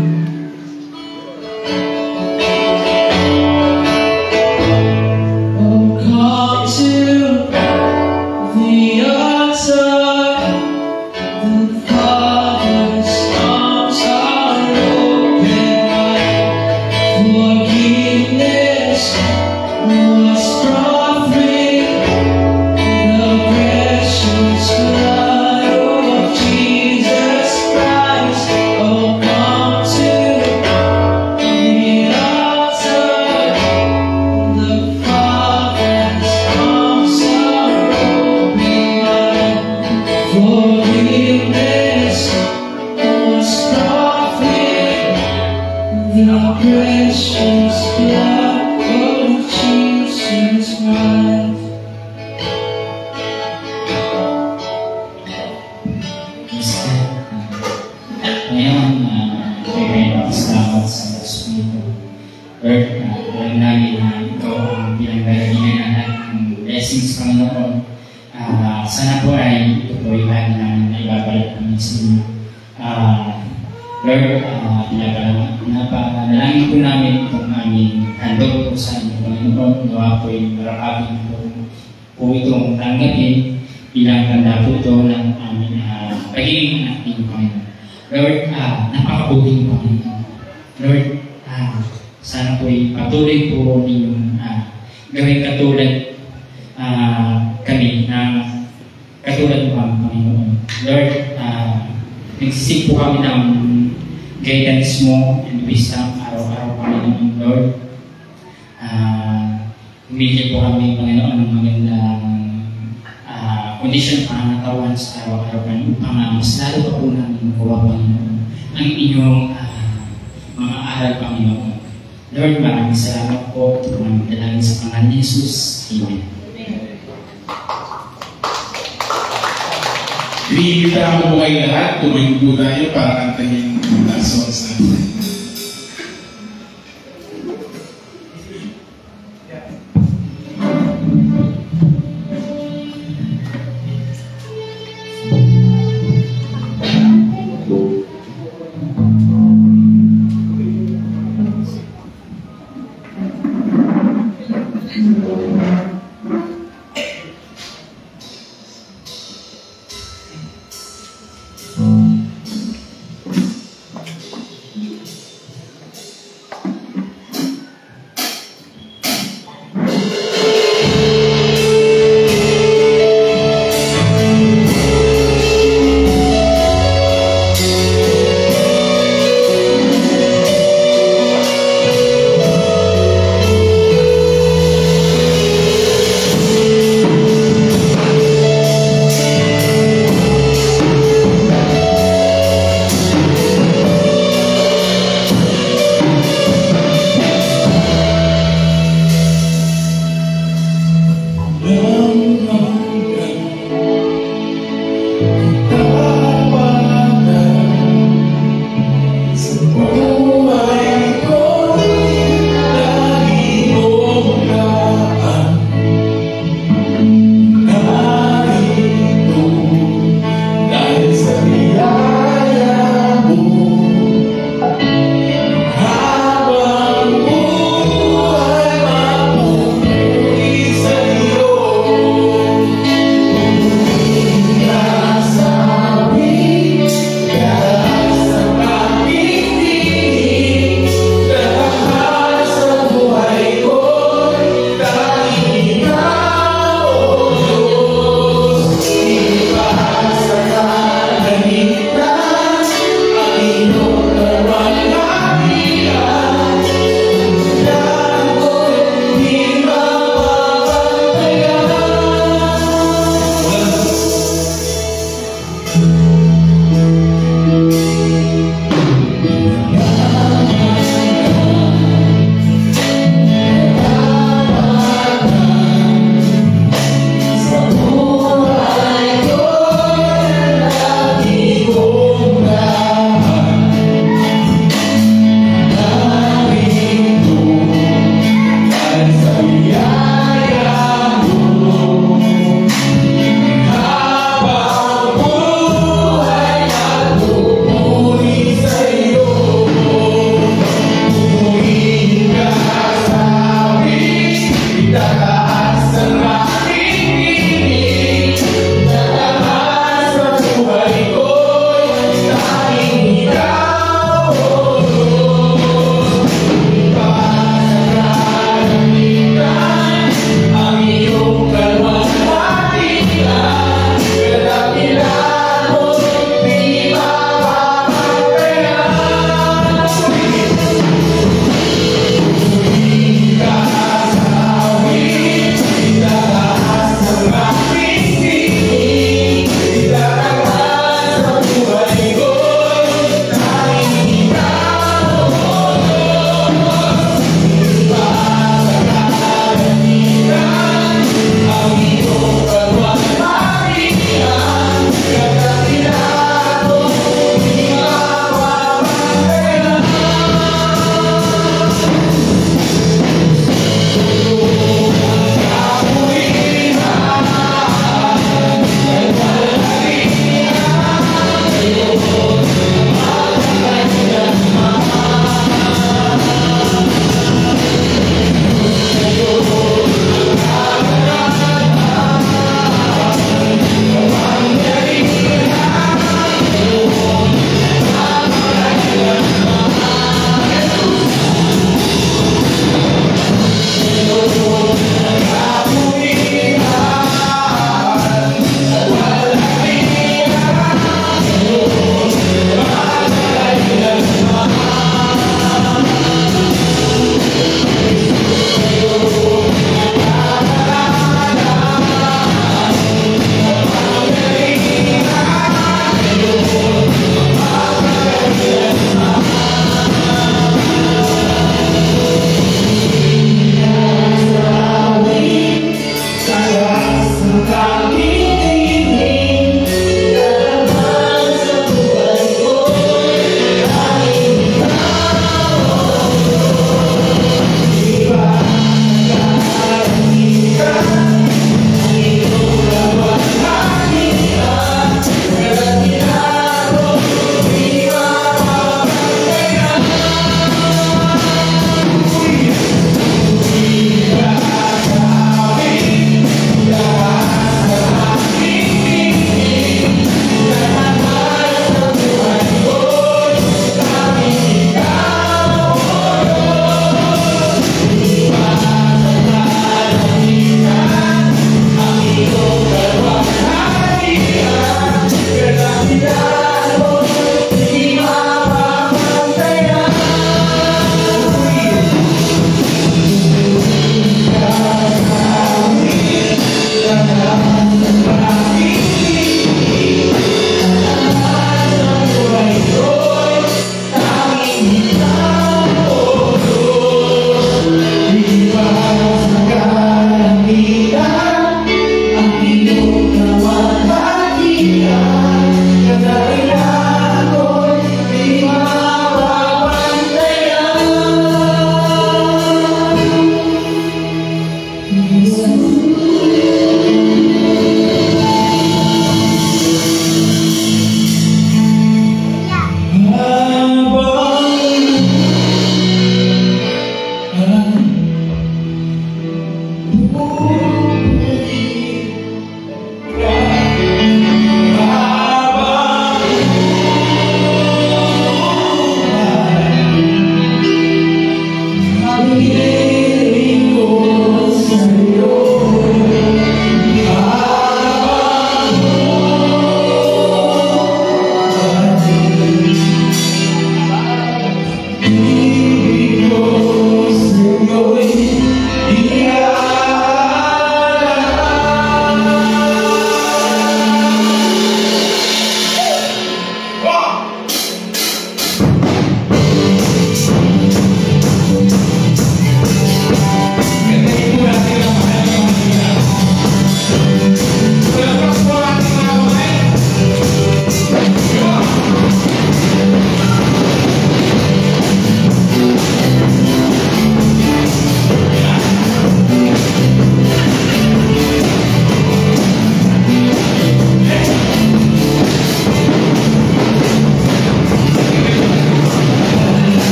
Iniimbitahan ko po kayo lahat, tuloy po tayo para kantahin yung last songs natin. Thank you.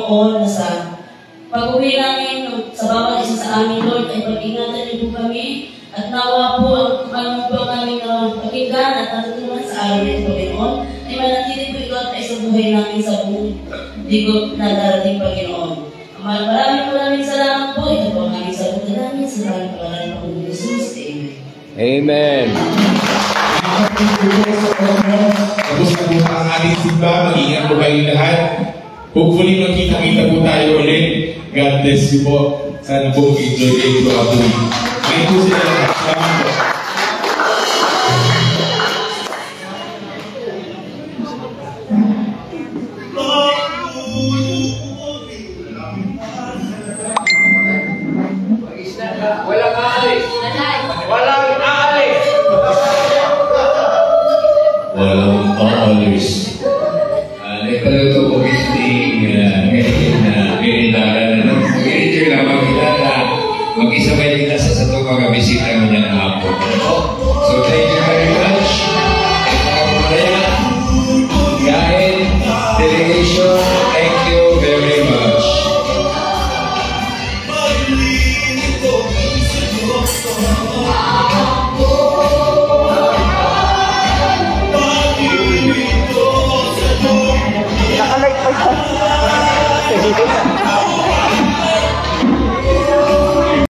Panginoon na sa pag-uwi namin sa bawat isa sa amin, Lord, ay pag-ingatan niyo po kami at nawa po ang ano po ang aming uh, pakinggan at natutunan sa araw nito, Panginoon, ay manatili po ikaw at sa buhay namin sa buong ligot na darating, Panginoon. Maraming maraming salamat po. Ito po ang aming sabutan namin sa maraming pangalan ng Panginoon Jesus. Amen. Amen. Tapos na po ang ating simba. Mag-ingat po kayo lahat. Hopefully magkita-kita po tayo ulit. God bless you po. Sana po enjoy kayo po ako. Ngayon po sila lahat. Salamat po. Walang aalis. Walang aalis. Walang aalis. Uh, Nagpaluto po visiting ngayon na pinindaran na nung pag-enjoy lamang kita na mag-isabay kita sa sa itong mga bisita mo niya na hapon. So thank you very much. Ikaw Maria, Gain, delegation, thank you.